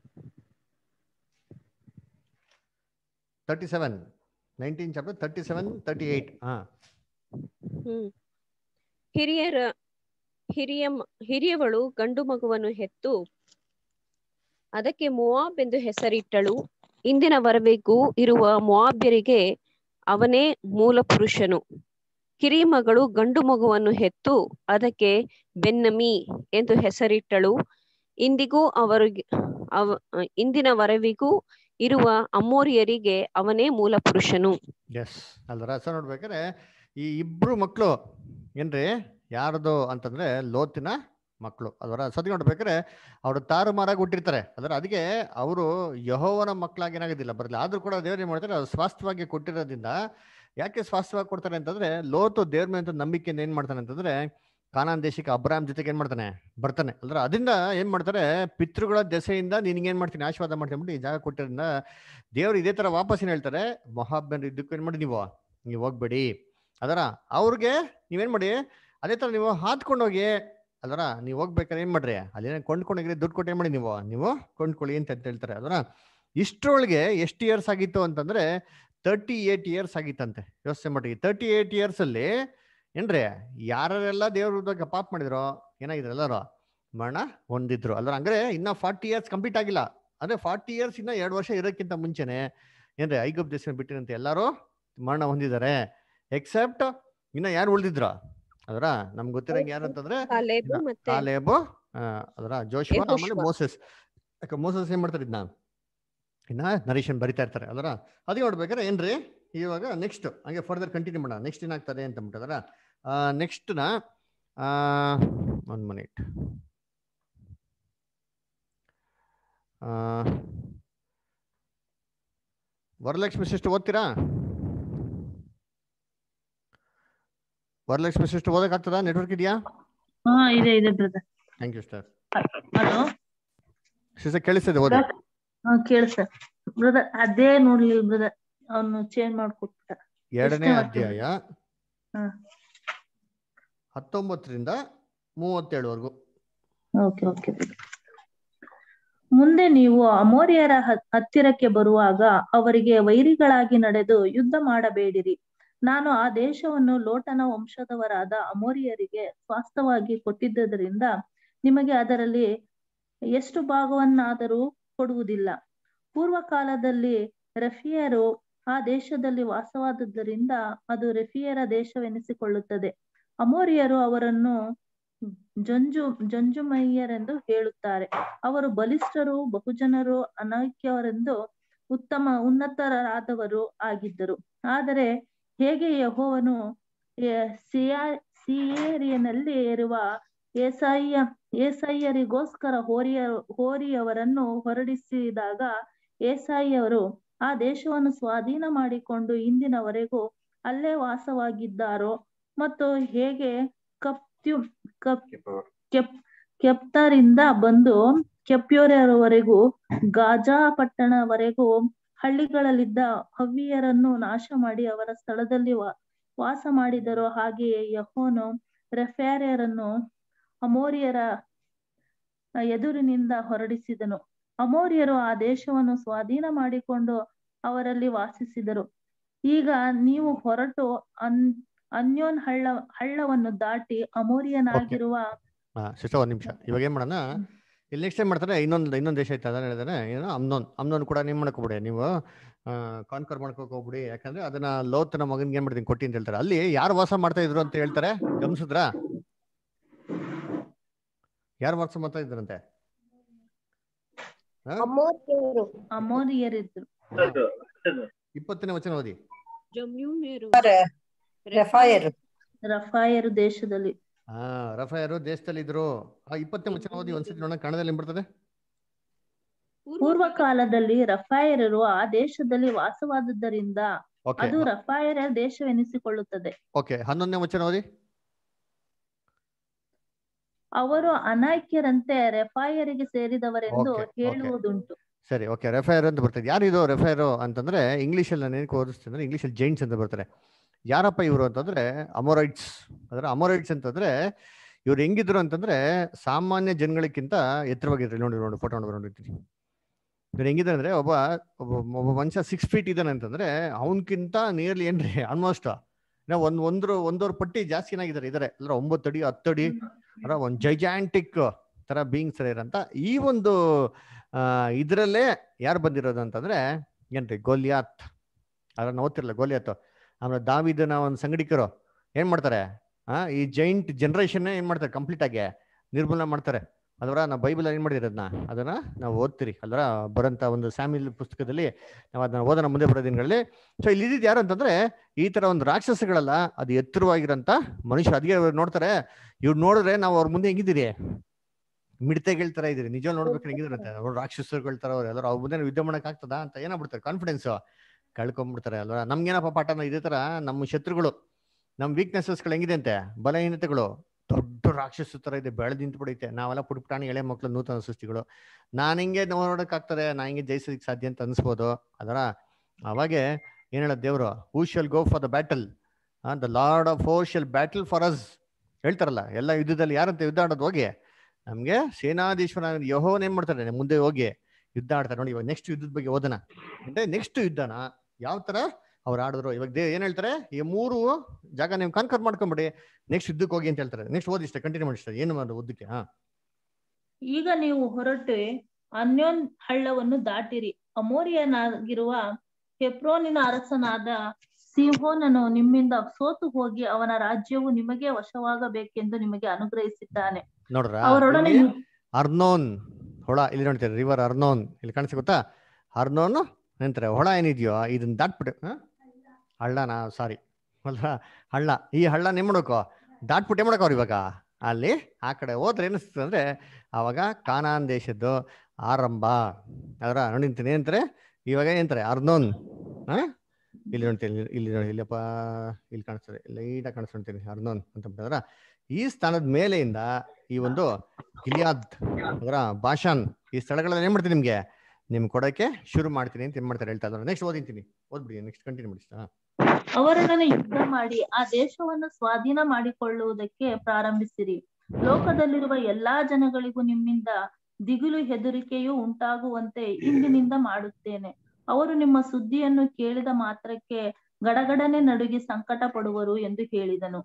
thirty seven nineteen chapter thirty seven thirty eight ಹಾ ಹ್ಮ್ ಹಿರಿಯರ ಹಿರಿಯ ಮ- ಹಿರಿಯವಳು ಗಂಡು ಮಗುವನ್ನು ಹೆತ್ತು ಅದಕ್ಕೆ ಮೋವಾಬ್ ಎಂದು ಹೆಸರಿಟ್ಟಳು. ಇಂದಿನವರೆಗೂ ಇರುವ ಮೋವಾಬ್ಯರಿಗೆ ಅವನೇ ಮೂಲ ಪುರುಷನು. ಕಿರಿಯ ಮಗಳು ಗಂಡು ಮಗುವನ್ನು ಹೆತ್ತು ಅದಕ್ಕೆ ಬೆನ್ನಮಿ ಎಂದು ಹೆಸರಿಟ್ಟಳು. ಇಂದಿಗೂ ಅವರಿಗೆ ಅವ ಇಂದಿನವರೆವಿಗೂ ಇರುವ ಅಮೋರಿಯರಿಗೆ ಅವನೇ ಮೂಲ ಪುರುಷನು. ಎಸ್ ಅಲ್ದರ ಸರ್. ನೋಡ್ಬೇಕಾದ್ರೆ ಈ ಇಬ್ರು ಮಕ್ಕಳು ಏನ್ರಿ ಯಾರದು ಅಂತಂದ್ರೆ ಲೋತಿನ ಮಕ್ಕಳು ಅದರ ಸತಿ ನೋಡ್ಬೇಕಾದ್ರೆ ಅವರು ತಾರುಮಾರಾಗಿ ಹುಟ್ಟಿರ್ತಾರೆ. ಅದರ ಅದಕ್ಕೆ ಅವರು ಯೆಹೋವನ ಮಕ್ಕಳಾಗಿ ಏನಾಗೋದಿಲ್ಲ ಬರಲಿಲ್ಲ. ಆದ್ರೂ ಕೂಡ ದೇವ್ರು ಏನ್ ಮಾಡ್ತಾರೆ, ಅವ್ರು ಸ್ವಾಸ್ಥ್ಯವಾಗಿ ಕೊಟ್ಟಿರೋದ್ರಿಂದ ಯಾಕೆ ಸ್ವಾಸ್ಥ್ಯವಾಗಿ ಕೊಡ್ತಾರೆ ಅಂತಂದ್ರೆ ಲೋತು ದೇವ್ರ ಮೇಲೆ ನಂಬಿಕೆಯಿಂದ ಏನ್ ಮಾಡ್ತಾನೆ ಅಂತಂದ್ರೆ ಕಾನಾನ್ ದೇಶಕ್ಕೆ ಅಬ್ರಾಮ್ ಜೊತೆಗೆ ಏನ್ ಮಾಡ್ತಾನೆ ಬರ್ತಾನೆ. ಅಲ್ರ ಅದರಿಂದ ಏನ್ ಮಾಡ್ತಾರೆ, ಪಿತೃಗಳ ದೆಸೆಯಿಂದ ನಿನ್ಗೆ ಏನ್ ಮಾಡ್ತೀನಿ ಆಶೀರ್ವಾದ ಮಾಡ್ತೀನಿ ಬಿಟ್ಟು ಈ ಜಾಗ ಕೊಟ್ಟಿರೋದ್ರಿಂದ ದೇವ್ರು ಇದೇ ತರ ವಾಪಸ್ ಏನ್ ಹೇಳ್ತಾರೆ, ಮೊಹಾಬ್ ಇದಕ್ಕೂ ಏನ್ ಮಾಡಿ ನೀವು ನೀವು ಹೋಗ್ಬೇಡಿ. ಅದರ ಅವ್ರಿಗೆ ನೀವೇನ್ ಮಾಡಿ ಅದೇ ತರ ನೀವು ಹಾತ್ಕೊಂಡು ಹೋಗಿ ಅದರ ನೀವು ಹೋಗ್ಬೇಕಾದ್ರೆ ಏನ್ ಮಾಡ್ರಿ ಅಲ್ಲೇನ ಕೊಂಡ್ಕೊಂಡೋಗ್ರಿ ದುಡ್ಡು ಕೊಟ್ಟು ಏನ್ ಮಾಡಿ ನೀವು ನೀವು ಕೊಂಡ್ಕೊಳ್ಳಿ ಅಂತ ಹೇಳ್ತಾರೆ. ಅದರ ಇಷ್ಟರೊಳಗೆ ಎಷ್ಟು ಇಯರ್ಸ್ ಆಗಿತ್ತು ಅಂತಂದ್ರೆ ತರ್ಟಿ ಏಟ್ ಇಯರ್ಸ್ ಆಗಿತ್ತಂತೆ. ಯೋಚನೆ ಮಾಡಿ, ತರ್ಟಿ ಏಟ್ ಇಯರ್ಸ್ ಅಲ್ಲಿ ಏನ್ರಿ ಯಾರೆಲ್ಲ ದೇವ್ರ ಪಾಪ ಮಾಡಿದ್ರು ಏನಾಗಿದ್ರು ಎಲ್ಲಾರು ಮರಣ ಹೊಂದಿದ್ರು ಅಲ್ರ. ಹಂಗಾರೆ ಇನ್ನ ಫಾರ್ಟಿ ಇಯರ್ಸ್ ಕಂಪ್ಲೀಟ್ ಆಗಿಲ್ಲ. ಅಂದ್ರೆ ಫಾರ್ಟಿ ಇಯರ್ಸ್ ಇನ್ನ ಎರಡು ವರ್ಷ ಇರೋಕ್ಕಿಂತ ಮುಂಚೆನೆ ಏನ್ರಿ ಐಗುಪ್ತ ದೇಶ ಬಿಟ್ಟಿರಂತೆ ಎಲ್ಲಾರು ಮರಣ ಹೊಂದಿದ್ದಾರೆ. ಎಕ್ಸೆಪ್ಟ್ ಇನ್ನ ಯಾರು ಉಳಿದಿದ್ರ ಅದರ ನಮ್ಗೆ ಗೊತ್ತಿರಂಗೆ ಯಾರು ಅಂತಂದ್ರೆ ಕಾಲೇಬು ಮತ್ತೆ ಕಾಲೇಬು ಅದರ ಜೋಶುವ ಆಮೇಲೆ ಯೆಹೋಶುವ. ಮೋಸೆಸ್. ಯಾಕೆ ಮೋಸೆಸ್ ಏನ್ ಮಾಡ್ತಾರೆ ಇದನ್ನ ಇನ್ನ ನರೇಶನ್ ಬರಿತಾ ಇರ್ತಾರೆ ಅದರ. ಅದೇ ನೋಡ್ಬೇಕಾರೆ ಏನ್ರಿ ಇವಾಗ ನೆಕ್ಸ್ಟ್ ಹಂಗೆ ಫರ್ದರ್ ಕಂಟಿನ್ಯೂ ಮಾಡೋಣ. ನೆಕ್ಸ್ಟ್ ಏನಾಗ್ತದೆ ಅಂತ ಬಿಟ್ಟದರ ನೆಕ್ಸ್ಟ್ ನ ಒನ್ ಮಿನಿಟ್ ವರಲಕ್ಷ್ಮಿ ಸಿಸ್ಟರ್ ಓದ್ತೀರಾ? ವರಲಕ್ಷ್ಮಿ ಸಿಸ್ಟರ್ ಓದಕ್ ಆಗ್ತದಾ? ನೆಟ್ವರ್ಕ್ ಇದೆಯಾ? ಹಾ ಇದೆ ಇದೆ brother. Thank you sir. Hello sister ಕೇಳಿಸ್ತದೆ ಓದಿ. ಹಾ ಕೇಳಿಸ ಬ್ರದರ್. ಅದೇ ನೋಡ್ಲಿಲ್ಲ ಬ್ರದರ್, ಅವನು ಚೇಂಜ್ ಮಾಡ್ಕೊಟ್ಟ. ಎರಡನೇ ಅಧ್ಯಾಯ ಹಾ ಹತ್ತೊಂಬತ್ತರಿಂದ ಮೂವತ್ತೇಳವರೆಗೂ. Okay okay. ಮುಂದೆ ನೀವು ಅಮೋರಿಯರ ಹ- ಹತ್ತಿರಕ್ಕೆ ಬರುವಾಗ ಅವರಿಗೆ ವೈರಿಗಳಾಗಿ ನಡೆದು ಯುದ್ಧ ಮಾಡಬೇಡಿರಿ. ನಾನು ಆ ದೇಶವನ್ನು ಲೋಟನ ವಂಶದವರಾದ ಅಮೋರಿಯರಿಗೆ ಸ್ವಾಸ್ಥ್ಯವಾಗಿ ಕೊಟ್ಟಿದ್ದರಿಂದ ನಿಮಗೆ ಅದರಲ್ಲಿ ಎಷ್ಟು ಭಾಗವನ್ನಾದರೂ ಕೊಡುವುದಿಲ್ಲ. ಪೂರ್ವ ಕಾಲದಲ್ಲಿ ರೆಫಿಯರು ಆ ದೇಶದಲ್ಲಿ ವಾಸವಾದುದರಿಂದ ಅದು ರೆಫಿಯರ ದೇಶವೆನಿಸಿಕೊಳ್ಳುತ್ತದೆ. ಅಮೋರಿಯರು ಅವರನ್ನು ಜಂಜು ಜಂಜುಮಯ್ಯರೆಂದು ಹೇಳುತ್ತಾರೆ. ಅವರು ಬಲಿಷ್ಠರು, ಬಹುಜನರು, ಅನೈಕ್ಯವರೆಂದು ಉತ್ತಮ ಉನ್ನತರಾದವರು ಆಗಿದ್ದರು. ಆದರೆ ಹೇಗೆ ಯೆಹೋವನು ಎ- ಸಿಯಾ ಸಿಯೇರಿಯನಲ್ಲಿ ಇರುವ ಏಸಾಯ ಏಸಾಯರಿಗೋಸ್ಕರ ಹೋರಿಯ ಹೋರಿಯವರನ್ನು ಹೊರಡಿಸಿದಾಗ ಏಸಾಯರು ಆ ದೇಶವನ್ನು ಸ್ವಾಧೀನ ಮಾಡಿಕೊಂಡು ಇಂದಿನವರೆಗೂ ಅಲ್ಲೇ ವಾಸವಾಗಿದ್ದಾರೋ, ಮತ್ತು ಹೇಗೆ ಕಪ್ತ್ಯು ಕಪ್ ಕೆಪ್ ಕೆಪ್ತರಿಂದ ಬಂದು ಕೆಪ್ಯೋರವರೆಗೂ ಗಾಜಾ ಪಟ್ಟಣವರೆಗೂ ಹಳ್ಳಿಗಳಲ್ಲಿದ್ದ ಹವ್ವಿಯರನ್ನು ನಾಶ ಮಾಡಿ ಅವರ ಸ್ಥಳದಲ್ಲಿ ವಾ ವಾಸ ಮಾಡಿದರೋ, ಹಾಗೆಯೇ ಯೆಹೋವನು ರೆಫಾಯರನ್ನು ಅಮೋರಿಯರ ಎದುರಿನಿಂದ ಹೊರಡಿಸಿದನು. ಅಮೋರಿಯರು ಆ ದೇಶವನ್ನು ಸ್ವಾಧೀನ ಮಾಡಿಕೊಂಡು ಅವರಲ್ಲಿ ವಾಸಿಸಿದರು. ಈಗ ನೀವು ಹೊರಟು ಅನ್ ಅನ್ಯೋನ್ ಹಳ್ಳ ಹಳ್ಳವನ್ನು ದಾಟಿ ಅಮೋರಿಯನಾಗಿರುವ ಸಿಸ್ಟರ್ ಒಂದ್ ನಿಮಿಷ. ಇವಾಗ ಏನ್ ಮಾಡೋಣ, ಇಲ್ಲಿ ನೆಕ್ಸ್ಟ್ ಏನ್ ಮಾಡ್ತಾರೆ, ಇನ್ನೊಂದು ಇನ್ನೊಂದು ದೇಶ ಐತೆ ಅದನ್ನ ಹೇಳಿದಾರೆ ಏನೋ ಅಮ್ನೋನ್. ಅಮ್ನೋನ್ ಕೂಡ ನೀವು ಮಾಡ್ಕೋಬಿಡಿ, ನೀವು ಕಾನ್ಕರ್ ಮಾಡ್ಕೋಕ್ ಹೋಗ್ಬಿಡಿ. ಯಾಕಂದ್ರೆ ಅದನ್ನ ಲೋತನ ಮಗನ್ಗೆ ಏನ್ ಮಾಡ್ತೀನಿ ಕೊಟ್ಟಿ ಅಂತ ಹೇಳ್ತಾರೆ. ಅಲ್ಲಿ ಯಾರು ವಾಸ ಮಾಡ್ತಾ ಇದ್ರು ಅಂತ ಹೇಳ್ತಾರೆ, ಗಮನಿಸಿದ್ರಾ? ಯಾರು ವಾಸ ಮಾಡ್ತಾ ಇದ್ರಂತೆ? ಅಮೋರಿಯರು ಅಮೋರಿಯರಿದ್ರು. ಇಪ್ಪತ್ತನೇ ವಚನ ಓದಿ. ಜಮ್ಯೂನ್ಯರು, ರೆಫಾಯರು ರಫಾಯರು ದೇಶದಲ್ಲಿ. ಹಾ ರಫಾಯರು ದೇಶದಲ್ಲಿ ಇದ್ರು. ಆ ಇಪ್ಪತ್ತನೇ ವಚನ ಓದಿ ಒಂದ್ಸತಿ ನೋಡೋಣ, ಕನ್ನಡದಲ್ಲಿ ಏನ್ ಬರ್ತದೆ? ಪೂರ್ವ ಕಾಲದಲ್ಲಿ ರಫಾಯರರು ಆ ದೇಶದಲ್ಲಿ ವಾಸವಾದುದರಿಂದ ಓಕೆ ಅದು ರಫಾಯರ ದೇಶವೆನಿಸಿಕೊಳ್ಳುತ್ತದೆ. ಓಕೆ ಹನ್ನೊಂದನೇ ವಚನ ಓದಿ. ಅವರು ಅನಾಕ್ಯರಂತೆ ರೆಫಾಯರಿಗೆ ಸೇರಿದವರೆಂದು ಓಕೆ ಓಕೆ ಹೇಳುವುದುಂಟು. ಸರಿ ಓಕೆ ರೆಫೈರ್ ಅಂತ ಬರ್ತದೆ. ಯಾರಿದು ರೆಫೈರು ಅಂತಂದ್ರೆ ಇಂಗ್ಲೀಷಲ್ಲಿ ನಾನು ಏನಕ್ಕೆ ಓದಿಸ್ತೀನಿ ಅಂದ್ರೆ ಇಂಗ್ಲೀಷಲ್ಲಿ ಜೈಂಟ್ಸ್ ಅಂತ ಬರ್ತಾರೆ. ಯಾರಪ್ಪ ಇವರು ಅಂತಂದ್ರೆ ಅಮೋರೈಟ್ಸ್. ಅಂದ್ರೆ ಅಮೋರೈಟ್ಸ್ ಅಂತಂದ್ರೆ ಇವ್ರು ಹೆಂಗಿದ್ರು ಅಂತಂದ್ರೆ ಸಾಮಾನ್ಯ ಜನಗಳಿಗಿಂತ ಎತ್ತರವಾಗಿದ್ರು. ನೋಡಿ ನೋಡಿ ಫೋಟೋ ನೋಡಿರ್ತೀನಿ. ಇವ್ರು ಹೆಂಗಿದ್ದಾರೆ ಅಂದ್ರೆ ಒಬ್ಬ ಒಬ್ಬ ಒಬ್ಬ ಮನುಷ್ಯ ಸಿಕ್ಸ್ ಫೀಟ್ ಇದ್ದಾನೆ ಅಂತಂದ್ರೆ ಅವನ್ಕಿಂತ ನಿಯರ್ಲಿ ಏನ್ರಿ ಆಲ್ಮೋಸ್ಟ್ ಒಂದ್ ಒಂದ್ರ ಒಂದೂವರೆ ಪಟ್ಟಿ ಜಾಸ್ತಿ ಏನಾಗಿದ್ದಾರೆ ಇದಾರೆ ಅಂದ್ರೆ ಒಂಬತ್ತು ಅಡಿ ಹತ್ತು ಅಡಿ ಅರ ಒಂದ್ ಜೈಜಾಂಟಿಕ್ ತರ ಬೀಯಿಂಗ್ಸ್ ಇರಂತ ಈ ಒಂದು ಆ ಇದ್ರಲ್ಲೇ ಯಾರು ಬಂದಿರೋದು ಅಂತಂದ್ರೆ ಏನ್ರಿ ಗೋಲಿಯಾತ್. ಅದನ್ನ ಓದ್ತಿರಲ್ಲ ಗೋಲಿಯಾತ್. ಆಮೇಲೆ ದಾವಿದನ ಒಂದು ಸಂಗಡಿಕರು ಏನ್ ಮಾಡ್ತಾರೆ ಆ ಈ ಜೈಂಟ್ ಜನರೇಷನ್ ಏನ್ ಮಾಡ್ತಾರೆ ಕಂಪ್ಲೀಟ್ ಆಗಿ ನಿರ್ಮೂಲನೆ ಮಾಡ್ತಾರೆ. ಅದರ ನಾವು ಬೈಬಲ್ ಏನ್ ಮಾಡಿದಿರ ಅದನ್ನ ಅದನ್ನ ನಾವು ಓದ್ತೀರಿ ಅಲ್ರ ಬರೋಂಥ ಒಂದು ಸ್ಯಾಮಿಲ್ ಪುಸ್ತಕದಲ್ಲಿ ನಾವು ಅದನ್ನ ಓದೋಣ ಮುಂದೆ ಬರೋ ದಿನಗಳಲ್ಲಿ. ಸೊ ಇಲ್ಲಿ ಇದ್ದಿದ್ದು ಯಾರು ಅಂತಂದ್ರೆ ಈ ತರ ಒಂದು ರಾಕ್ಷಸಗಳಲ್ಲ, ಅದು ಎತ್ತರವಾಗಿರೋಂಥ ಮನುಷ್ಯ. ಅದಕ್ಕೆ ನೋಡ್ತಾರೆ ಇವ್ರು ನೋಡಿದ್ರೆ ನಾವು ಅವ್ರ ಮುಂದೆ ಹೆಂಗಿದ್ದೀರಿ ಮಿಡತೆಗಳ ತರ ಇದ್ದೀರಿ. ನಿಜ ನೋಡ್ಬೇಕಾದ್ರೆ ಹೆಂಗಿದ್ರಂತೆ ಅವ್ರು ರಾಕ್ಷಸರುಗಳ ತರ ಅವ್ರು ಎಲ್ಲರೂ ಅವ್ರ ಮುಂದೆ ಯುದ್ಧ ಮಾಡಕ್ ಆಗ್ತದ ಅಂತ ಏನಾಗ್ಬಿಡ್ತಾರೆ ಕಾನ್ಫಿಡೆನ್ಸ್ ಕಳ್ಕೊಂಡ್ಬಿಡ್ತಾರೆ ಅಲ್ವಾ. ನಮ್ಗೇನಪ್ಪ ಪಾಠನ ಇದೇ ತರ ನಮ್ಮ ಶತ್ರುಗಳು ನಮ್ ವೀಕ್ನೆಸಸ್ಗಳು ಹೆಂಗಿದೆ ಅಂತೆ ಬಲಹೀನತೆಗಳು ದೊಡ್ಡ ರಾಕ್ಷಸ ತರ ಇದೆ ಬೆಳೆದು ನಿಂತು ಬಿಡೈತೆ. ನಾವೆಲ್ಲ ಪುಟ್ಪುಟಾಣಿ ಎಳೆ ಮಕ್ಳು ನೂತನ ಸೃಷ್ಟಿಗಳು. ನಾನು ಹಿಂಗೆ ನೋಡಕ್ ಆಗ್ತದೆ ನಾ ಹಿಂಗೆ ಜಯಿಸೋದಕ್ಕೆ ಸಾಧ್ಯ ಅಂತ ಅನ್ಸ್ಬೋದು. ಅದರ ಅವಾಗೆ ಏನ್ ಹೇಳೋದು ದೇವ್ರು who shall go for the battle the Lord of host shall battle for us ಹೇಳ್ತಾರಲ್ಲ. ಎಲ್ಲ ಯುದ್ಧದಲ್ಲಿ ಯಾರಂತ ಯುದ್ಧ ಆಡೋದು ಹೋಗಿ ನಮ್ಗೆ ಸೇನಾಧೀಶ್ವರ ಯೆಹೋವನೇ ಏನ್ ಮಾಡ್ತಾರೆ ಮುಂದೆ ಹೋಗಿ ಯುದ್ಧ ಆಡ್ತಾರೆ. ನೋಡಿ ಇವಾಗ ನೆಕ್ಸ್ಟ್ ಯುದ್ಧದ ಬಗ್ಗೆ ಓದೋಣ. ಅಂದ್ರೆ ನೆಕ್ಸ್ಟ್ ಯುದ್ಧನ ಯಾವ ತರ ಅವ್ರು ಆಡಿದ್ರು. ಇವಾಗ ದೇ ಏನ್ ಹೇಳ್ತಾರೆ ಈ ಮೂರು ಜಾಗ ನೀವು ಕಾನ್ಕರ್ ಮಾಡ್ಕೊಂಬಿಡಿ ನೆಕ್ಸ್ಟ್ ಯುದ್ಧಕ್ಕೆ ಹೋಗಿ ಅಂತ ಹೇಳ್ತಾರೆ. ನೆಕ್ಸ್ಟ್ ಓದಿಷ್ಟ ಕಂಟಿನ್ಯೂ ಮಾಡಿಸ್ತಾರೆ ಏನು ಮಾಡೋದು ಉದ್ದಕ್ಕೆ. ಹಾ ಈಗ ನೀವು ಹೊರಟು ಅನ್ಯೋನ್ ಹಳ್ಳವನ್ನು ದಾಟಿರಿ. ಅಮೋರಿಯನಾಗಿರುವ ಹೆಬ್ರೋನಿನ ಅರಸನಾದ ಸಿಹೋನನು ನಿಮ್ಮಿಂದ ಸೋತು ಹೋಗಿ ಅವನ ರಾಜ್ಯವು ನಿಮಗೆ ವಶವಾಗಬೇಕೆಂದು ನಿಮಗೆ ಅನುಗ್ರಹಿಸಿದ್ದಾನೆ. ನೋಡ್ರ ಅವರೊಡನೆ ಅರ್ನೋನ್ ಹೊಳ ಇಲ್ಲಿ ನೋಡ್ತಾರೆ ರಿವರ್ ಅರ್ನೋನ್ ಇಲ್ಲಿ ಕಾಣಿಸ್ ಗೊತ್ತಾ. ಅರ್ನೋನ್ ನಂತರ ಹೊಳ ಏನಿದೆಯೋ ಇದನ್ನ ದಾಟ್ಬಿಟ್ಟು ಹಳ್ಳನಾ ಸಾರಿ ಅಲ್ಲ ಹಳ್ಳ ಈ ಹಳ್ಳ ಏನ್ ಮಾಡ್ಬೇಕು ದಾಟ್ಬಿಟ್ಟು ಏನ್ ಮಾಡಕ್ ಅವ್ರು ಇವಾಗ ಅಲ್ಲಿ ಆ ಕಡೆ ಹೋದ್ರೆ ಏನಿಸ್ತದೆ ಅಂದ್ರೆ ಅವಾಗ ಕಾನಾನ್ ದೇಶದ್ದು ಆರಂಭ. ಅದರ ನೋಡಿಂತೀನಿ ಏನಂತಾರೆ ಇವಾಗ ಏನಂತಾರೆ ಅರ್ನೋನ್. ಹಾ ಇಲ್ಲಿ ನೋಡ್ತೀನಿ ಇಲ್ಲಿ ನೋಡಿ ಇಲ್ಲಪ್ಪ ಇಲ್ಲಿ ಕಾಣಿಸ್ತದೆ ಲೈಟಾಗಿ ಕಾಣಿಸ್ಕೊಂತೀನಿ ಅರ್ನೋನ್ ಅಂತ ಬಿಟ್ಟದ್ರ ಈ ಸ್ಥಾನದ ಮೇಲೆಯಿಂದ ಈ ಒಂದು ಗಿಲಿಯಾದ್ ಅದರ ಬಾಷಾನ್ ಈ ಸ್ಥಳಗಳನ್ನ ಏನ್ ಮಾಡ್ತೀನಿ ನಿಮ್ಗೆ ನಿಮ್ ಕೊಡಕ್ಕೆ ಶುರು ಮಾಡ್ತೀನಿ ಅಂತ ಏನ್ ಮಾಡ್ತಾರೆ ಹೇಳ್ತಾ ಇದ್ದಾರೆ. ನೆಕ್ಸ್ಟ್ ಓದಿಂತೀನಿ ಓದ್ಬಿಡಿ ನೆಕ್ಸ್ಟ್ ಕಂಟಿನ್ಯೂ ಮಾಡಿ. ಅವರೊಡನೆ ಯುದ್ಧ ಮಾಡಿ ಆ ದೇಶವನ್ನು ಸ್ವಾಧೀನ ಮಾಡಿಕೊಳ್ಳುವುದಕ್ಕೆ ಪ್ರಾರಂಭಿಸಿರಿ. ಲೋಕದಲ್ಲಿರುವ ಎಲ್ಲಾ ಜನಗಳಿಗೂ ನಿಮ್ಮಿಂದ ದಿಗಿಲು ಹೆದರಿಕೆಯೂ ಉಂಟಾಗುವಂತೆ ಇಂದಿನಿಂದ ಮಾಡುತ್ತೇನೆ. ಅವರು ನಿಮ್ಮ ಸುದ್ದಿಯನ್ನು ಕೇಳಿದ ಮಾತ್ರಕ್ಕೆ ಗಡಗಡನೆ ನಡುಗಿ ಸಂಕಟ ಪಡುವರು ಎಂದು ಹೇಳಿದನು.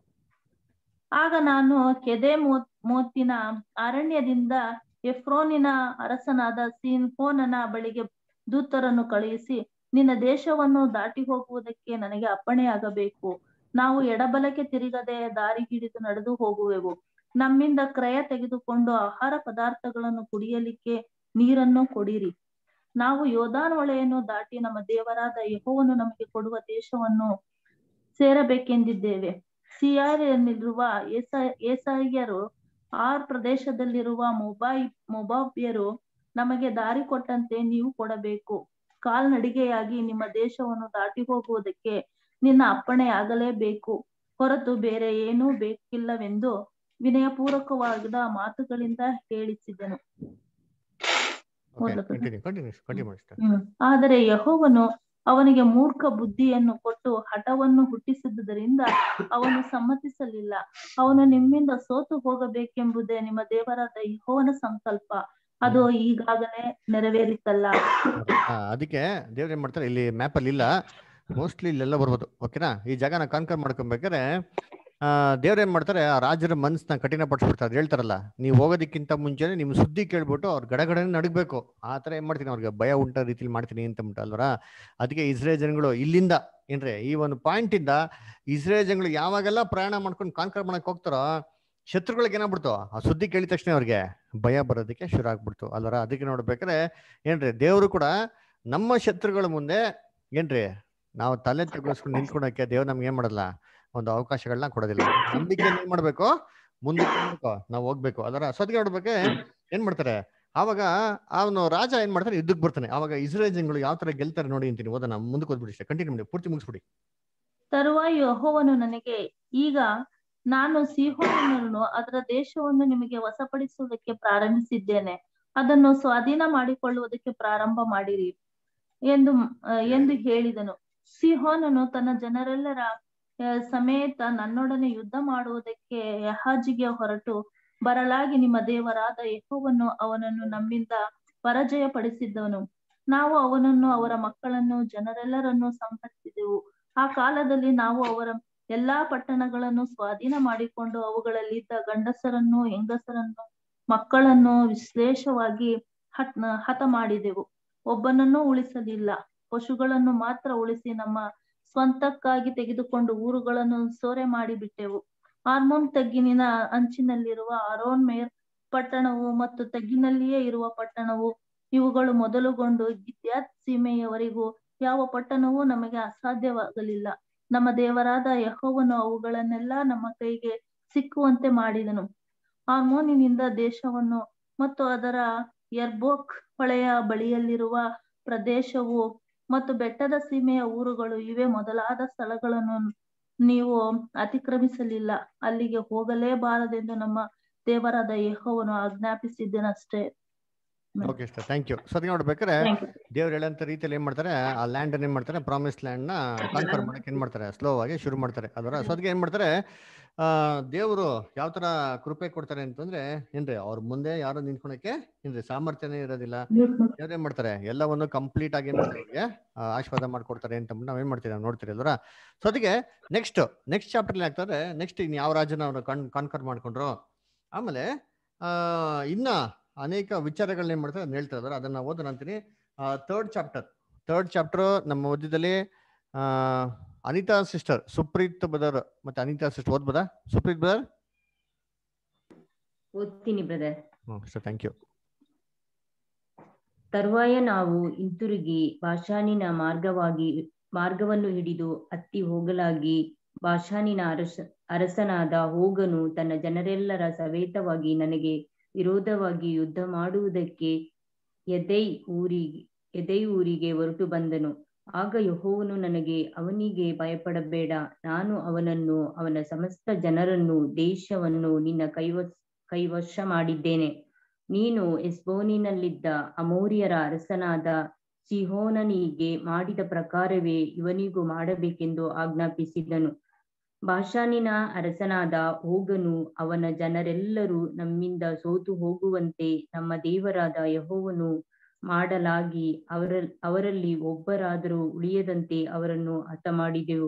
ಆಗ ನಾನು ಕೆದೆ ಮೋತಿನ ಅರಣ್ಯದಿಂದ ಎಫ್ರೋನಿನ ಅರಸನಾದ ಸಿಹೋನನ ಬಳಿಗೆ ದೂತರನ್ನು ಕಳುಹಿಸಿ, ನಿನ್ನ ದೇಶವನ್ನು ದಾಟಿ ಹೋಗುವುದಕ್ಕೆ ನನಗೆ ಅಪ್ಪಣೆಯಾಗಬೇಕು. ನಾವು ಎಡಬಲಕ್ಕೆ ತಿರುಗದೆ ದಾರಿ ಹಿಡಿದು ನಡೆದು ಹೋಗುವೆವು. ನಮ್ಮಿಂದ ಕ್ರಯ ತೆಗೆದುಕೊಂಡು ಆಹಾರ ಪದಾರ್ಥಗಳನ್ನು ಕುಡಿಯಲಿಕ್ಕೆ ನೀರನ್ನು ಕೊಡಿರಿ. ನಾವು ಯೋರ್ದಾನ್ ಹೊಳೆಯನ್ನು ದಾಟಿ ನಮ್ಮ ದೇವರಾದ ಯೆಹೋವನು ನಮಗೆ ಕೊಡುವ ದೇಶವನ್ನು ಸೇರಬೇಕೆಂದಿದ್ದೇವೆ. ಸಿಯಾರಿನಲ್ಲಿರುವ ಏಸ ಏಸಾಯರು ಆರ್ ಪ್ರದೇಶದಲ್ಲಿರುವ ಮೊಬಾಯ್ ಮೊಬಾಬ್ಯರು ನಮಗೆ ದಾರಿ ಕೊಟ್ಟಂತೆ ನೀವು ಕೊಡಬೇಕು. ಕಾಲ್ನಡಿಗೆಯಾಗಿ ನಿಮ್ಮ ದೇಶವನ್ನು ದಾಟಿ ಹೋಗುವುದಕ್ಕೆ ನಿನ್ನ ಅಪ್ಪಣೆ ಆಗಲೇಬೇಕು, ಹೊರತು ಬೇರೆ ಏನೂ ಬೇಕಿಲ್ಲವೆಂದು ವಿನಯಪೂರ್ವಕವಾದ ಮಾತುಗಳಿಂದ ಹೇಳಿಸಿದನು. ಆದರೆ ಯೆಹೋವನು ಅವನಿಗೆ ಮೂರ್ಖ ಬುದ್ಧಿಯನ್ನು ಕೊಟ್ಟು ಹಠವನ್ನು ಹುಟ್ಟಿಸಿದ್ದರಿಂದ ಅವನು ಸಮ್ಮತಿಸಲಿಲ್ಲ. ಅವನು ನಿಮ್ಮಿಂದ ಸೋತು ಹೋಗಬೇಕೆಂಬುದೇ ನಿಮ್ಮ ದೇವರಾದ ಯೆಹೋವನ ಸಂಕಲ್ಪ. ಅದು ಈಗಾಗಲೇ ನೆರವೇರಿತಲ್ಲ. ಅದಕ್ಕೆ ದೇವ್ರ ಏನ್ ಮಾಡ್ತಾರೆ ಇಲ್ಲಿ ಮ್ಯಾಪ್ ಅಲ್ಲಿ ಇಲ್ಲ, ಮೋಸ್ಟ್ಲಿ ಇಲ್ಲೆಲ್ಲ ಬರ್ಬೋದು. ಓಕೆನಾ ಈ ಜಾಗನ ಕಾನ್ಕರ್ ಮಾಡ್ಕೊಬೇಕಾದ್ರೆ ಆ ದೇವ್ರ ಏನ್ ಮಾಡ್ತಾರೆ ಆ ರಾಜರ ಮನ್ಸನ್ನ ಕಠಿಣ ಪಡಿಸ್ಬಿಡ್ತಾರೆ. ಹೇಳ್ತಾರಲ್ಲ ನೀವು ಹೋಗೋದಕ್ಕಿಂತ ಮುಂಚೆನೆ ನಿಮ್ ಸುದ್ದಿ ಕೇಳ್ಬಿಟ್ಟು ಅವ್ರ ಗಡಗಡನೆ ನಡಗಬೇಕು. ಆ ತರ ಏನ್ ಮಾಡ್ತೀನಿ ಅವ್ರಿಗೆ ಭಯ ಉಂಟ ರೀತಿಲಿ ಮಾಡ್ತೀನಿ ಅಂತ ಬಿಟ್ಟು ಅಲ್ವರ. ಅದಕ್ಕೆ ಇಸ್ರೇಲ್ ಜನಗಳು ಇಲ್ಲಿಂದ ಏನ್ರಿ ಈ ಒಂದು ಪಾಯಿಂಟ್ ಇಂದ ಇಸ್ರೇಲ್ ಜನಗಳು ಯಾವಾಗೆಲ್ಲ ಪ್ರಯಾಣ ಮಾಡ್ಕೊಂಡು ಕಾನ್ಕರ್ ಮಾಡಕ್ ಹೋಗ್ತಾರೋ ಶತ್ರುಗಳಿಗೆ ಏನಾಗ್ಬಿಡ್ತು ಆ ಸುದ್ದಿ ಕೇಳಿದ ತಕ್ಷಣ ಅವ್ರಿಗೆ ಭಯ ಬರೋದಕ್ಕೆ ಶುರು ಆಗ್ಬಿಡ್ತು ಅಲ್ವರ. ಅದಕ್ಕೆ ನೋಡ್ಬೇಕಾದ್ರೆ ಏನ್ರಿ ದೇವ್ರು ಕೂಡ ನಮ್ಮ ಶತ್ರುಗಳ ಮುಂದೆ ಏನ್ರಿ ನಾವು ತಲೆ ತೆಗೆಸ್ಕೊಂಡು ನಿಂತ್ಕೊಳಕ್ಕೆ ದೇವ್ರು ನಮ್ಗೆ ಏನ್ ಮಾಡಲ್ಲ ಒಂದು ಅವಕಾಶಗಳನ್ನ ಕೊಡೋದಿಲ್ಲ. ನಂಬಿಕೆ ಏನ್ ಮಾಡ್ಬೇಕು ಮುಂದಕ್ಕೆ ನಾವು ಹೋಗ್ಬೇಕು ಅದರ. ಸದ್ಗೆ ನೋಡ್ಬೇಕೆ ಏನ್ ಮಾಡ್ತಾರೆ ಆವಾಗ ಅವನು ರಾಜ ಏನ್ ಮಾಡ್ತಾನೆ ಯುದ್ಧಕ್ಕೆ ಬರ್ತಾನೆ. ಅವಾಗ ಇಸ್ರೇಲ್ ಜನಗಳು ಯಾವ ತರ ಗೆಲ್ತಾರೆ ನೋಡಿ ಅಂತೀನಿ. ಓದೋಣ ಮುಂದಕ್ಕೆ ಓದ್ಬಿಡಿ ಕಂಟಿನ್ಯೂ ಮಾಡಿ ಪೂರ್ತಿ ಮುಗಿಸ್ಬಿಡಿ. ತರುವಾಯ ಯೆಹೋವನು ನನಗೆ, ಈಗ ನಾನು ಸಿಹೋನನನ್ನು ಅದರ ದೇಶವನ್ನು ನಿಮಗೆ ವಶಪಡಿಸುವುದಕ್ಕೆ ಪ್ರಾರಂಭಿಸಿದ್ದೇನೆ. ಅದನ್ನು ಸ್ವಾಧೀನ ಮಾಡಿಕೊಳ್ಳುವುದಕ್ಕೆ ಪ್ರಾರಂಭ ಮಾಡಿರಿ ಎಂದು ಎಂದು ಹೇಳಿದನು. ಸಿಹೋನನು ತನ್ನ ಜನರೆಲ್ಲರ ಸಮೇತ ನನ್ನೊಡನೆ ಯುದ್ಧ ಮಾಡುವುದಕ್ಕೆ ಯಹಾಜಿಗೆ ಹೊರಟು ಬರಲಾಗಿ ನಿಮ್ಮ ದೇವರಾದ ಯೆಹೋವನು ಅವನನ್ನು ನಮ್ಮಿಂದ ಪರಾಜಯ ಪಡಿಸಿದ್ದನು. ನಾವು ಅವನನ್ನು ಅವರ ಮಕ್ಕಳನ್ನು ಜನರೆಲ್ಲರನ್ನು ಸಂಹರಿಸಿದೆವು. ಆ ಕಾಲದಲ್ಲಿ ನಾವು ಅವರ ಎಲ್ಲಾ ಪಟ್ಟಣಗಳನ್ನು ಸ್ವಾಧೀನ ಮಾಡಿಕೊಂಡು ಅವುಗಳಲ್ಲಿದ್ದ ಗಂಡಸರನ್ನು ಹೆಂಗಸರನ್ನು ಮಕ್ಕಳನ್ನು ವಿಶೇಷವಾಗಿ ಹತ್ ಹತ ಮಾಡಿದೆವು. ಒಬ್ಬನನ್ನೂ ಉಳಿಸಲಿಲ್ಲ. ಪಶುಗಳನ್ನು ಮಾತ್ರ ಉಳಿಸಿ ನಮ್ಮ ಸ್ವಂತಕ್ಕಾಗಿ ತೆಗೆದುಕೊಂಡು ಊರುಗಳನ್ನು ಸೂರೆ ಮಾಡಿ ಬಿಟ್ಟೆವು. ಆರ್ಮೋನ್ ತಗ್ಗಿನ ಅಂಚಿನಲ್ಲಿರುವ ಅರೋನ್ ಮೇರ್ ಪಟ್ಟಣವು ಮತ್ತು ತಗ್ಗಿನಲ್ಲಿಯೇ ಇರುವ ಪಟ್ಟಣವು ಇವುಗಳು ಮೊದಲುಗೊಂಡು ಗಿದ್ಯಾತ್ ಸೀಮೆಯವರೆಗೂ ಯಾವ ಪಟ್ಟಣವೂ ನಮಗೆ ಅಸಾಧ್ಯವಾಗಲಿಲ್ಲ. ನಮ್ಮ ದೇವರಾದ ಯೆಹೋವನು ಅವುಗಳನ್ನೆಲ್ಲ ನಮ್ಮ ಕೈಗೆ ಸಿಕ್ಕುವಂತೆ ಮಾಡಿದನು. ಆರ್ಮೋನಿನಿಂದ ದೇಶವನ್ನು ಮತ್ತು ಅದರ ಯರ್ಬೋಕ್ ಹೊಳೆಯ ಬಳಿಯಲ್ಲಿರುವ ಪ್ರದೇಶವು ಮತ್ತು ಬೆಟ್ಟದ ಸೀಮೆಯ ಊರುಗಳು ಇವೇ ಮೊದಲಾದ ಸ್ಥಳಗಳನ್ನು ನೀವು ಅತಿಕ್ರಮಿಸಲಿಲ್ಲ. ಅಲ್ಲಿಗೆ ಹೋಗಲೇಬಾರದೆಂದು ನಮ್ಮ ದೇವರಾದ ಯೆಹೋವನು ಆಜ್ಞಾಪಿಸಿದ್ದನಷ್ಟೇ. Okay sir, thank you. So ಅದಕ್ಕೆ ನೋಡ್ಬೇಕಾದ್ರೆ ದೇವ್ರು ಹೇಳಂತ ರೀತಿಯಲ್ಲಿ ಏನ್ ಮಾಡ್ತಾರೆ, ಆ ಲ್ಯಾಂಡ್ ಏನ್ ಮಾಡ್ತಾರೆ, ಪ್ರಾಮಿಸ್ ಲ್ಯಾಂಡ್ ನ ಕಾನ್ಫರ್ ಮಾಡಕ್ಕೆ ಏನ್ ಮಾಡ್ತಾರೆ, ಸ್ಲೋ ಆಗಿ ಶುರು ಮಾಡ್ತಾರೆ ಅದರ. ಸೊ ಅದಕ್ಕೆ ಏನ್ ಮಾಡ್ತಾರೆ, ಆ ದೇವರು ಯಾವ ತರ ಕೃಪೆ ಕೊಡ್ತಾರೆ ಅಂತಂದ್ರೆ ಏನ್ರಿ, ಅವ್ರ ಮುಂದೆ ಯಾರು ನಿಂತ್ಕೊಳಕ್ಕೆ ಏನ್ರಿ ಸಾಮರ್ಥ್ಯನೇ ಇರೋದಿಲ್ಲ. ದೇವ್ರು ಏನ್ ಮಾಡ್ತಾರೆ, ಎಲ್ಲವನ್ನು ಕಂಪ್ಲೀಟ್ ಆಗಿ ಏನ್ ಮಾಡ್ತಾರೆ, ಅವ್ರಿಗೆ ಆಶೀರ್ವಾದ ಮಾಡ್ಕೊಡ್ತಾರೆ ಅಂತ ನಾವ್ ಏನ್ ಮಾಡ್ತೀವಿ, ನಾವು ನೋಡ್ತೀರಿ ಅಲ್ವರ. ಸೊ ಅದಕ್ಕೆ ನೆಕ್ಸ್ಟ್ ನೆಕ್ಸ್ಟ್ ಚಾಪ್ಟರ್ ಆಗ್ತಾರೆ, ನೆಕ್ಸ್ಟ್ ಇನ್ ಯಾವ ರಾಜನ ಅವ್ರು ಕನ್ ಕಾನ್ಕರ್ ಮಾಡ್ಕೊಂಡ್ರು, ಆಮೇಲೆ ಆ ಇನ್ನ ಅನೇಕ ವಿಚಾರಗಳನ್ನ ಏನ್ ಮಾಡ್ತಾರೆ ಅದನ್ನ ಹೇಳ್ತಾರೆ ಅದರ. ಅದನ್ನ ಓದೋಣ ಅಂತೀನಿ. ಥರ್ಡ್ ಚಾಪ್ಟರ್ ಥರ್ಡ್ ಚಾಪ್ಟರ್ ನಮ್ಮ ಓದಿದಲ್ಲಿ ಆ ಅನಿತಾ ಸಿಸ್ಟರ್, ಸುಪ್ರೀತ್ ಬ್ರದರ್ ಮತ್ತೆ ಅನಿತಾ ಸಿಸ್ಟರ್ ಓದ್ಬೋದಾ? ಸುಪ್ರೀತ್ ಬ್ರದರ್ ಓದ್ತೀನಿ brother. Hmm sir, thank you. ತರುವಾಯ ನಾವು ಹಿಂತಿರುಗಿ ಬಾಷಾನಿನ ಮಾರ್ಗವಾಗಿ ಮಾರ್ಗವನ್ನು ಹಿಡಿದು ಹತ್ತಿ ಹೋಗಲಾಗಿ, ಬಾಷಾನಿನ ಅರಸ ಅರಸನಾದ ಓಗನು ತನ್ನ ಜನರೆಲ್ಲರ ಸಮೇತವಾಗಿ ನನಗೆ ವಿರೋಧವಾಗಿ ಯುದ್ಧ ಮಾಡುವುದಕ್ಕೆ ಎದೈ ಊರಿಗೆ ಎದೈ ಊರಿಗೆ ಹೊರಟು ಬಂದನು. ಆಗ ಯೆಹೋವನು ನನಗೆ, ಅವನಿಗೆ ಭಯಪಡಬೇಡ, ನಾನು ಅವನನ್ನು ಅವನ ಸಮಸ್ತ ಜನರನ್ನು ದೇಶವನ್ನು ನಿನ್ನ ಕೈವಶ ಕೈವಶ ಮಾಡಿದ್ದೇನೆ. ನೀನು ಹೆಷ್ಬೋನಿನಲ್ಲಿದ್ದ ಅಮೋರಿಯರ ಅರಸನಾದ ಸಿಹೋನನಿಗೆ ಮಾಡಿದ ಪ್ರಕಾರವೇ ಇವನಿಗೂ ಮಾಡಬೇಕೆಂದು ಆಜ್ಞಾಪಿಸಿದನು. ಬಾಷಾನಿನ ಅರಸನಾದ ಓಗನು ಅವನ ಜನರೆಲ್ಲರೂ ನಮ್ಮಿಂದ ಸೋತು ಹೋಗುವಂತೆ ನಮ್ಮ ದೇವರಾದ ಯೆಹೋವನು ಮಾಡಲಾಗಿ, ಅವರ ಅವರಲ್ಲಿ ಒಬ್ಬರಾದರೂ ಉಳಿಯದಂತೆ ಅವರನ್ನು ಹತ ಮಾಡಿದೆವು.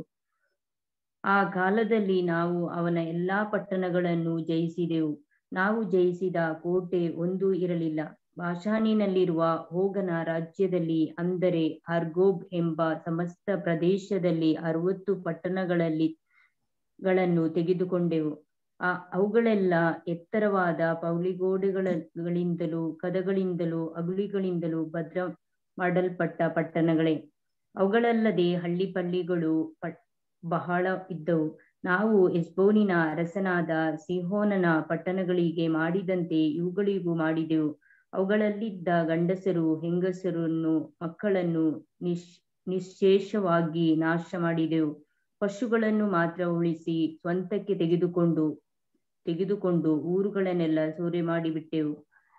ಆ ಕಾಲದಲ್ಲಿ ನಾವು ಅವನ ಎಲ್ಲಾ ಪಟ್ಟಣಗಳನ್ನು ಜಯಿಸಿದೆವು. ನಾವು ಜಯಿಸಿದ ಕೋಟೆ ಒಂದೂ ಇರಲಿಲ್ಲ. ಬಾಷಾನಿನಲ್ಲಿರುವ ಓಗನ ರಾಜ್ಯದಲ್ಲಿ, ಅಂದರೆ ಅರ್ಗೋಬ್ ಎಂಬ ಸಮಸ್ತ ಪ್ರದೇಶದಲ್ಲಿ ಅರವತ್ತು ಪಟ್ಟಣಗಳಲ್ಲಿ ಗಳನ್ನು ತೆಗೆದುಕೊಂಡೆವು. ಆ ಅವುಗಳೆಲ್ಲ ಎತ್ತರವಾದ ಪೌಳಿಗೋಡೆಗಳಿಂದಲೂ ಕದಗಳಿಂದಲೂ ಅಗುಳಿಗಳಿಂದಲೂ ಭದ್ರ ಮಾಡಲ್ಪಟ್ಟ ಪಟ್ಟಣಗಳೇ. ಅವುಗಳಲ್ಲದೆ ಹಳ್ಳಿ ಪಳ್ಳಿಗಳು ಪಟ್ ಬಹಳ ಇದ್ದವು. ನಾವು ಹೆಷ್ಬೋನಿನ ಅರಸನಾದ ಸಿಹೋನನ ಪಟ್ಟಣಗಳಿಗೆ ಮಾಡಿದಂತೆ ಇವುಗಳಿಗೂ ಮಾಡಿದೆವು. ಅವುಗಳಲ್ಲಿದ್ದ ಗಂಡಸರು ಹೆಂಗಸರನ್ನು ಮಕ್ಕಳನ್ನು ನಿಶ್ ನಿಶ್ಶೇಷವಾಗಿ ನಾಶ ಮಾಡಿದೆವು. ಪಶುಗಳನ್ನು ಮಾತ್ರ ಉಳಿಸಿ ಸ್ವಂತಕ್ಕೆ ತೆಗೆದುಕೊಂಡು ತೆಗೆದುಕೊಂಡು ಊರುಗಳನ್ನೆಲ್ಲ ಸೂರೆ ಮಾಡಿಬಿಟ್ಟೆವು.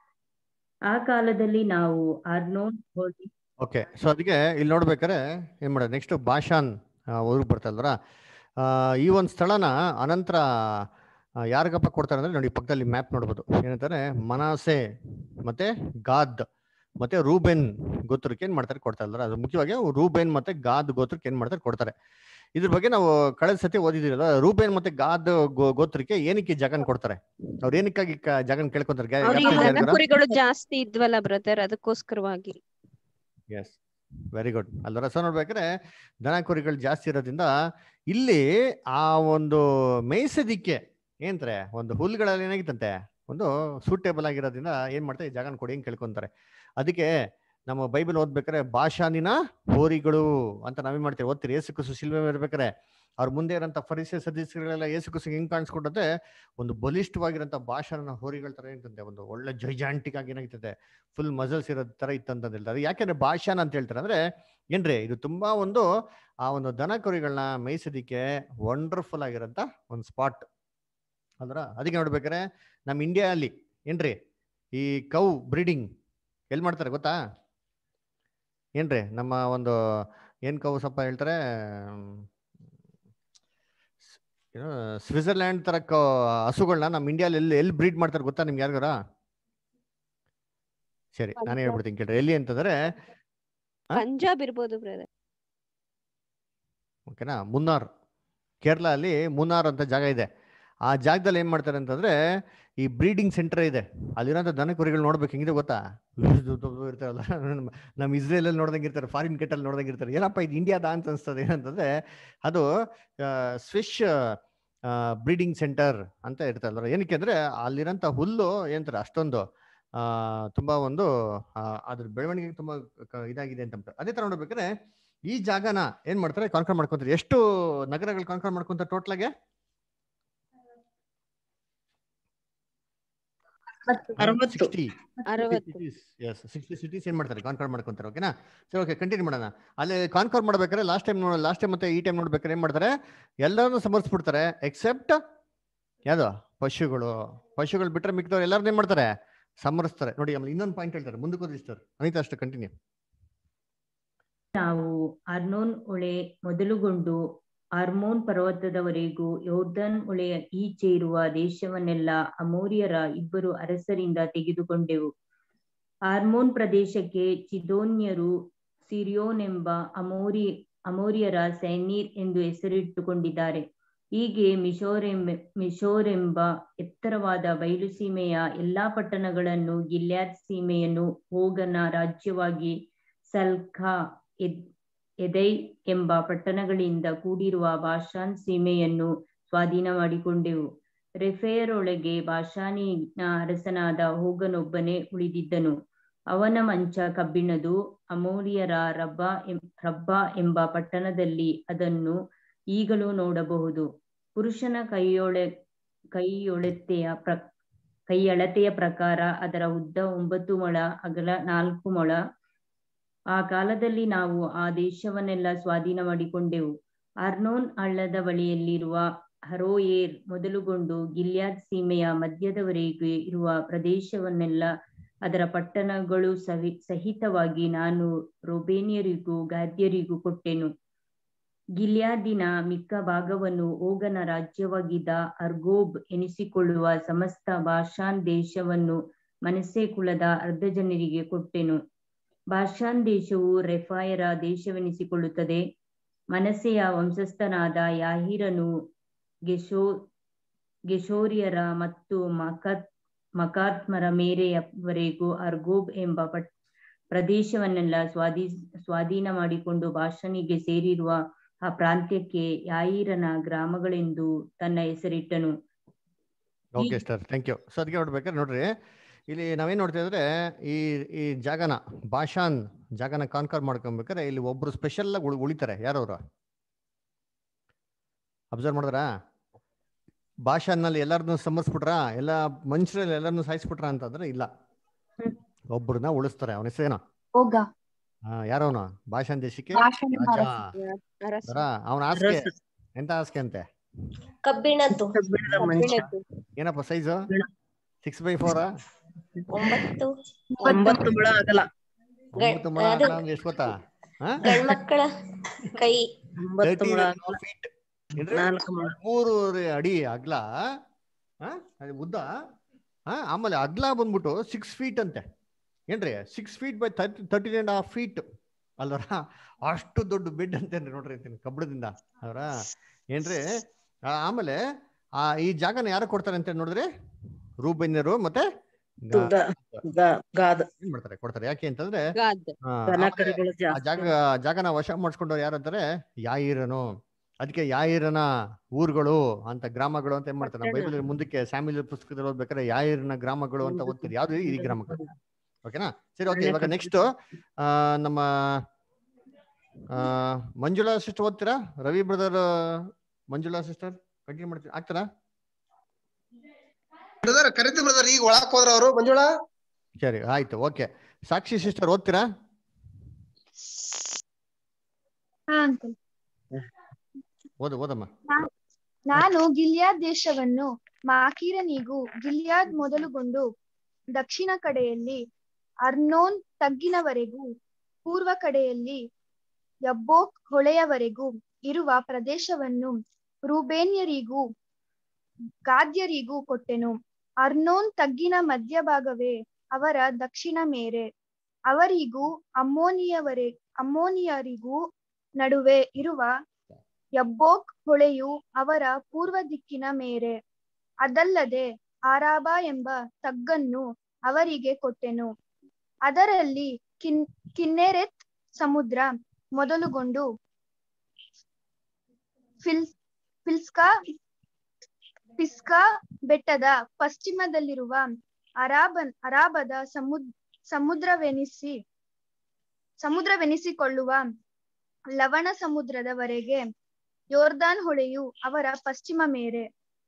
ಆ ಕಾಲದಲ್ಲಿ ನಾವು ಅರ್ನೋನ್ ಹೋಗಿ ಓಕೆ. ಸೊ ಅದಕ್ಕೆ ಇಲ್ಲಿ ನೋಡ್ಬೇಕಾರೆ ಏನ್ ಮಾಡೋದು, ನೆಕ್ಸ್ಟ್ ಬಾಷಾನ್ ಊರಿಗೆ ಬರ್ತಲ್ವರ. ಆ ಈ ಒಂದು ಸ್ಥಳನ ಅನಂತರ ಯಾರಿಗಪ್ಪ ಕೊಡ್ತಾರೆ ಅಂದ್ರೆ ನೋಡಿ, ಪಕ್ಕದಲ್ಲಿ ಮ್ಯಾಪ್ ನೋಡ್ಬೋದು. ಏನಂತಾರೆ, ಮನಾಸೆ ಮತ್ತೆ ಗಾದ್ ಮತ್ತೆ ರೂಬೆನ್ ಗೋತ್ರಕ್ಕೆ ಏನ್ ಮಾಡ್ತಾರೆ ಕೊಡ್ತಾ ಇಲ್ವರ. ಅದು ಮುಖ್ಯವಾಗಿ ರೂಬೆನ್ ಮತ್ತೆ ಗಾದ್ ಗೋತ್ರಕ್ಕೆ ಏನ್ ಮಾಡ್ತಾರೆ ಕೊಡ್ತಾರೆ. ಇದ್ರ ಬಗ್ಗೆ ನಾವು ಕಳೆದ ಸತಿ ಓದಿದಿರಲ್ಲ, ರೂಬೇನ್ ಮತ್ತೆ ಗಾದ್ ಗೋತ್ರಕ್ಕೆ ಏನಕ್ಕೆ ಜಾಗನ್ ಕೊಡ್ತಾರೆ, ಅವ್ರು ಏನಕ್ಕಾಗಿ ಜಾಗನ್ ಕೇಳ್ಕೊಂತಾರೆ? ದನ ಕುರಿಗಳು ಜಾಸ್ತಿ ಇದ್ವಲ್ಲ ಬ್ರದರ್, ಅದಕ್ಕೋಸ್ಕರವಾಗಿ. Yes, very good. ಅಲ್ವರ. ಸೊ ನೋಡ್ಬೇಕಾದ್ರೆ ದನ ಕುರಿಗಳು ಜಾಸ್ತಿ ಇರೋದ್ರಿಂದ ಇಲ್ಲಿ ಆ ಒಂದು ಮೇಯ್ಸೋದಿಕ್ಕೆ ಏನ್ತಾರೆ ಒಂದು ಹುಲ್ಗಳಲ್ಲಿ ಏನಾಗಿತ್ತಂತೆ ಒಂದು ಸೂಟೇಬಲ್ ಆಗಿರೋದ್ರಿಂದ ಏನ್ ಮಾಡ್ತಾರೆ, ಈ ಜಾಗನ ಕೊಡಿ ಅಂತ ಕೇಳ್ಕೊಂತಾರೆ. ಅದಕ್ಕೆ ನಮ್ಮ ಬೈಬಲ್ ಓದ್ಬೇಕಾರೆ ಬಾಷಾನಿನ ಹೋರಿಗಳು ಅಂತ ನಾವೇನ್ ಮಾಡ್ತೀವಿ ಓದ್ತೀರಿ. ಯೇಸು ಕ್ರಿಸ್ತ ಶಿಲ್ವೆ ಇರ್ಬೇಕಾರೆ ಅವ್ರ ಮುಂದೆ ಇರೋಂಥ ಫರಿಸೆ ಸದಸ್ಯಗಳೆಲ್ಲ ಯೇಸು ಕ್ರಿಸ್ತ ಹೆಂಗ್ ಕಾಣಿಸ್ಕೊಟ್ಟಂತೆ, ಒಂದು ಬಲಿಷ್ಠವಾಗಿರೋಂಥ ಬಾಷಾನ ಹೋರಿಗಳ ತರ ಇರ್ತಂತೆ, ಒಂದು ಒಳ್ಳೆ ಜೈಜಾಂಟಿಕ್ ಆಗಿ ಏನಾಗಿರ್ತದೆ, ಫುಲ್ ಮಸಲ್ಸ್ ಇರೋ ತರ ಇತ್ತಂತ ಹೇಳ್ತಾರೆ. ಯಾಕೆಂದ್ರೆ ಬಾಷಾನ್ ಅಂತ ಹೇಳ್ತಾರೆ ಅಂದ್ರೆ ಏನ್ರಿ, ಇದು ತುಂಬಾ ಒಂದು ಆ ಒಂದು ದನ ಕುರಿಗಳನ್ನ ಮೇಯಿಸೋದಿಕ್ಕೆ ವಂಡರ್ಫುಲ್ ಆಗಿರೋಂಥ ಒಂದು ಸ್ಪಾಟ್ ಅಲ್ರ. ಅದಕ್ಕೆ ನೋಡ್ಬೇಕಾರೆ ನಮ್ಮ ಇಂಡಿಯಾ ಅಲ್ಲಿ ಏನ್ರಿ ಈ ಕೌ ಬ್ರೀಡಿಂಗ್ ಎಲ್ಲಿ ಮಾಡ್ತಾರೆ ಗೊತ್ತಾ ಏನ್ರಿ, ನಮ್ಮ ಒಂದು ಏನ್ ಕೌ ಸಪ್ಪ ಹೇಳ್ತಾರೆ, ಸ್ವಿಟ್ಜರ್ಲ್ಯಾಂಡ್ ತರ ಹಸುಗಳನ್ನ ನಮ್ಮ ಇಂಡಿಯಾದಲ್ಲಿ ಎಲ್ಲಿ ಎಲ್ಲಿ ಬ್ರೀಡ್ ಮಾಡ್ತಾರೆ ಗೊತ್ತಾ ನಿಮ್ಗೆ ಯಾರಿಗಾರ? ಸರಿ ನಾನೇ ಹೇಳ್ಬಿಡ್ತೀನಿ ಕೇಳ್ರಿ. ಎಲ್ಲಿ ಅಂತಂದ್ರೆ ಪಂಜಾಬ್ ಇರ್ಬೋದು ಬ್ರದರ್. ಓಕೆನಾ, ಮುನ್ನಾರ್, ಕೇರಳ ಅಲ್ಲಿ ಮುನ್ನಾರ್ ಅಂತ ಜಾಗ ಇದೆ. ಆ ಜಾಗದಲ್ಲಿ ಏನ್ ಮಾಡ್ತಾರೆ ಅಂತಂದ್ರೆ ಈ ಬ್ರೀಡಿಂಗ್ ಸೆಂಟರ್ ಇದೆ. ಅಲ್ಲಿರೋಂಥ ದನ ಕುರಿಗಳು ನೋಡ್ಬೇಕು ಹೆಂಗಿದೆ ಗೊತ್ತಾ, ಇರ್ತಾರಲ್ಲ ನಮ್ಮ ಇಸ್ರೇಲ್ ಅಲ್ಲಿ ನೋಡ್ದಂಗೆ ಇರ್ತಾರೆ, ಫಾರಿನ್ ಕೆಟ್ಟಲ್ಲಿ ನೋಡ್ದಂಗೆ ಇರ್ತಾರೆ. ಏನಪ್ಪ ಇದು ಇಂಡಿಯಾದ ಅಂತ ಅನ್ಸ್ತದೆ. ಏನಂತಂದ್ರೆ ಅದು ಸ್ವಿಶ್ ಬ್ರೀಡಿಂಗ್ ಸೆಂಟರ್ ಅಂತ ಇರ್ತಾರಲ್ಲ. ಏನಕ್ಕೆ ಅಂದ್ರೆ ಅಲ್ಲಿರೋಂಥ ಹುಲ್ಲು ಏನಂತಾರೆ ಅಷ್ಟೊಂದು ಆ ತುಂಬಾ ಒಂದು ಅದ್ರ ಬೆಳವಣಿಗೆ ತುಂಬಾ ಇದಾಗಿದೆ ಅಂತ. ಅದೇ ತರ ನೋಡ್ಬೇಕಾದ್ರೆ ಈ ಜಾಗನ ಏನ್ ಮಾಡ್ತಾರೆ, ಕಾನ್ಕರ್ ಮಾಡ್ಕೊಂತಾರೆ. ಎಷ್ಟು ನಗರಗಳು ಕಾನ್ಕರ್ ಮಾಡ್ಕೊಂತಾರೆ ಟೋಟಲ್ಗೆ? ಸಿಕ್ಸ್ಟಿ ಸಿಟೀಸ್ ಏನ್ ಮಾಡ್ತಾರೆ, ಕಾನ್ಕರ್ ಮಾಡ್ಕೊಂತಾರೆ. ಓಕೆನಾ, ಸರಿ ಓಕೆ ಕಂಟಿನ್ಯೂ ಮಾಡೋಣ. ಅಲ್ಲಿ ಕಾನ್ಕರ್ ಮಾಡ್ಬೇಕಾದ್ರೆ ಲಾಸ್ಟ್ ಟೈಮ್ ಲಾಸ್ಟ್ ಟೈಮ್ ಮತ್ತೆ ಈ ಟೈಮ್ ನೋಡ್ಬೇಕಾದ್ರೆ ಏನ್ ಮಾಡ್ತಾರೆ, ಎಲ್ಲರನ್ನೂ ಸಮರ್ಸ್ಬಿಡ್ತಾರೆ ಎಕ್ಸೆಪ್ಟ್ ಯಾವ್ದು ಪಶುಗಳು. ಪಶುಗಳು ಬಿಟ್ರೆ ಮಿಕ್ದವ್ರು ಎಲ್ಲರನ್ನ ಏನ್ ಮಾಡ್ತಾರೆ, ಸಮರ್ಸ್ತಾರೆ. ನೋಡಿ ಆಮೇಲೆ ಇನ್ನೊಂದು ಪಾಯಿಂಟ್ ಹೇಳ್ತಾರೆ, ಮುಂದಕ್ಕೆ ಓದಿಸ್ತಾರೆ. ಅನಿತಾ ಅಷ್ಟು ಕಂಟಿನ್ಯೂ. ನಾವು ಅರ್ನೋನ್ ಹೊಳೆ ಮೊದಲುಗೊಂಡು ಅರ್ಮೋನ್ ಪರ್ವತದವರೆಗೂ ಯೋರ್ದನ್ ಹೊಳೆಯ ಈಚೆ ಇರುವ ದೇಶವನ್ನೆಲ್ಲ ಅಮೋರಿಯರ ಇಬ್ಬರು ಅರಸರಿಂದ ತೆಗೆದುಕೊಂಡೆವು. ಅರ್ಮೋನ್ ಪ್ರದೇಶಕ್ಕೆ ಚಿದೋನ್ಯರು ಸಿರಿಯೋನ್ ಎಂಬ ಅಮೋರಿ ಅಮೋರಿಯರ ಸೈನೀರ್ ಎಂದು ಹೆಸರಿಟ್ಟುಕೊಂಡಿದ್ದಾರೆ. ಹೀಗೆ ಮಿಶೋರೆಂಬ ಮಿಶೋರೆಂಬ ಎತ್ತರವಾದ ಬಯಲು ಸೀಮೆಯ ಎಲ್ಲಾ ಪಟ್ಟಣಗಳನ್ನು, ಗಿಲ್ಯಾದ್ ಸೀಮೆಯನ್ನು ಓಗನ ರಾಜ್ಯವಾಗಿ, ಸಲ್ಕಾ, ಎದೈ ಎಂಬ ಪಟ್ಟಣಗಳಿಂದ ಕೂಡಿರುವ ಬಾಷಾನ್ ಸೀಮೆಯನ್ನು ಸ್ವಾಧೀನ ಮಾಡಿಕೊಂಡೆವು. ರೆಫೈಯರೊಳಗೆ ಬಾಷಾನಿನ ಅರಸನಾದ ಓಗನೊಬ್ಬನೇ ಉಳಿದಿದ್ದನು. ಅವನ ಮಂಚ ಕಬ್ಬಿಣದು. ಅಮೋರಿಯರ ರಬ್ಬಾ ರಬ್ಬಾ ಎಂಬ ಪಟ್ಟಣದಲ್ಲಿ ಅದನ್ನು ಈಗಲೂ ನೋಡಬಹುದು. ಪುರುಷನ ಕೈಯೊಳೆ ಕೈಯೊಳೆತೆಯ ಪ್ರ ಕೈಯಳತೆಯ ಪ್ರಕಾರ ಅದರ ಉದ್ದ ಒಂಬತ್ತು ಮೊಳ, ಅಗಲ ನಾಲ್ಕು ಮೊಳ. ಆ ಕಾಲದಲ್ಲಿ ನಾವು ಆ ದೇಶವನ್ನೆಲ್ಲ ಸ್ವಾಧೀನ ಮಾಡಿಕೊಂಡೆವು. ಅರ್ನೋನ್ ಹಳ್ಳದ ಬಳಿಯಲ್ಲಿರುವ ಹರೋಯೇರ್ ಮೊದಲುಗೊಂಡು ಗಿಲ್ಯಾದ್ ಸೀಮೆಯ ಮಧ್ಯದವರೆಗೆ ಇರುವ ಪ್ರದೇಶವನ್ನೆಲ್ಲ ಅದರ ಪಟ್ಟಣಗಳು ಸವಿ ಸಹಿತವಾಗಿ ನಾನು ರೂಬೇನ್ಯರಿಗೂ ಗಾದ್ಯರಿಗೂ ಕೊಟ್ಟೆನು. ಗಿಲ್ಯಾದಿನ ಮಿಕ್ಕ ಭಾಗವನ್ನು ಓಗನ ರಾಜ್ಯವಾಗಿದ್ದ ಅರ್ಗೋಬ್ ಎನಿಸಿಕೊಳ್ಳುವ ಸಮಸ್ತ ಬಾಷಾನ್ ದೇಶವನ್ನು ಮನಸ್ಸೆ ಕುಲದ ಅರ್ಧ ಜನರಿಗೆ ಕೊಟ್ಟೆನು. ಬಾಷಾನ್ ದೇಶವು ರೆಫಾಯರ ದೇಶವೆನಿಸಿಕೊಳ್ಳುತ್ತದೆ. ಮನಸ್ಸೆಯ ವಂಶಸ್ಥನಾದ ಯಾಹೀರನು ಗೆಶೋ ಗೆಶೋರಿಯರ ಮತ್ತು ಮಕತ್ ಮಕಾತ್ಮರ ಮೇರೆಯವರೆಗೂ ಅರ್ಗೋಬ್ ಎಂಬ ಪಟ್ ಪ್ರದೇಶವನ್ನೆಲ್ಲ ಸ್ವಾಧೀ ಸ್ವಾಧೀನ ಮಾಡಿಕೊಂಡು ಬಾಷಾನಿಗೆ ಸೇರಿರುವ ಆ ಪ್ರಾಂತ್ಯಕ್ಕೆ ಯಾಯೀರನ ಗ್ರಾಮಗಳೆಂದು ತನ್ನ ಹೆಸರಿಟ್ಟನು. Okay sir, thank you. So ಅದಕ್ಕೆ ನೋಡ್ಬೇಕಾದ್ರೆ ನೋಡ್ರಿ, ಇಲ್ಲಿ ನಾವೇನ್ ನೋಡ್ತಾ ಇದ್ರೆ ಈ ಈ ಜಾಗನ ಬಾಷಾನ್ ಜಾಗನ ಕಾನ್ಕರ್ ಮಾಡ್ಕೊಬೇಕಾದ್ರೆ ಇಲ್ಲಿ ಒಬ್ರು ಸ್ಪೆಷಲ್ ಆಗಿ ಉಳಿತಾರೆ. ಯಾರವ್ರು ಅಬ್ಸರ್ವ್ ಮಾಡಿದ್ರಾ? ಬಾಷಾನ್ನಲ್ಲಿ ಎಲ್ಲರನ್ನೂ ಸಮರ್ಸ್ಬಿಟ್ರ, ಎಲ್ಲ ಮನುಷ್ಯರಲ್ಲಿ ಎಲ್ಲರನ್ನೂ ಸಾಯಿಸ್ಬಿಟ್ರ ಅಂತಂದ್ರೆ ಇಲ್ಲ, ಒಬ್ರನ್ನ ಉಳಿಸ್ತಾರೆ. ಅವನ ಹೆಸರೇನು? ಹಾ, ಯಾರವನು? ಬಾಷಾನ್ ದೇಶಕ್ಕೆ ರಾಜ. ಅವನ ಹಾಸಿಗೆ ಎಂತ ಹಾಸಿಗೆ ಅಂತೆ? ಕಬ್ಬಿಣದ್ದು. ಏನಪ್ಪ ಸೈಜು? ಸಿಕ್ಸ್ ಬೈ ಫೋರ್ ಒಂಬತ್ತು ಒಂಬತ್ತು ಮೊಳ ಆಗಲ್ಲ. ಒಂಬತ್ತು ಮೊಳ ಆಗಲ್ಲ ಅಂದ್ರೆ ಎಷ್ಟು ಗೊತ್ತಾ? ಗಂಡ್ಮಕ್ಕಳ ಕೈ. ಮೂರುವರೆ ಅಡಿ ಅಗ್ಲ, ಉದ್ದ. ಆಮೇಲೆ ಅಗ್ಲ ಬಂದ್ಬಿಟ್ಟು ಸಿಕ್ಸ್ ಫೀಟ್ ಅಂತೆ. ಏನ್ರಿ, six feet by thirty thirty and half feet ಅಲ್ವರ? ಅಷ್ಟು ದೊಡ್ಡ ಬೆಡ್ ಅಂತೇನ್ರಿ ನೋಡ್ರಿ ಕಬ್ಬಣದಿಂದ ಅವರ ಏನ್ರಿ. ಆಮೇಲೆ ಆ ಈ ಜಾಗನ ಯಾರು ಕೊಡ್ತಾರೆ ಅಂತ ನೋಡಿದ್ರೆ ರೂಬೇನ್ಯರು ಮತ್ತೆ ಏನ್ ಮಾಡ್ತಾರೆ ಕೊಡ್ತಾರೆ. ಯಾಕೆ ಅಂತಂದ್ರೆ ಆ ಜಾಗ ಜಾಗನ ವಶ ಮಾಡಿಸ್ಕೊಂಡವ್ರು ಯಾರಂತಾರೆ? ಯಾಯೀರನು. ಅದಕ್ಕೆ ಯಾಯೀರನ ಊರುಗಳು ಅಂತ, ಗ್ರಾಮಗಳು ಅಂತ ಏನ್ ಮಾಡ್ತಾರೆ. ನಾವು ಬೈಬಲ್ ಮುಂದಕ್ಕೆ ಸ್ಯಾಮ್ಯುಯಲ್ ಪುಸ್ತಕದಲ್ಲಿ ಓದ್ಬೇಕಾದ್ರೆ ಯಾಯೀರನ ಗ್ರಾಮಗಳು ಅಂತ ಓದ್ತೀರಿ. ಯಾವ್ದು? ಈ ಗ್ರಾಮಗಳು. ಓಕೆನಾ, ಸರಿ ಓಕೆ. ಇವಾಗ ನೆಕ್ಸ್ಟ್ ನಮ್ಮ ಆ ಮಂಜುಳಾ ಸಿಸ್ಟರ್ ಓದ್ತೀರಾ? Ravi brother, Manjula sister continue ಮಾಡ್ತೀರಾ? ಆಗ್ತಾರಾ ಬ್ರದರ್? ಕರೀತಿ ಬ್ರದರ್, ಈಗ ಒಳಕ್ ಹೋದ್ರ ಅವರು. ಮಂಜುಳಾ ಸರಿ ಆಯ್ತು, ಓಕೆ. ಸಾಕ್ಷಿ ಸಿಸ್ಟರ್ ಓದ್ತೀರಾ? ಓದು ಓದಮ್ಮ. ನಾನು ಗಿಲ್ಯಾದ್ ದೇಶವನ್ನು ಮಾಕೀರನಿಗೂ, ಗಿಲ್ಯಾದ್ ಮೊದಲುಗೊಂಡು ದಕ್ಷಿಣ ಕಡೆಯಲ್ಲಿ ಅರ್ನೋನ್ ತಗ್ಗಿನವರೆಗೂ, ಪೂರ್ವ ಕಡೆಯಲ್ಲಿ ಯಬ್ಬೋಕ್ ಹೊಳೆಯವರೆಗೂ ಇರುವ ಪ್ರದೇಶವನ್ನು ರೂಬೇನ್ಯರಿಗೂ ಗಾದ್ಯರಿಗೂ ಕೊಟ್ಟೆನು. ಅರ್ನೋನ್ ತಗ್ಗಿನ ಮಧ್ಯಭಾಗವೇ ಅವರ ದಕ್ಷಿಣ ಮೇರೆ. ಅವರಿಗೂ ಅಮ್ಮೋನಿಯವರೆ ಅಮ್ಮೋನಿಯರಿಗೂ ನಡುವೆ ಇರುವ ಯಬ್ಬೋಕ್ ಹೊಳೆಯು ಅವರ ಪೂರ್ವ ದಿಕ್ಕಿನ ಮೇರೆ. ಅದಲ್ಲದೆ ಆರಾಬಾ ಎಂಬ ತಗ್ಗನ್ನು ಅವರಿಗೆ ಕೊಟ್ಟೆನು. ಅದರಲ್ಲಿ ಕಿನ್ ಕಿನ್ನೆರೆತ್ ಸಮುದ್ರ ಮೊದಲುಗೊಂಡು ಫಿಲ್ ಫಿಲ್ಸ್ಕಾ ಪಿಸ್ಕಾ ಬೆಟ್ಟದ ಪಶ್ಚಿಮದಲ್ಲಿರುವ ಅರಾಬನ್ ಅರಾಬದ ಸಮುದ್ ಸಮುದ್ರವೆನಿಸಿ ಸಮುದ್ರವೆನಿಸಿಕೊಳ್ಳುವ ಲವಣ ಸಮುದ್ರದವರೆಗೆ ಯೋರ್ದಾನ್ ಹೊಳೆಯು ಅವರ ಪಶ್ಚಿಮ ಮೇರೆ.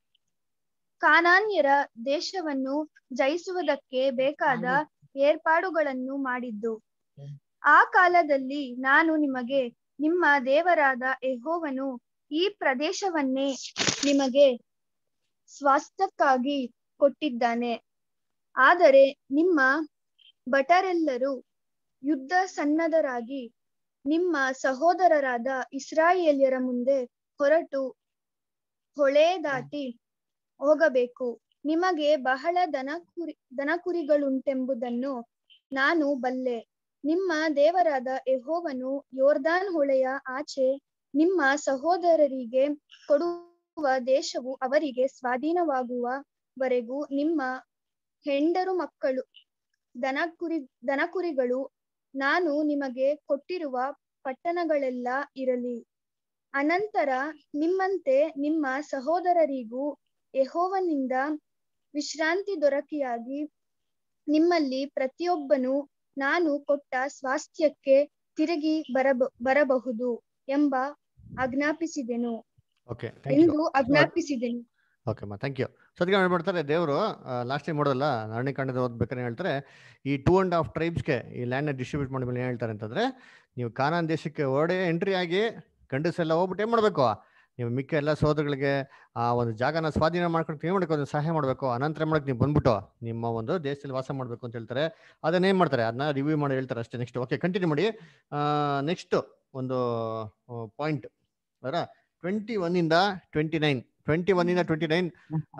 ಕಾನಾನ್ಯರ ದೇಶವನ್ನು ಜಯಿಸುವುದಕ್ಕೆ ಬೇಕಾದ ಏರ್ಪಾಡುಗಳನ್ನು ಮಾಡಿದ್ದು. ಆ ಕಾಲದಲ್ಲಿ ನಾನು ನಿಮಗೆ ನಿಮ್ಮ ದೇವರಾದ ಯೆಹೋವನು ಈ ಪ್ರದೇಶವನ್ನೇ ನಿಮಗೆ ಸ್ವಾಸ್ಥ್ಯಕ್ಕಾಗಿ ಕೊಟ್ಟಿದ್ದಾನೆ. ಆದರೆ ನಿಮ್ಮ ಭಟರೆಲ್ಲರೂ ಯುದ್ಧ ಸನ್ನದ್ಧರಾಗಿ ನಿಮ್ಮ ಸಹೋದರರಾದ ಇಸ್ರಾಯೇಲ್ಯರ ಮುಂದೆ ಹೊರಟು ಹೊಳೆ ದಾಟಿ ಹೋಗಬೇಕು. ನಿಮಗೆ ಬಹಳ ದನ ಕುರಿ ದನಕುರಿಗಳುಂಟೆಂಬುದನ್ನು ನಾನು ಬಲ್ಲೆ. ನಿಮ್ಮ ದೇವರಾದ ಯೆಹೋವನು ಯೋರ್ದಾನ್ ಹೊಳೆಯ ಆಚೆ ನಿಮ್ಮ ಸಹೋದರರಿಗೆ ಕೊಡುವ ದೇಶವು ಅವರಿಗೆ ಸ್ವಾಧೀನವಾಗುವವರೆಗೂ ನಿಮ್ಮ ಹೆಂಡರು ಮಕ್ಕಳು ದನಕುರಿ ದನಕುರಿಗಳು ನಾನು ನಿಮಗೆ ಕೊಟ್ಟಿರುವ ಪಟ್ಟಣಗಳೆಲ್ಲ ಇರಲಿ. ಅನಂತರ ನಿಮ್ಮಂತೆ ನಿಮ್ಮ ಸಹೋದರರಿಗೂ ಯೆಹೋವನಿಂದ ವಿಶ್ರಾಂತಿ ದೊರಕಿಯಾಗಿ ನಿಮ್ಮಲ್ಲಿ ಪ್ರತಿಯೊಬ್ಬನು ನಾನು ಕೊಟ್ಟ ಸ್ವಾಸ್ಥ್ಯಕ್ಕೆ ತಿರುಗಿ ಬರಬ ಬರಬಹುದು ಎಂಬ ಆಜ್ಞಾಪಿಸಿದೆನು ಎಂದು ಆಜ್ಞಾಪಿಸಿದೆನು. Okay ma'am thank you. ಸದ್ಯ ಹೇಳ್ಬಿಡ್ತಾರೆ ದೇವರು ಲಾಸ್ಟ್ ಟೈಮ್ ನೋಡೋಲ್ಲ ಅರಣ್ಯಕಾಂಡದ ಓದ್ಬೇಕಾದ್ರೆ ಹೇಳ್ತಾರೆ ಈ ಟೂ ಅಂಡ್ ಹಾಫ್ ಟ್ರೈಬ್ಸ್ಗೆ ಈ ಲ್ಯಾಂಡ್ನ ಡಿಸ್ಟ್ರಿಬ್ಯೂಟ್ ಮಾಡಿದ್ಮೇಲೆ ಏನು ಹೇಳ್ತಾರೆ ಅಂತಂದ್ರೆ, ನೀವು ಕಾನಾನ್ ದೇಶಕ್ಕೆ ಓಡೆ ಎಂಟ್ರಿ ಆಗಿ ಗಂಡಸೆಲ್ಲ ಹೋಗ್ಬಿಟ್ಟು ಏನು ಮಾಡಬೇಕು, ನೀವು ಮಿಕ್ಕ ಎಲ್ಲ ಸೋದರಗಳಿಗೆ ಆ ಒಂದು ಜಾಗನ ಸ್ವಾಧೀನ ಮಾಡ್ಕೊಂಡು ಏನು ಮಾಡಬೇಕು, ಅದನ್ನ ಸಹಾಯ ಮಾಡಬೇಕು. ಅನಂತರ ಮಾಡಕ್ಕೆ ನೀವು ಬಂದ್ಬಿಟ್ಟು ನಿಮ್ಮ ಒಂದು ದೇಶದಲ್ಲಿ ವಾಸ ಮಾಡಬೇಕು ಅಂತ ಹೇಳ್ತಾರೆ. ಅದನ್ನೇನು ಮಾಡ್ತಾರೆ, ಅದನ್ನ ರಿವ್ಯೂ ಮಾಡಿ ಹೇಳ್ತಾರೆ ಅಷ್ಟೇ. ನೆಕ್ಸ್ಟ್ ಓಕೆ ಕಂಟಿನ್ಯೂ ಮಾಡಿ. ನೆಕ್ಸ್ಟ್ ಒಂದು ಪಾಯಿಂಟ್ ಅದರ ಟ್ವೆಂಟಿ ಒನ್ ಇಂದ ಟ್ವೆಂಟಿ ನೈನ್ ಟ್ವೆಂಟಿ ಒನ್ ಇಂದ ಟ್ವೆಂಟಿ ನೈನ್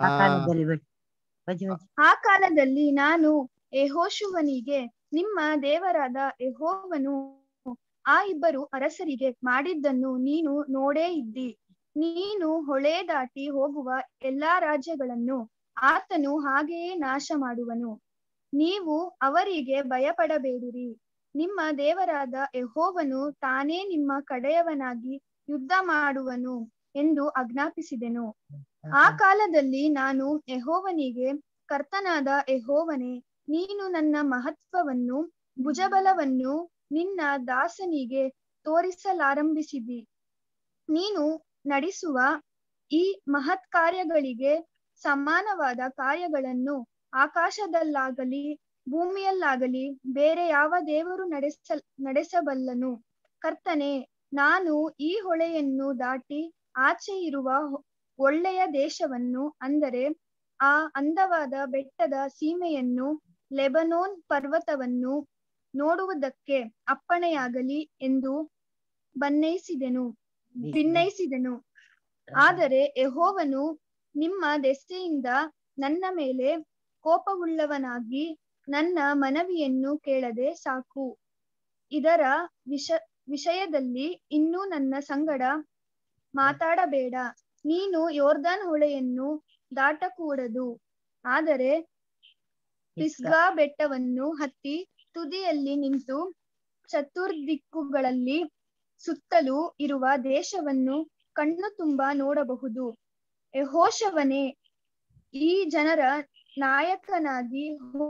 ಆ ಕಾಲದಲ್ಲಿ ನಾನು ಯೆಹೋಶುವನಿಗೆ, ನಿಮ್ಮ ದೇವರಾದ ಯೆಹೋವನು ಆ ಇಬ್ಬರು ಅರಸರಿಗೆ ಮಾಡಿದ್ದನ್ನು ನೀನು ನೋಡೇ ಇದ್ದಿ. ನೀನು ಹೊಳೆ ದಾಟಿ ಹೋಗುವ ಎಲ್ಲಾ ರಾಜ್ಯಗಳನ್ನು ಆತನು ಹಾಗೆಯೇ ನಾಶ ಮಾಡುವನು. ನೀವು ಅವರಿಗೆ ಭಯಪಡಬೇಡಿರಿ. ನಿಮ್ಮ ದೇವರಾದ ಯೆಹೋವನು ತಾನೇ ನಿಮ್ಮ ಕಡೆಯವನಾಗಿ ಯುದ್ಧ ಮಾಡುವನು ಎಂದು ಆಜ್ಞಾಪಿಸಿದೆನು. ಆ ಕಾಲದಲ್ಲಿ ನಾನು ಯೆಹೋವನಿಗೆ, ಕರ್ತನಾದ ಯೆಹೋವನೇ, ನೀನು ನನ್ನ ಮಹತ್ವವನ್ನು ಭುಜಬಲವನ್ನು ನಿನ್ನ ದಾಸನಿಗೆ ತೋರಿಸಲಾರಂಭಿಸಿದಿ. ನೀನು ನಡೆಸುವ ಈ ಮಹತ್ ಕಾರ್ಯಗಳಿಗೆ ಸಮಾನವಾದ ಕಾರ್ಯಗಳನ್ನು ಆಕಾಶದಲ್ಲಾಗಲಿ ಭೂಮಿಯಲ್ಲಾಗಲಿ ಬೇರೆ ಯಾವ ದೇವರು ನಡೆಸ ನಡೆಸಬಲ್ಲನು. ಕರ್ತನೇ, ನಾನು ಈ ಹೊಳೆಯನ್ನು ದಾಟಿ ಆಚೆ ಇರುವ ಒಳ್ಳೆಯ ದೇಶವನ್ನು, ಅಂದರೆ ಆ ಅಂದವಾದ ಬೆಟ್ಟದ ಸೀಮೆಯನ್ನು, ಲೆಬನೋನ್ ಪರ್ವತವನ್ನು ನೋಡುವುದಕ್ಕೆ ಅಪ್ಪಣೆಯಾಗಲಿ ಎಂದು ಬನ್ನೈಸಿದೆನು ಭಿನ್ನೈಸಿದೆನು. ಆದರೆ ಯೆಹೋವನು ನಿಮ್ಮ ದೆಸೆಯಿಂದ ನನ್ನ ಮೇಲೆ ಕೋಪವುಳ್ಳವನಾಗಿ ನನ್ನ ಮನವಿಯನ್ನು ಕೇಳದೆ ಸಾಕು. ಇದರ ವಿಷ ವಿಷಯದಲ್ಲಿ ಇನ್ನೂ ನನ್ನ ಸಂಗಡ ಮಾತಾಡಬೇಡ. ನೀನು ಯೋರ್ದಾನ್ ಹೊಳೆಯನ್ನು ದಾಟಕೂಡದು. ಆದರೆ ಪಿಸ್ಗಾ ಬೆಟ್ಟವನ್ನು ಹತ್ತಿ ತುದಿಯಲ್ಲಿ ನಿಂತು ಚತುರ್ದಿಕ್ಕುಗಳಲ್ಲಿ ಸುತ್ತಲೂ ಇರುವ ದೇಶವನ್ನು ಕಣ್ಣು ತುಂಬ ನೋಡಬಹುದು. ಯೆಹೋಶುವನೇ, ಈ ಜನರ ನಾಯಕನಾಗಿ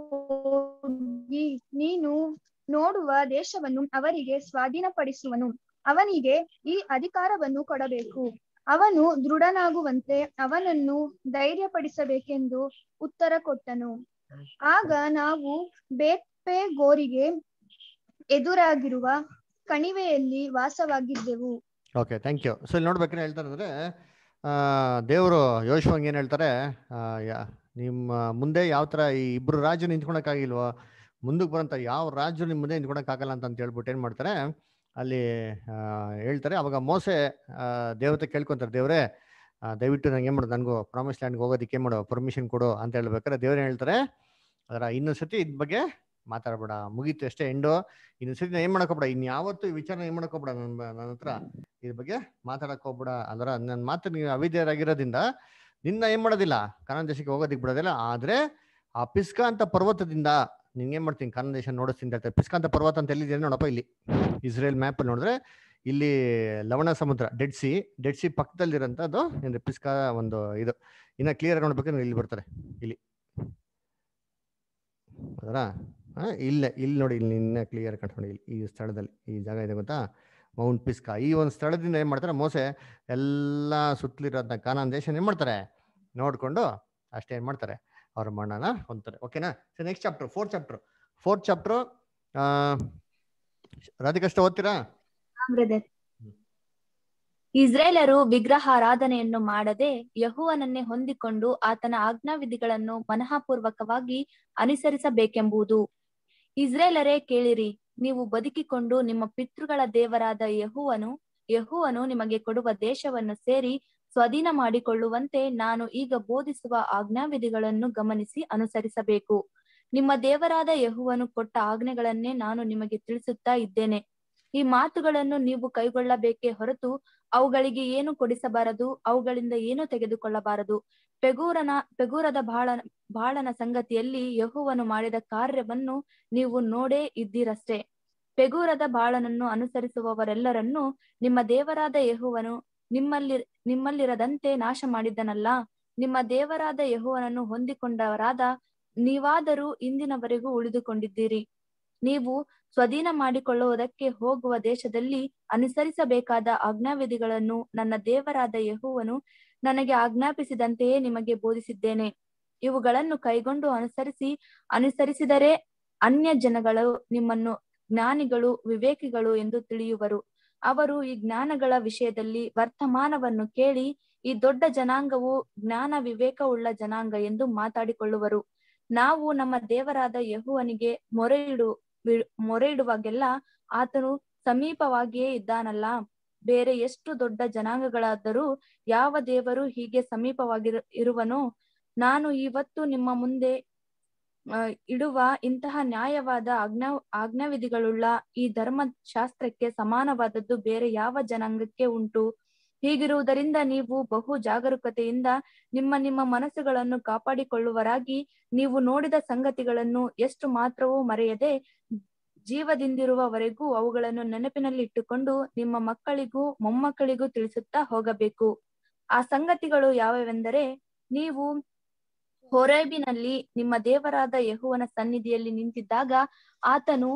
ಹೋಗಿ ನೀನು ನೋಡುವ ದೇಶವನ್ನು ಅವರಿಗೆ ಸ್ವಾಧೀನಪಡಿಸುವನು. ಅವನಿಗೆ ಈ ಅಧಿಕಾರವನ್ನು ಕೊಡಬೇಕು. ಅವನು ದೃಢನಾಗುವಂತೆ ಅವನನ್ನು ಧೈರ್ಯಪಡಿಸಬೇಕೆಂದು ಉತ್ತರ ಕೊಟ್ಟನು. ಆಗ ನಾವು ಬೇತ್ಪೆಗೋರಿಗೆ ಎದುರಾಗಿರುವ ಕಣಿವೆಯಲ್ಲಿ ವಾಸವಾಗಿದ್ದೆವು. Okay thank you. ಸೊ ಇಲ್ಲಿ ನೋಡ್ಬೇಕಂದ್ರೆ ಹೇಳ್ತಾರೆ ಅಂದ್ರೆ ದೇವರು ಯೋಶುವಂಗೆ ಏನು ಹೇಳ್ತಾರೆ, ನಿಮ್ಮ ಮುಂದೆ ಯಾವ ಥರ ಈ ಇಬ್ಬರು ರಾಜು ನಿಂತ್ಕೊಳಕ್ಕಾಗಿಲ್ವೋ, ಮುಂದಕ್ಕೆ ಬರೋಂಥ ಯಾವ ರಾಜು ನಿಮ್ಮ ಮುಂದೆ ನಿಂತ್ಕೊಳಕ್ಕಾಗಲ್ಲ ಅಂತ ಹೇಳ್ಬಿಟ್ಟು ಏನು ಮಾಡ್ತಾರೆ ಅಲ್ಲಿ ಹೇಳ್ತಾರೆ. ಅವಾಗ ಮೋಸೆ ದೇವತೆ ಕೇಳ್ಕೊಂತಾರೆ, ದೇವ್ರೆ ದಯವಿಟ್ಟು ನಂಗೆ ಏನ್ ಮಾಡೋದು, ನನಗೂ ಪ್ರಾಮಿಸ್ ಲ್ಯಾಂಡ್ಗೆ ಹೋಗೋದಕ್ಕೆ ಏನ್ ಮಾಡೋ ಪರ್ಮಿಷನ್ ಕೊಡು ಅಂತ ಹೇಳ್ಬೇಕಾದ್ರೆ ದೇವ್ರು ಹೇಳ್ತಾರೆ, ಅದರ ಇನ್ನೊಂದ್ಸತಿ ಇದ್ ಬಗ್ಗೆ ಮಾತಾಡ್ಬೇಡ, ಮುಗೀತು ಅಷ್ಟೇ ಎಂಡು. ಇನ್ನೊಂದ್ಸತಿ ಏನ್ ಮಾಡಕೋಬೇಡ, ಇನ್ ಯಾವತ್ತು ಈ ವಿಚಾರ ಏನ್ ಮಾಡಕೋಬೇಡ, ನನ್ನ ನನ್ನ ಹತ್ರ ಇದ್ರ ಬಗ್ಗೆ ಮಾತಾಡಕ್ ಹೋಗ್ಬೇಡ. ಅದರ ನನ್ನ ಮಾತು ನೀವು ಅವಿದ್ಯರಾಗಿರೋದ್ರಿಂದ ನಿನ್ನ ಏನ್ ಮಾಡೋದಿಲ್ಲ, ಕಾನಾನ್ ದೇಶಕ್ಕೆ ಹೋಗೋದಿಕ್ ಬಿಡೋದಿಲ್ಲ. ಆದ್ರೆ ಆ ಪಿಸ್ಕಾ ಅಂತ ಪರ್ವತದಿಂದ ನಿಂಗೆ ಏನ್ ಮಾಡ್ತೀನಿ, ಕಾನಾನ್ ದೇಶ ನೋಡಿಸ್ತೀನಿ ಅಂತ. ಪಿಸ್ಕಾ ಅಂತ ಪರ್ವತ ಅಂತ ಎಲ್ಲಿದೆ ನೋಡಪ್ಪ, ಇಲ್ಲಿ ಇಸ್ರೇಲ್ ಮ್ಯಾಪ್ ಅಲ್ಲಿ ನೋಡಿದ್ರೆ ಇಲ್ಲಿ ಲವಣ ಸಮುದ್ರ, ಡೆಡ್ ಸಿ ಡೆಡ್ ಸಿ ಪಕ್ಕದಲ್ಲಿರೋಂಥದ್ದು ಏನ್ರಿ ಪಿಸ್ಕಾ ಒಂದು ಇದು. ಇನ್ನ ಕ್ಲಿಯರ್ ಆಗಿ ನೋಡ್ಬೇಕಂದ್ರೆ ಇಲ್ಲಿ ಬರ್ತಾರೆ, ಇಲ್ಲಿ ಅದರ ಇಲ್ಲ ಇಲ್ಲಿ ನೋಡಿ, ಇಲ್ಲಿ ಇನ್ನ ಕ್ಲಿಯರ್ ಕಂಡು ಇಲ್ಲಿ ಈ ಸ್ಥಳದಲ್ಲಿ ಈ ಜಾಗ ಇದೆ ಗೊತ್ತಾ, ಮೌಂಟ್ ಪಿಸ್ಕಾ. ಈ ಒಂದು ಸ್ಥಳದಿಂದ ಏನ್ ಮಾಡ್ತಾರೆ, ಮೋಸೆ ಎಲ್ಲ ಸುತ್ತಲಿರೋದನ್ನ ಕಾನಾನ್ ದೇಶ ಏನ್ ಮಾಡ್ತಾರೆ ನೋಡ್ಕೊಂಡು ಅಷ್ಟೇ ಏನ್ ಮಾಡ್ತಾರೆ, ಅವ್ರ ಮಣ್ಣನ ಹೊಂದ್ತಾರೆ. ಓಕೆನಾ? So next chapter, fourth chapter fourth chapter ಆ ರಾಧಿಕಷ್ಟ ಓದ್ತೀರಾ? ಇಸ್ರೇಲರು ವಿಗ್ರಹಾರಾಧನೆಯನ್ನು ಮಾಡದೆ ಯೆಹೋವನನ್ನೇ ಹೊಂದಿಕೊಂಡು ಆತನ ಆಜ್ಞಾವಿಧಿಗಳನ್ನು ಮನಃಪೂರ್ವಕವಾಗಿ ಅನುಸರಿಸಬೇಕೆಂಬುದು. ಇಸ್ರೇಲರೇ ಕೇಳಿರಿ, ನೀವು ಬದುಕಿಕೊಂಡು ನಿಮ್ಮ ಪಿತೃಗಳ ದೇವರಾದ ಯೆಹೋವನು ಯೆಹೋವನು ನಿಮಗೆ ಕೊಡುವ ದೇಶವನ್ನು ಸೇರಿ ಸ್ವಾಧೀನ ಮಾಡಿಕೊಳ್ಳುವಂತೆ ನಾನು ಈಗ ಬೋಧಿಸುವ ಆಜ್ಞಾವಿಧಿಗಳನ್ನು ಗಮನಿಸಿ ಅನುಸರಿಸಬೇಕು. ನಿಮ್ಮ ದೇವರಾದ ಯೆಹೋವನು ಕೊಟ್ಟ ಆಜ್ಞೆಗಳನ್ನೇ ನಾನು ನಿಮಗೆ ತಿಳಿಸುತ್ತಾ ಇದ್ದೇನೆ. ಈ ಮಾತುಗಳನ್ನು ನೀವು ಕೈಗೊಳ್ಳಬೇಕೇ ಹೊರತು ಅವುಗಳಿಗೆ ಏನು ಕೊಡಿಸಬಾರದು, ಅವುಗಳಿಂದ ಏನು ತೆಗೆದುಕೊಳ್ಳಬಾರದು. ಪೆಗೂರನ ಪೆಗೂರದ ಬಾಳ ಬಾಳನ ಸಂಗತಿಯಲ್ಲಿ ಯೆಹೋವನು ಮಾಡಿದ ಕಾರ್ಯವನ್ನು ನೀವು ನೋಡೇ ಇದ್ದೀರಷ್ಟೇ. ಪೆಗೂರದ ಬಾಳನನ್ನು ಅನುಸರಿಸುವವರೆಲ್ಲರನ್ನು ನಿಮ್ಮ ದೇವರಾದ ಯೆಹೋವನು ನಿಮ್ಮಲ್ಲಿ ನಿಮ್ಮಲ್ಲಿರದಂತೆ ನಾಶ ಮಾಡಿದ್ದನಲ್ಲ. ನಿಮ್ಮ ದೇವರಾದ ಯೆಹೋವನನ್ನು ಹೊಂದಿಕೊಂಡವರಾದ ನೀವಾದರೂ ಇಂದಿನವರೆಗೂ ಉಳಿದುಕೊಂಡಿದ್ದೀರಿ. ನೀವು ಸ್ವಾಧೀನ ಮಾಡಿಕೊಳ್ಳುವುದಕ್ಕೆ ಹೋಗುವ ದೇಶದಲ್ಲಿ ಅನುಸರಿಸಬೇಕಾದ ಆಜ್ಞಾವಿಧಿಗಳನ್ನು ನನ್ನ ದೇವರಾದ ಯೆಹೋವನು ನನಗೆ ಆಜ್ಞಾಪಿಸಿದಂತೆಯೇ ನಿಮಗೆ ಬೋಧಿಸಿದ್ದೇನೆ. ಇವುಗಳನ್ನು ಕೈಗೊಂಡು ಅನುಸರಿಸಿ ಅನುಸರಿಸಿದರೆ ಅನ್ಯ ಜನಗಳು ನಿಮ್ಮನ್ನು ಜ್ಞಾನಿಗಳು, ವಿವೇಕಿಗಳು ಎಂದು ತಿಳಿಯುವರು. ಅವರು ಈ ಜ್ಞಾನಗಳ ವಿಷಯದಲ್ಲಿ ವರ್ತಮಾನವನ್ನು ಕೇಳಿ, ಈ ದೊಡ್ಡ ಜನಾಂಗವು ಜ್ಞಾನ ವಿವೇಕವುಳ್ಳ ಜನಾಂಗ ಎಂದು ಮಾತಾಡಿಕೊಳ್ಳುವರು. ನಾವು ನಮ್ಮ ದೇವರಾದ ಯೆಹೋವನಿಗೆ ಮೊರೆ ಇಡು ಮೊರೆ ಇಡುವಾಗೆಲ್ಲ ಆತನು ಸಮೀಪವಾಗಿಯೇ ಇದ್ದಾನಲ್ಲ. ಬೇರೆ ಎಷ್ಟು ದೊಡ್ಡ ಜನಾಂಗಗಳಾದರೂ ಯಾವ ದೇವರು ಹೀಗೆ ಸಮೀಪವಾಗಿ ಇರುವನೋ? ನಾನು ಇವತ್ತು ನಿಮ್ಮ ಮುಂದೆ ಅಹ್ ಇಡುವ ಇಂತಹ ನ್ಯಾಯವಾದ ಆಜ್ಞಾ ಆಜ್ಞಾವಿಧಿಗಳುಳ್ಳ ಈ ಧರ್ಮಶಾಸ್ತ್ರಕ್ಕೆ ಸಮಾನವಾದದ್ದು ಬೇರೆ ಯಾವ ಜನಾಂಗಕ್ಕೆ ಉಂಟು? ಹೀಗಿರುವುದರಿಂದ ನೀವು ಬಹು ಜಾಗರೂಕತೆಯಿಂದ ನಿಮ್ಮ ನಿಮ್ಮ ಮನಸ್ಸುಗಳನ್ನು ಕಾಪಾಡಿಕೊಳ್ಳುವರಾಗಿ ನೀವು ನೋಡಿದ ಸಂಗತಿಗಳನ್ನು ಎಷ್ಟು ಮಾತ್ರವೂ ಮರೆಯದೆ ಜೀವದಿಂದಿರುವವರೆಗೂ ಅವುಗಳನ್ನು ನೆನಪಿನಲ್ಲಿ ಇಟ್ಟುಕೊಂಡು ನಿಮ್ಮ ಮಕ್ಕಳಿಗೂ ಮೊಮ್ಮಕ್ಕಳಿಗೂ ತಿಳಿಸುತ್ತಾ ಹೋಗಬೇಕು. ಆ ಸಂಗತಿಗಳು ಯಾವೆಂದರೆ, ನೀವು ಹೋರೇಬಿನಲ್ಲಿ ನಿಮ್ಮ ದೇವರಾದ ಯೆಹೋವನ ಸನ್ನಿಧಿಯಲ್ಲಿ ನಿಂತಿದ್ದಾಗ ಆತನು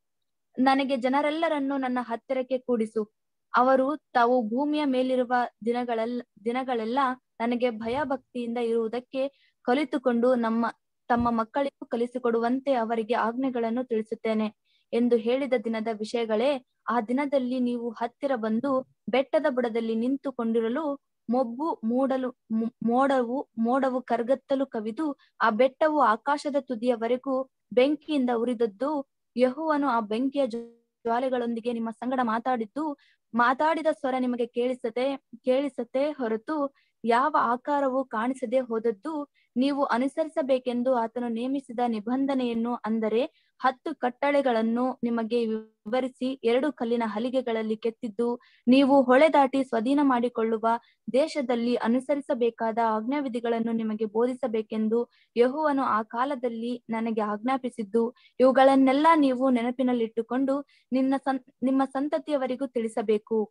ನನಗೆ ಜನರೆಲ್ಲರನ್ನು ನನ್ನ ಹತ್ತಿರಕ್ಕೆ ಕೂಡಿಸು, ಅವರು ತಾವು ಭೂಮಿಯ ಮೇಲಿರುವ ದಿನಗಳೆಲ್ಲ ದಿನಗಳೆಲ್ಲ ನನಗೆ ಭಯಭಕ್ತಿಯಿಂದ ಇರುವುದಕ್ಕೆ ಕಲಿತುಕೊಂಡು ನಮ್ಮ ತಮ್ಮ ಮಕ್ಕಳಿಗೂ ಕಲಿಸಿಕೊಡುವಂತೆ ಅವರಿಗೆ ಆಜ್ಞೆಗಳನ್ನು ತಿಳಿಸುತ್ತೇನೆ ಎಂದು ಹೇಳಿದ ದಿನದ ವಿಷಯಗಳೇ. ಆ ದಿನದಲ್ಲಿ ನೀವು ಹತ್ತಿರ ಬಂದು ಬೆಟ್ಟದ ಬುಡದಲ್ಲಿ ನಿಂತುಕೊಂಡಿರಲು ಮೊಬ್ಬು ಮೂಡಲು ಮೋಡವು ಮೋಡವು ಕರ್ಗತ್ತಲು ಕವಿದು ಆ ಬೆಟ್ಟವು ಆಕಾಶದ ತುದಿಯವರೆಗೂ ಬೆಂಕಿಯಿಂದ ಉರಿದದ್ದು. ಯೆಹೋವನು ಆ ಬೆಂಕಿಯ ಜ್ವಾಲೆಗಳೊಂದಿಗೆ ನಿಮ್ಮ ಸಂಗಡ ಮಾತಾಡಿದ್ದು ಮಾತಾಡಿದ ಸ್ವರ ನಿಮಗೆ ಕೇಳಿಸದೆ ಕೇಳಿಸತೆ ಹೊರತು ಯಾವ ಆಕಾರವೂ ಕಾಣಿಸದೆ ಹೋದದ್ದು. ನೀವು ಅನುಸರಿಸಬೇಕೆಂದು ಆತನು ನೇಮಿಸಿದ ನಿಬಂಧನೆಯನ್ನು, ಅಂದರೆ ಹತ್ತು ಕಟ್ಟಳೆಗಳನ್ನು ನಿಮಗೆ ವಿವರಿಸಿ ಎರಡು ಕಲ್ಲಿನ ಹಲಿಗೆಗಳಲ್ಲಿ ಕೆತ್ತಿದ್ದು, ನೀವು ಹೊಳೆ ದಾಟಿ ಸ್ವಾಧೀನ ಮಾಡಿಕೊಳ್ಳುವ ದೇಶದಲ್ಲಿ ಅನುಸರಿಸಬೇಕಾದ ಆಜ್ಞಾವಿಧಿಗಳನ್ನು ನಿಮಗೆ ಬೋಧಿಸಬೇಕೆಂದು ಯೆಹೋವನು ಆ ಕಾಲದಲ್ಲಿ ನನಗೆ ಆಜ್ಞಾಪಿಸಿದ್ದು. ಇವುಗಳನ್ನೆಲ್ಲ ನೀವು ನೆನಪಿನಲ್ಲಿಟ್ಟುಕೊಂಡು ನಿನ್ನ ಸಂ ನಿಮ್ಮ ಸಂತತಿಯವರಿಗೂ ತಿಳಿಸಬೇಕು.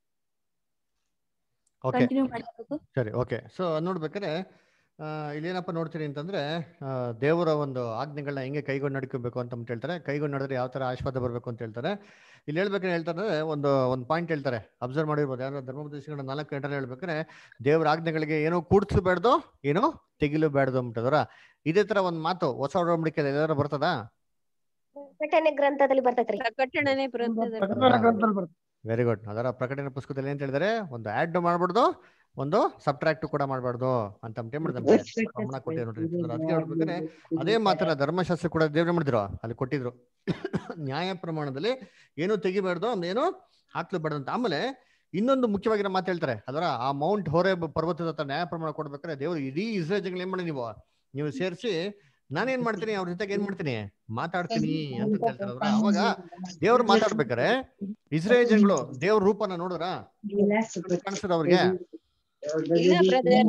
ಕಂಟಿನ್ಯೂ ಮಾಡಬಹುದು. ಸರಿ, ಓಕೆ. ಸೊ ನೋಡ್ಬೇಕಾದ್ರೆ ಇಲ್ಲೇನಪ್ಪ ನೋಡ್ತೀರಿ ಅಂತಂದ್ರೆ, ದೇವರ ಒಂದು ಆಜ್ಞೆಗಳನ್ನ ಹೆಂಗೆ ಕೈಗೊಂಡು ನಡ್ಕೋಬೇಕು ಅಂತ ಹೇಳ್ತಾರೆ. ಕೈಗೊಂಡು ನಡೆದ್ರೆ ಯಾವ ತರ ಆಶೀರ್ವಾದ ಬರಬೇಕು ಅಂತ ಹೇಳ್ತಾರೆ. ಇಲ್ಲಿ ಹೇಳ್ಬೇಕಾದ್ರೆ ಹೇಳ್ತಾರೆ, ಒಂದು ಒಂದು ಪಾಯಿಂಟ್ ಹೇಳ್ತಾರೆ, ಅಬ್ಸರ್ವ್ ಮಾಡಿರ್ಬೋದು. ಯಾರು ಧರ್ಮೋಪದೇಶಗಳ ನಾಲ್ಕು ಗಂಟೆ ಹೇಳ್ಬೇಕಾದ್ರೆ ದೇವರ ಆಜ್ಞೆಗಳಿಗೆ ಏನೋ ಕೂಡ್ಸಬೇಡ್ದು, ಏನೋ ತೆಗಿಲು ಬೇಡ್ದು ಅಂಬಿಟ್ಟದರ. ಇದೇ ತರ ಒಂದು ಮಾತು ಹೊಸ ಒಡಂಬಡಿಕೆಯಲ್ಲಿ ಎಲ್ಲಾರು ಬರ್ತದಾ? ಪ್ರಕಟಣೆ ಗ್ರಂಥದಲ್ಲಿ ಬರ್ತೈತ್ರಿ. ಪ್ರಕಟಣೆ ಗ್ರಂಥದಲ್ಲಿ ವೆರಿ ಗುಡ್. ಅದರ ಪ್ರಕಟಣೆ ಪುಸ್ತಕದಲ್ಲಿ ಏನ್ ಹೇಳಿದಾರೆ, ಒಂದು ಆಡ್ ಮಾಡ್ಬಾರ್ದು, ಒಂದು ಸಬ್ಟ್ರಾಕ್ಟ್ ಕೂಡ ಮಾಡಬಾರ್ದು ಅಂತ ಮಾಡಿದ್ರೆ ಗಮನ ಕೊಟ್ಟಿದ್ರು ನೋಡ್ರಿ. ಅದಕ್ಕೆ ಹೇಳ್ಬೇಕಾದ್ರೆ ಅದೇ ಮಾತ್ರ ಧರ್ಮಶಾಸ್ತ್ರ ಕೂಡ ದೇವ್ರ ಮಾಡಿದ್ರು, ಅಲ್ಲಿ ಕೊಟ್ಟಿದ್ರು. ನ್ಯಾಯ ಪ್ರಮಾಣದಲ್ಲಿ ಏನು ತೆಗಿಬಾರ್ದು, ಏನು ಹಾಕ್ಲು ಬೇಡ ಅಂತ. ಆಮೇಲೆ ಇನ್ನೊಂದು ಮುಖ್ಯವಾಗಿರೋ ಮಾತು ಹೇಳ್ತಾರೆ ಅದರ ಆ ಮೌಂಟ್ ಹೋರೇಬ್ ಪರ್ವತದ ಹತ್ರ ನ್ಯಾಯ ಪ್ರಮಾಣ ಕೊಡ್ಬೇಕಾದ್ರೆ ದೇವರು ಇಡೀ ಇಸ್ರೇಲ್ ಜನಗಳು ಏನ್ ಮಾಡಿ ನೀವು ನೀವು ಸೇರಿಸಿ ನಾನೇನ್ ಮಾಡ್ತೀನಿ ಅವ್ರ ಜೊತೆಗೆ ಏನ್ ಮಾಡ್ತೀನಿ ಮಾತಾಡ್ತೀನಿ ಅಂತ ಹೇಳ್ತಾರೆ ಅವ್ರ. ಅವಾಗ ದೇವ್ರು ಮಾತಾಡ್ಬೇಕಾರೆ ಇಸ್ರೇಲ್ ಜನಗಳು ದೇವ್ರ ರೂಪನ ನೋಡಿದ್ರ ಕಾಣಿಸ್ತದ ಅವ್ರಿಗೆ? ಇಲ್ಲ ಬ್ರದರ್,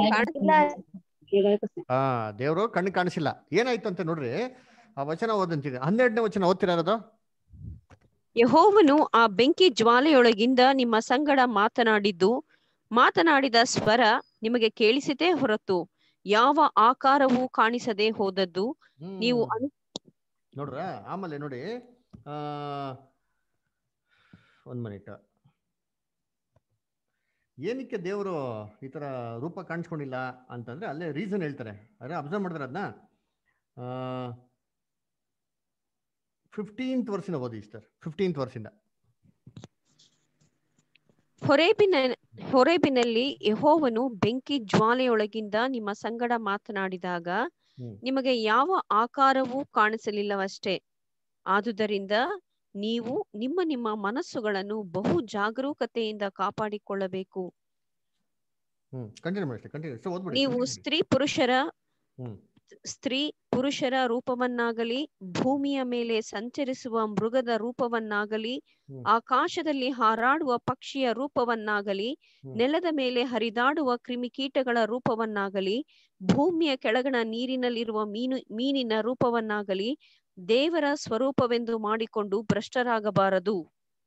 ಹಾ ದೇವ್ರು ಕಣ್ಣು ಕಾಣಿಸಿಲ್ಲ. ಏನಾಯ್ತು ಅಂತ ನೋಡ್ರಿ, ಆ ವಚನ ಓದಂತಿದೆ, ಹನ್ನೆರಡನೇ ವಚನ ಓದ್ತಿರೋದು. ಯೆಹೋವನು ಆ ಬೆಂಕಿ ಜ್ವಾಲೆಯೊಳಗಿಂದ ನಿಮ್ಮ ಸಂಗಡ ಮಾತನಾಡಿದ್ದು, ಮಾತನಾಡಿದ ಸ್ವರ ನಿಮಗೆ ಕೇಳಿಸಿತೇ ಹೊರತು ಯಾವ ಆಕಾರವೂ ಕಾಣಿಸದೆ ಹೋದದ್ದು ನೀವು ಹ್ಮ್ ನೋಡ್ರ. ಆಮೇಲೆ ನೋಡಿ ಆ ಒಂದ್ ಮಿನಿಟ್, ಏನಕ್ಕೆ ದೇವರು ಈ ತರ ರೂಪ ಕಾಣಿಸ್ಕೊಂಡಿಲ್ಲ ಅಂತಂದ್ರೆ ಅಲ್ಲೇ ರೀಸನ್ ಹೇಳ್ತಾರೆ. ಅದೇ ಅಬ್ಸರ್ವ್ ಮಾಡಿದ್ರೆ ಅದನ್ನ ಫಿಫ್ಟೀನ್ತ್ ವರ್ಷದಿಂದ ಓದಿ ಸರ್. ಫಿಫ್ಟೀನ್ತ್ ವರ್ಷದಿಂದ ಹೊರೇಬಿನ ಹೊರೇಬಿನಲ್ಲಿ ಯೆಹೋವನು ಬೆಂಕಿ ಜ್ವಾಲೆಯೊಳಗಿಂದ ನಿಮ್ಮ ಸಂಗಡ ಮಾತನಾಡಿದಾಗ ನಿಮಗೆ ಯಾವ ಆಕಾರವೂ ಕಾಣಿಸಲಿಲ್ಲವಷ್ಟೇ. ಆದುದರಿಂದ ನೀವು ನಿಮ್ಮ ನಿಮ್ಮ ಮನಸ್ಸುಗಳನ್ನು ಬಹು ಜಾಗರೂಕತೆಯಿಂದ ಕಾಪಾಡಿಕೊಳ್ಳಬೇಕು. ನೀವು ಸ್ತ್ರೀ ಪುರುಷರ ಸ್ತ್ರೀ ಪುರುಷರ ರೂಪವನ್ನಾಗಲಿ, ಭೂಮಿಯ ಮೇಲೆ ಸಂಚರಿಸುವ ಮೃಗದ ರೂಪವನ್ನಾಗಲಿ, ಆಕಾಶದಲ್ಲಿ ಹಾರಾಡುವ ಪಕ್ಷಿಯ ರೂಪವನ್ನಾಗಲಿ, ನೆಲದ ಮೇಲೆ ಹರಿದಾಡುವ ಕ್ರಿಮಿಕೀಟಗಳ ರೂಪವನ್ನಾಗಲಿ, ಭೂಮಿಯ ಕೆಳಗಣ ನೀರಿನಲ್ಲಿರುವ ಮೀನು ಮೀನಿನ ರೂಪವನ್ನಾಗಲಿ ದೇವರ ಸ್ವರೂಪವೆಂದು ಮಾಡಿಕೊಂಡು ಭ್ರಷ್ಟರಾಗಬಾರದು.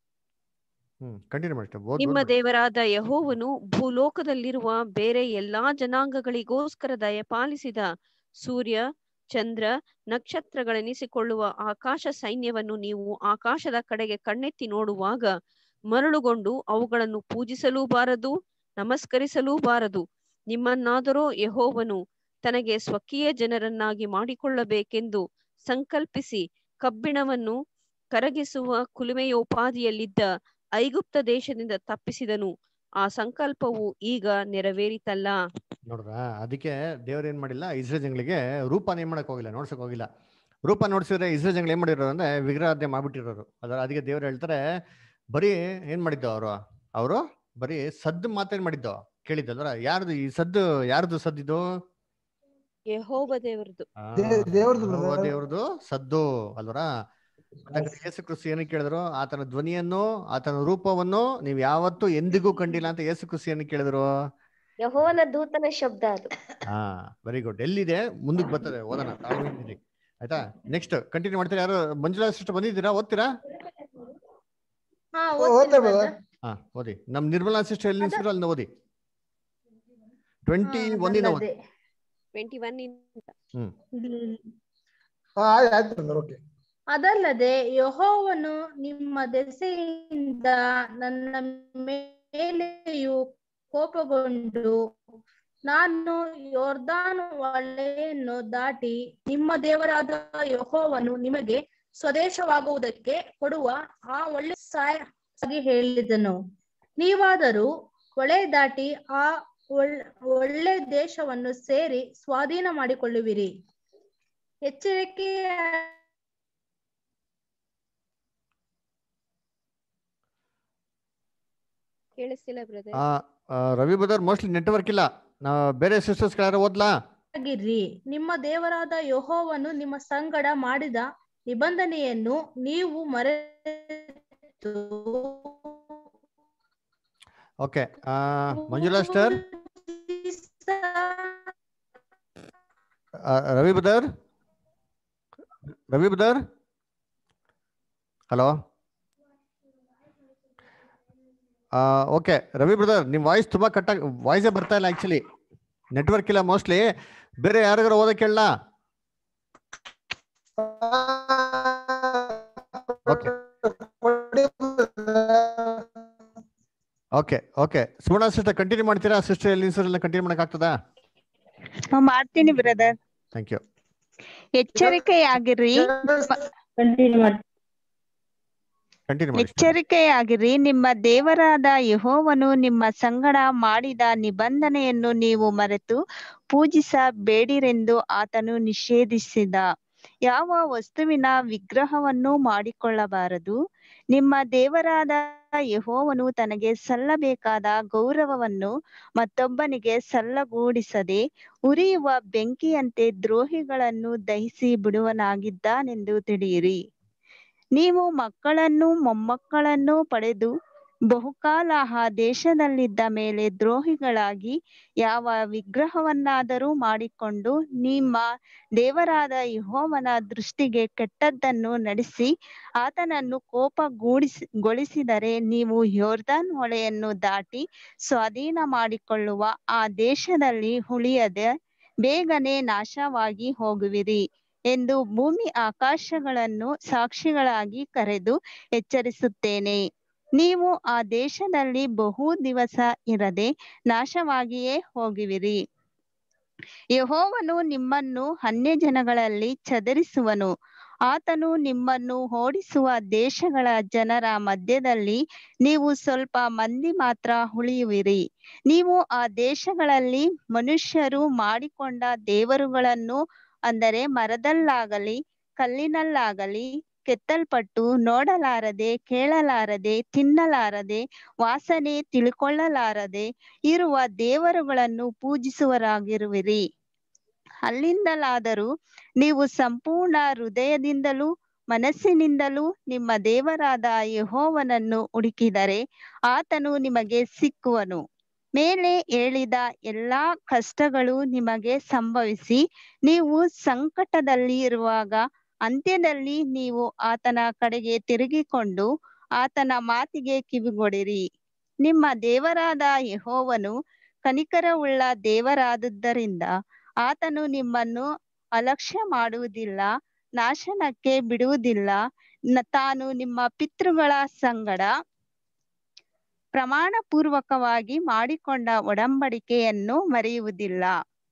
ನಿಮ್ಮ ದೇವರಾದ ಯೆಹೋವನು ಭೂಲೋಕದಲ್ಲಿರುವ ಬೇರೆ ಎಲ್ಲಾ ಜನಾಂಗಗಳಿಗೋಸ್ಕರ ದಯಪಾಲಿಸಿದ ಸೂರ್ಯ, ಚಂದ್ರ, ನಕ್ಷತ್ರಗಳೆನಿಸಿಕೊಳ್ಳುವ ಆಕಾಶ ಸೈನ್ಯವನ್ನು ನೀವು ಆಕಾಶದ ಕಡೆಗೆ ಕಣ್ಣೆತ್ತಿ ನೋಡುವಾಗ ಮರಳುಗೊಂಡು ಅವುಗಳನ್ನು ಪೂಜಿಸಲೂಬಾರದು, ನಮಸ್ಕರಿಸಲೂಬಾರದು. ನಿಮ್ಮನ್ನಾದರೋ ಯೆಹೋವನು ತನಗೆ ಸ್ವಕೀಯ ಜನರನ್ನಾಗಿ ಮಾಡಿಕೊಳ್ಳಬೇಕೆಂದು ಸಂಕಲ್ಪಿಸಿ ಕಬ್ಬಿಣವನ್ನು ಕರಗಿಸುವ ಕುಲುಮೆಯೋಪಾದಿಯಲ್ಲಿದ್ದ ಐಗುಪ್ತ ದೇಶದಿಂದ ತಪ್ಪಿಸಿದನು. ಆ ಸಂಕಲ್ಪವು ಈಗ ನೆರವೇರಿತಲ್ಲ. ನೋಡ್ರ, ಅದಕ್ಕೆ ದೇವ್ರ ಏನ್ ಮಾಡಿಲ್ಲ, ಇಸ್ರೇಲ್ ಜನಗಳಿಗೆ ರೂಪನ ಏನ್ ಮಾಡಕ್ ಹೋಗಿಲ್ಲ, ನೋಡ್ಸಕ್ ಹೋಗಿಲ್ಲ. ರೂಪ ನೋಡ್ಸಿದ್ರೆ ಇಸ್ರೇಲ್ ಜನಗಳು ಏನ್ ಮಾಡಿರೋರು ಅಂದ್ರೆ ವಿಗ್ರಹಾರ್ಧನೆ ಮಾಡ್ಬಿಟ್ಟಿರೋರು. ಅದರ ಅದಕ್ಕೆ ದೇವ್ರು ಹೇಳ್ತಾರೆ, ಬರೀ ಏನ್ ಮಾಡಿದ್ದು ಅವರು ಅವರು ಬರೀ ಸದ್ದು ಮಾತೇನ್ ಮಾಡಿದ್ದು ಕೇಳಿದ್ದಲ್ರ. ಯಾರ್ದು ಈ ಸದ್ದು, ಯಾರ್ದು ಸದ್ದಿದು? ಯೆಹೋವ ದೇವರದು ದೇವ್ರದು ಸದ್ದು ಅಲ್ವರ. ಯೇಸು ಕ್ರಿಸ್ತು ಏನಕ್ಕೆ ಕೇಳಿದ್ರು? ಆತನ ಧ್ವನಿಯನ್ನು, ಆತನ ರೂಪವನ್ನು ನೀವು ಯಾವತ್ತೂ ಎಂದಿಗೂ ಕಂಡಿಲ್ಲ ಅಂತ ಯೇಸು ಕ್ರಿಸ್ತು ಏನಕ್ಕೆ ಕೇಳಿದ್ರು? ಯೆಹೋವನ ದೂತನ ಶಬ್ದ ಅದು. ಹಾ, ವೆರಿ ಗುಡ್. ಎಲ್ಲಿದೆ ಮುಂದಕ್ಕೆ ಬರ್ತದೆ, ಓದೋಣ, ತಾಳ್ಮೆ ಇರಿ ಆಯ್ತಾ. ನೆಕ್ಸ್ಟ್ ಕಂಟಿನ್ಯೂ ಮಾಡ್ತೀರಾ? ಯಾರು ಮಂಜುಳಾ ಸಿಸ್ಟರ್ ಬಂದಿದ್ದೀರಾ? ಓದ್ತೀರಾ? ಹಾ ಓದಿ. ನಮ್ ನಿರ್ಮಲಾ ಸಿಸ್ಟರ್ ಎಲ್ಲಿ ನಿಲ್ಸಿದ್ರು ಅಲ್ಲಿ ಓದಿ. ಟ್ವೆಂಟಿ ಒಂದಿನ ಓದಿ. ಟ್ವೆಂಟಿ ಒನ್ ಹ್ಮ್ ಅದಲ್ಲದೆ ಯೆಹೋವನು ನಿಮ್ಮ ದೆಸೆಯಿಂದ ನನ್ನ ಮೇಲೆಯೂ ಕೋಪಗೊಂಡು ನಾನು ಯೋರ್ದಾನ್ ಹೊಳೆಯನ್ನು ದಾಟಿ ನಿಮ್ಮ ದೇವರಾದ ಯೆಹೋವನು ನಿಮಗೆ ಸ್ವದೇಶವಾಗುವುದಕ್ಕೆ ಕೊಡುವ ಆ ಒಳ್ಳೆ ಸಾಯಿ ಹೇಳಿದನು. ನೀವಾದರೂ ಹೊಳೆ ದಾಟಿ ಆ ಒಳ್ಳೆ ದೇಶವನ್ನು ಸೇರಿ ಸ್ವಾಧೀನ ಮಾಡಿಕೊಳ್ಳುವಿರಿ. ಎಚ್ಚರಿಕೆ ಕೇಳಿಸ್ತಿಲ್ಲ brother. Ravi brother, mostly network ಇಲ್ಲ. ನಾವು ಬೇರೆ ಸಿಸ್ಟರ್ಸ್ ಯಾರು ಓದ್ಲಾ? ಆಗಿರ್ರಿ. ನಿಮ್ಮ ದೇವರಾದ ಯೆಹೋವನು ನಿಮ್ಮ ಸಂಗಡ ಮಾಡಿದ ನಿಬಂಧನೆಯನ್ನು ನೀವು ಮರೆತು. Okay, Manjula sister, Ravi brother, Ravi brother, hello. Okay Ravi brother, ನಿಮ್ ವಾಯ್ಸ್ ತುಂಬಾ ಕಟ್ ಆಗಿ ವಾಯ್ಸೇ ಬರ್ತಾ ಇಲ್ಲ. ಆಕ್ಚುಲಿ ನೆಟ್ವರ್ಕ್ ಇಲ್ಲ ಮೋಸ್ಟ್ಲಿ. ಬೇರೆ ಯಾರಿಗಾರು ಓದಕ್ಕೆ ಹೇಳ? Okay okay okay Suvarna sister continue ಮಾಡ್ತೀರಾ? ಸಿಸ್ಟರ್ ಎಲ್ಲಿ ಎಲ್ಲ ಕಂಟಿನ್ಯೂ ಮಾಡಕ್ ಆಗ್ತದಾ? ಮಾಡ್ತೀನಿ ಬ್ರದರ್. Thank you. ಎಚ್ಚರಿಕೆಯಾಗಿರ್ರಿ ಎಚ್ಚರಿಕೆಯಾಗಿರಿ ನಿಮ್ಮ ದೇವರಾದ ಯೆಹೋವನು ನಿಮ್ಮ ಸಂಗಡ ಮಾಡಿದ ನಿಬಂಧನೆಯನ್ನು ನೀವು ಮರೆತು ಪೂಜಿಸಬೇಡಿರೆಂದು ಆತನು ನಿಷೇಧಿಸಿದ. ಯಾವ ವಸ್ತುವಿನ ವಿಗ್ರಹವನ್ನು ಮಾಡಿಕೊಳ್ಳಬಾರದು. ನಿಮ್ಮ ದೇವರಾದ ಯೆಹೋವನು ತನಗೆ ಸಲ್ಲಬೇಕಾದ ಗೌರವವನ್ನು ಮತ್ತೊಬ್ಬನಿಗೆ ಸಲ್ಲಗೂಡಿಸದೆ ಉರಿಯುವ ಬೆಂಕಿಯಂತೆ ದ್ರೋಹಿಗಳನ್ನು ದಹಿಸಿ ಬಿಡುವನಾಗಿದ್ದಾನೆಂದು ತಿಳಿಯಿರಿ. ನೀವು ಮಕ್ಕಳನ್ನು ಮೊಮ್ಮಕ್ಕಳನ್ನು ಪಡೆದು ಬಹುಕಾಲ ಆ ದೇಶದಲ್ಲಿದ್ದ ಮೇಲೆ ದ್ರೋಹಿಗಳಾಗಿ ಯಾವ ವಿಗ್ರಹವನ್ನಾದರೂ ಮಾಡಿಕೊಂಡು ನಿಮ್ಮ ದೇವರಾದ ಯೆಹೋವನ ದೃಷ್ಟಿಗೆ ಕೆಟ್ಟದ್ದನ್ನು ನಡೆಸಿ ಆತನನ್ನು ಕೋಪಗೂಡಿಸಿ ಗೊಳಿಸಿದರೆ ನೀವು ಯೊರ್ದಾನ್ ಹೊಳೆಯನ್ನು ದಾಟಿ ಸ್ವಾಧೀನ ಮಾಡಿಕೊಳ್ಳುವ ಆ ದೇಶದಲ್ಲಿ ಉಳಿಯದೆ ಬೇಗನೆ ನಾಶವಾಗಿ ಹೋಗುವಿರಿ ಎಂದು ಭೂಮಿ ಆಕಾಶಗಳನ್ನು ಸಾಕ್ಷಿಗಳಾಗಿ ಕರೆದು ಎಚ್ಚರಿಸುತ್ತೇನೆ. ನೀವು ಆ ದೇಶದಲ್ಲಿ ಬಹು ದಿವಸ ಇರದೆ ನಾಶವಾಗಿಯೇ ಹೋಗುವಿರಿ. ಯೆಹೋವನು ನಿಮ್ಮನ್ನು ಅನ್ಯಜನಗಳಲ್ಲಿ ಚದರಿಸುವನು. ಆತನು ನಿಮ್ಮನ್ನು ಓಡಿಸುವ ದೇಶಗಳ ಜನರ ಮಧ್ಯದಲ್ಲಿ ನೀವು ಸ್ವಲ್ಪ ಮಂದಿ ಮಾತ್ರ ಉಳಿಯುವಿರಿ. ನೀವು ಆ ದೇಶಗಳಲ್ಲಿ ಮನುಷ್ಯರು ಮಾಡಿಕೊಂಡ ದೇವರುಗಳನ್ನು, ಅಂದರೆ ಮರದಲ್ಲಾಗಲಿ ಕಲ್ಲಿನಲ್ಲಾಗಲಿ ಕೆತ್ತಲ್ಪಟ್ಟು ನೋಡಲಾರದೆ ಕೇಳಲಾರದೆ ತಿನ್ನಲಾರದೆ ವಾಸನೆ ತಿಳ್ಕೊಳ್ಳಲಾರದೆ ಇರುವ ದೇವರುಗಳನ್ನು ಪೂಜಿಸುವರಾಗಿರುವಿರಿ. ಅಲ್ಲಿಂದಲಾದರೂ ನೀವು ಸಂಪೂರ್ಣ ಹೃದಯದಿಂದಲೂ ಮನಸ್ಸಿನಿಂದಲೂ ನಿಮ್ಮ ದೇವರಾದ ಯೆಹೋವನನ್ನು ಹುಡುಕಿದರೆ ಆತನು ನಿಮಗೆ ಸಿಕ್ಕುವನು. ಮೇಲೆ ಹೇಳಿದ ಎಲ್ಲಾ ಕಷ್ಟಗಳು ನಿಮಗೆ ಸಂಭವಿಸಿ ನೀವು ಸಂಕಟದಲ್ಲಿ ಇರುವಾಗ ಅಂತ್ಯದಲ್ಲಿ ನೀವು ಆತನ ಕಡೆಗೆ ತಿರುಗಿಕೊಂಡು ಆತನ ಮಾತಿಗೆ ಕಿವಿಗೊಡಿರಿ. ನಿಮ್ಮ ದೇವರಾದ ಯೆಹೋವನು ಕನಿಕರವುಳ್ಳ ದೇವರಾದುದರಿಂದ ಆತನು ನಿಮ್ಮನ್ನು ಅಲಕ್ಷ್ಯ ಮಾಡುವುದಿಲ್ಲ, ನಾಶನಕ್ಕೆ ಬಿಡುವುದಿಲ್ಲ. ತಾನು ನಿಮ್ಮ ಪಿತೃಗಳ ಸಂಗಡ ಪ್ರಮಾಣ ಪೂರ್ವಕವಾಗಿ ಮಾಡಿಕೊಂಡ ಒಡಂಬಡಿಕೆಯನ್ನು ಮರೆಯುವುದಿಲ್ಲ.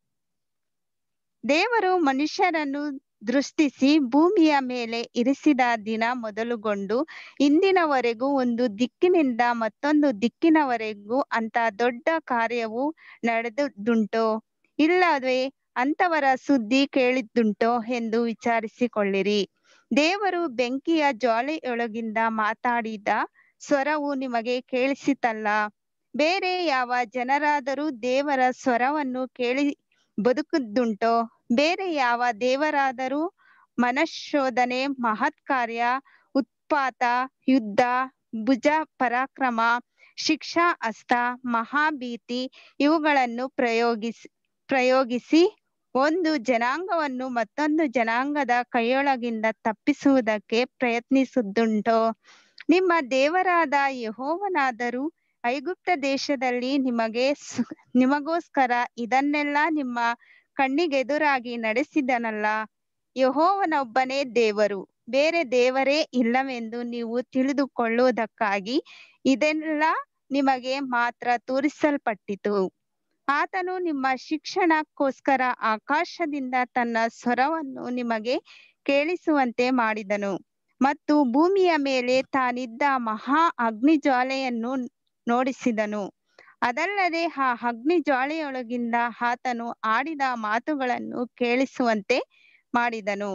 ದೇವರು ಮನುಷ್ಯರನ್ನು ದೃಷ್ಟಿಸಿ ಭೂಮಿಯ ಮೇಲೆ ಇರಿಸಿದ ದಿನ ಮೊದಲುಗೊಂಡು ಇಂದಿನವರೆಗೂ ಒಂದು ದಿಕ್ಕಿನಿಂದ ಮತ್ತೊಂದು ದಿಕ್ಕಿನವರೆಗೂ ಅಂತ ದೊಡ್ಡ ಕಾರ್ಯವು ನಡೆದುದುಂಟೋ, ಇಲ್ಲವೇ ಅಂತವರ ಸುದ್ದಿ ಕೇಳಿದ್ದುಂಟೋ ಎಂದು ವಿಚಾರಿಸಿಕೊಳ್ಳಿರಿ. ದೇವರು ಬೆಂಕಿಯ ಜ್ವಾಲೆಯೊಳಗಿಂದ ಮಾತಾಡಿದ ಸ್ವರವು ನಿಮಗೆ ಕೇಳಿಸಿತಲ್ಲ. ಬೇರೆ ಯಾವ ಜನರಾದರೂ ದೇವರ ಸ್ವರವನ್ನು ಕೇಳಿ ಬದುಕುದುಂಟೋ? ಬೇರೆ ಯಾವ ದೇವರಾದರೂ ಮನಶೋಧನೆ, ಮಹತ್ಕಾರ್ಯ, ಉತ್ಪಾತ, ಯುದ್ಧ, ಭುಜ ಪರಾಕ್ರಮ, ಶಿಕ್ಷಾ ಹಸ್ತ, ಮಹಾಭೀತಿ ಇವುಗಳನ್ನು ಪ್ರಯೋಗಿಸಿ ಪ್ರಯೋಗಿಸಿ ಒಂದು ಜನಾಂಗವನ್ನು ಮತ್ತೊಂದು ಜನಾಂಗದ ಕೈಯೊಳಗಿಂದ ತಪ್ಪಿಸುವುದಕ್ಕೆ ಪ್ರಯತ್ನಿಸುವುದುಂಟೋ? ನಿಮ್ಮ ದೇವರಾದ ಯೆಹೋವನಾದರೂ ಐಗುಪ್ತ ದೇಶದಲ್ಲಿ ನಿಮಗೆ ನಿಮಗೋಸ್ಕರ ಇದನ್ನೆಲ್ಲ ನಿಮ್ಮ ಕಣ್ಣಿಗೆದುರಾಗಿ ನಡೆಸಿದನಲ್ಲ. ಯೆಹೋವನೊಬ್ಬನೇ ದೇವರು, ಬೇರೆ ದೇವರೇ ಇಲ್ಲವೆಂದು ನೀವು ತಿಳಿದುಕೊಳ್ಳುವುದಕ್ಕಾಗಿ ಇದೆಲ್ಲ ನಿಮಗೆ ಮಾತ್ರ ತೋರಿಸಲ್ಪಟ್ಟಿತು. ಆತನು ನಿಮ್ಮ ಶಿಕ್ಷಣಕ್ಕೋಸ್ಕರ ಆಕಾಶದಿಂದ ತನ್ನ ಸ್ವರವನ್ನು ನಿಮಗೆ ಕೇಳಿಸುವಂತೆ ಮಾಡಿದನು ಮತ್ತು ಭೂಮಿಯ ಮೇಲೆ ತಾನಿದ್ದ ಮಹಾ ಅಗ್ನಿಜ್ವಾಲೆಯನ್ನು ನೋಡಿಸಿದನು. ಅದಲ್ಲದೆ ಆ ಅಗ್ನಿ ಜ್ವಾಲೆಯೊಳಗಿಂದ ಆತನು ಆಡಿದ ಮಾತುಗಳನ್ನು ಕೇಳಿಸುವಂತೆ ಮಾಡಿದನು.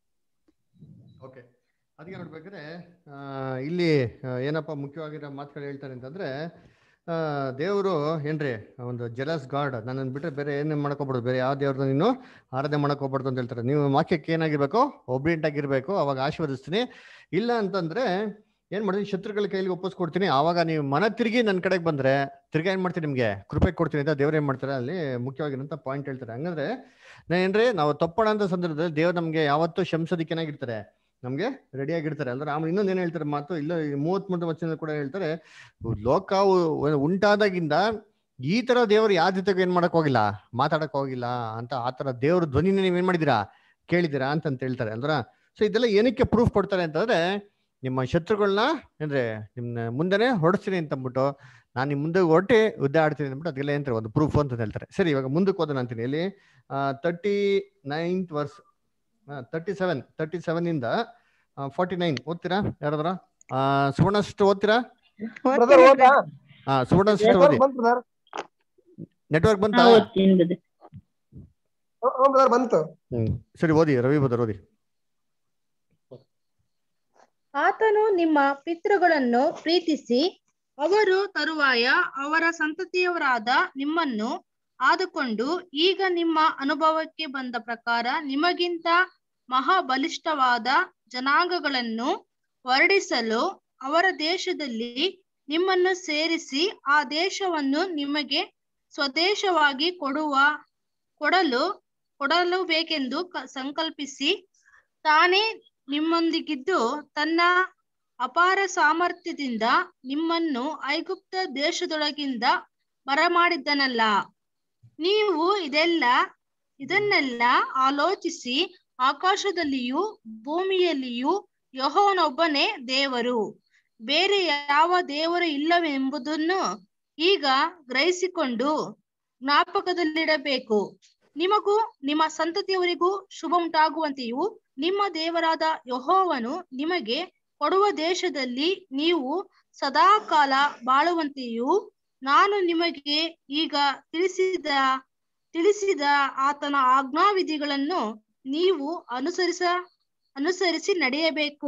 ಓಕೆ, ಅದಕ್ಕೆ ನೋಡ್ಬೇಕಾದ್ರೆ ಆ ಇಲ್ಲಿ ಏನಪ್ಪ ಮುಖ್ಯವಾಗಿರೋ ಮಾತುಗಳು ಹೇಳ್ತಾರೆ ಅಂತಂದ್ರೆ, ಆ ದೇವರು ಏನ್ರಿ ಒಂದು ಜೆಲಸ್ ಗಾಡ್, ನನ್ನನ್ನು ಬಿಟ್ಟರೆ ಬೇರೆ ಏನು ಮಾಡ್ಕೋಬಾರ್ದು, ಬೇರೆ ಯಾವ ದೇವ್ರನ್ನ ನೀನು ಆರಾಧನೆ ಮಾಡ್ಕೋಬಾರ್ದು ಅಂತ ಹೇಳ್ತಾರೆ. ನೀವು ವಾಕ್ಯಕ್ಕೆ ಏನಾಗಿರ್ಬೇಕು, ಒಬ್ರಿಯಂಟ್ ಆಗಿರ್ಬೇಕು, ಅವಾಗ ಆಶೀರ್ವದಿಸ್ತೀನಿ. ಇಲ್ಲ ಅಂತಂದ್ರೆ ಏನ್ ಮಾಡ್ತೀನಿ, ಶತ್ರುಗಳ ಕೈಲಿ ಒಪ್ಪಿಸ್ಕೊಡ್ತೀನಿ. ಆವಾಗ ನೀವು ಮನ ತಿರುಗಿ ನನ್ನ ಕಡೆಗೆ ಬಂದ್ರೆ ತಿರ್ಗಾ ಏನ್ ಮಾಡ್ತೀನಿ, ನಿಮ್ಗೆ ಕೃಪೆ ಕೊಡ್ತೀನಿ ಅಂತ ದೇವ್ರು ಏನ್ ಮಾಡ್ತಾರೆ ಅಲ್ಲಿ ಮುಖ್ಯವಾಗಿರೋಂಥ ಪಾಯಿಂಟ್ ಹೇಳ್ತಾರೆ. ಹಂಗಂದ್ರೆ ಏನ್ರಿ, ನಾವು ತಪ್ಪೋಣ ಅಂತ ಸಂದರ್ಭದಲ್ಲಿ ದೇವ್ರು ನಮ್ಗೆ ಯಾವತ್ತೂ ಶಂಸೋದಿಕ್ಕೇನಾಗಿರ್ತಾರೆ, ನಮ್ಗೆ ರೆಡಿ ಆಗಿರ್ತಾರೆ. ಅಂದ್ರೆ ಆಮೇಲೆ ಇನ್ನೊಂದು ಏನ್ ಹೇಳ್ತಾರೆ ಮಾತು, ಇಲ್ಲ ಮೂವತ್ತ್ ಮೂರು ವಚನ ಕೂಡ ಹೇಳ್ತಾರೆ, ಲೋಕ ಉಂಟಾದಾಗಿಂದ ಈ ತರ ದೇವ್ರು ಯಾವ ಜೊತೆಗೂ ಏನ್ ಮಾಡಕ್ ಹೋಗಿಲ್ಲ, ಮಾತಾಡಕ್ ಹೋಗಿಲ್ಲ ಅಂತ. ಆತರ ದೇವ್ರ ಧ್ವನಿನ ನೀವ್ ಏನ್ ಮಾಡಿದೀರಾ, ಕೇಳಿದೀರಾ ಅಂತ ಹೇಳ್ತಾರೆ ಅಂದ್ರ. ಸೊ ಇದೆಲ್ಲ ಏನಕ್ಕೆ ಪ್ರೂಫ್ ಕೊಡ್ತಾರೆ ಅಂತಂದ್ರೆ, ನಿಮ್ಮ ಶತ್ರುಗಳನ್ನ ಅಂದ್ರೆ ನಿಮ್ನ ಮುಂದೆನೆ ಹೊರಡಿಸ್ತೀನಿ ಅಂತ ಅಂದ್ಬಿಟ್ಟು, ನಾನು ನಿಮ್ ಮುಂದೆ ಹೊರಟೆ ಯುದ್ಧ ಆಡ್ತೀನಿ ಅಂದ್ಬಿಟ್ಟು ಅದೆಲ್ಲ ಏನ್ತಾರೆ ಒಂದು ಪ್ರೂಫ್ ಅಂತ ಹೇಳ್ತಾರೆ. ಸರಿ, ಇವಾಗ ಮುಂದಕ್ಕೆ ಹೋದನ ಅಂತೀನಿ. ಇಲ್ಲಿ thirty ninth verse, thirty seven thirty seven ಇಂದ ಫಾರ್ಟಿ ನೈನ್ ಓದ್ತೀರಾ ಯಾರಾದ್ರ? ಆ ಸುವರ್ಣಷ್ಟು ಓದ್ತೀರಾ? ಹಾ, ಸುವರ್ಣಷ್ಟು ಓದಿ. ನೆಟ್ವರ್ಕ್ ಬಂತ? ಬಂತು. ಹ್ಮ್, ಸರಿ ಓದಿ ರವಿ ಬದರ್ ಓದಿ. ಆತನು ನಿಮ್ಮ ಪಿತೃಗಳನ್ನು ಪ್ರೀತಿಸಿ ಅವರು ತರುವಾಯ ಅವರ ಸಂತತಿಯವರಾದ ನಿಮ್ಮನ್ನು ಆದುಕೊಂಡು ಈಗ ನಿಮ್ಮ ಅನುಭವಕ್ಕೆ ಬಂದ ಪ್ರಕಾರ ನಿಮಗಿಂತ ಮಹಾಬಲಿಷ್ಠವಾದ ಜನಾಂಗಗಳನ್ನು ಹೊರಡಿಸಲು ಅವರ ದೇಶದಲ್ಲಿ ನಿಮ್ಮನ್ನು ಸೇರಿಸಿ ಆ ದೇಶವನ್ನು ನಿಮಗೆ ಸ್ವದೇಶವಾಗಿ ಕೊಡುವ ಕೊಡಲು ಕೊಡಲು ಬೇಕೆಂದು ಸಂಕಲ್ಪಿಸಿ ತಾನೇ ನಿಮ್ಮೊಂದಿಗಿದ್ದು ತನ್ನ ಅಪಾರ ಸಾಮರ್ಥ್ಯದಿಂದ ನಿಮ್ಮನ್ನು ಐಗುಪ್ತ ದೇಶದೊಳಗಿಂದ ಬರಮಾಡಿದ್ದನಲ್ಲ. ನೀವು ಇದೆಲ್ಲ ಇದನ್ನೆಲ್ಲ ಆಲೋಚಿಸಿ ಆಕಾಶದಲ್ಲಿಯೂ ಭೂಮಿಯಲ್ಲಿಯೂ ಯೆಹೋವನೊಬ್ಬನೇ ದೇವರು, ಬೇರೆ ಯಾವ ದೇವರು ಇಲ್ಲವೆಂಬುದನ್ನು ಈಗ ಗ್ರಹಿಸಿಕೊಂಡು ಜ್ಞಾಪಕದಲ್ಲಿಡಬೇಕು. ನಿಮಗೂ ನಿಮ್ಮ ಸಂತತಿಯವರಿಗೂ ಶುಭ ಉಂಟಾಗುವಂತೆಯೂ ನಿಮ್ಮ ದೇವರಾದ ಯೆಹೋವನು ನಿಮಗೆ ಕೊಡುವ ದೇಶದಲ್ಲಿ ನೀವು ಸದಾಕಾಲ ಬಾಳುವಂತೆಯೂ ನಾನು ನಿಮಗೆ ಈಗ ತಿಳಿಸಿದ ತಿಳಿಸಿದ ಆತನ ಆಜ್ಞಾವಿಧಿಗಳನ್ನು ನೀವು ಅನುಸರಿಸ ಅನುಸರಿಸಿ ನಡೆಯಬೇಕು.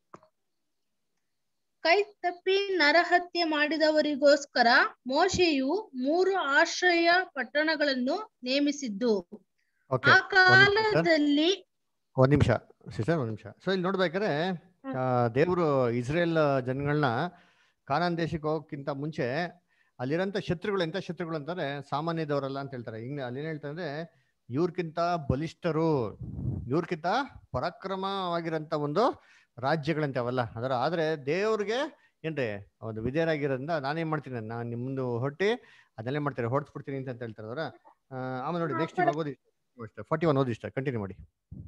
ಕೈ ತಪ್ಪಿ ನರಹತ್ಯೆ ಮಾಡಿದವರಿಗೋಸ್ಕರ ಮೋಶೆಯು ಮೂರು ಆಶ್ರಯ ಪಟ್ಟಣಗಳನ್ನು ನೇಮಿಸಿದ್ದು. ಆ ಕಾಲದಲ್ಲಿ ಒಂದ್ ನಿಮಿಷ ಸಿಸ್ಟರ್ ಒಂದ್ ನಿಮಿಷ ಸೊ ಇಲ್ಲಿ ನೋಡ್ಬೇಕಾದ್ರೆ ದೇವರು ಇಸ್ರೇಲ್ ಜನಗಳನ್ನ ಕಾನಾನ್ ದೇಶಕ್ಕೆ ಹೋಗೋಕ್ಕಿಂತ ಮುಂಚೆ ಅಲ್ಲಿರೋಂಥ ಶತ್ರುಗಳು ಎಂತ ಶತ್ರುಗಳು ಅಂತಾರೆ, ಸಾಮಾನ್ಯದವರಲ್ಲ ಅಂತ ಹೇಳ್ತಾರೆ. ಹಿಂಗೆ ಅಲ್ಲಿ ಏನ್ ಹೇಳ್ತಾರೆ ಅಂದ್ರೆ ಇವ್ರಕ್ಕಿಂತ ಬಲಿಷ್ಠರು, ಇವ್ರಕ್ಕಿಂತ ಪರಾಕ್ರಮವಾಗಿರೋಂಥ ಒಂದು ರಾಜ್ಯಗಳಂತೆ ಅವಲ್ಲ ಅದರ. ಆದ್ರೆ ದೇವ್ರಿಗೆ ಏನ್ರಿ ಒಂದು ವಿಧೇಯರಾಗಿರೋದ್ರಿಂದ ನಾನೇನ್ ಮಾಡ್ತೀನಿ, ನಾನು ನಿಮ್ಮದು ಹೊಟ್ಟಿ ಅದನ್ನೇ ಮಾಡ್ತಾರೆ ಹೊಡ್ಸ್ಬಿಡ್ತೀನಿ ಅಂತ ಹೇಳ್ತಾರೆ ಅವರ. ಆಮೇಲೆ ನೋಡಿ ನೆಕ್ಸ್ಟ್ ಇವಾಗ ಓದಿ ಫಾರ್ಟಿ ಒನ್ ಓದಿ ಇಷ್ಟ ಕಂಟಿನ್ಯೂ ಮಾಡಿ.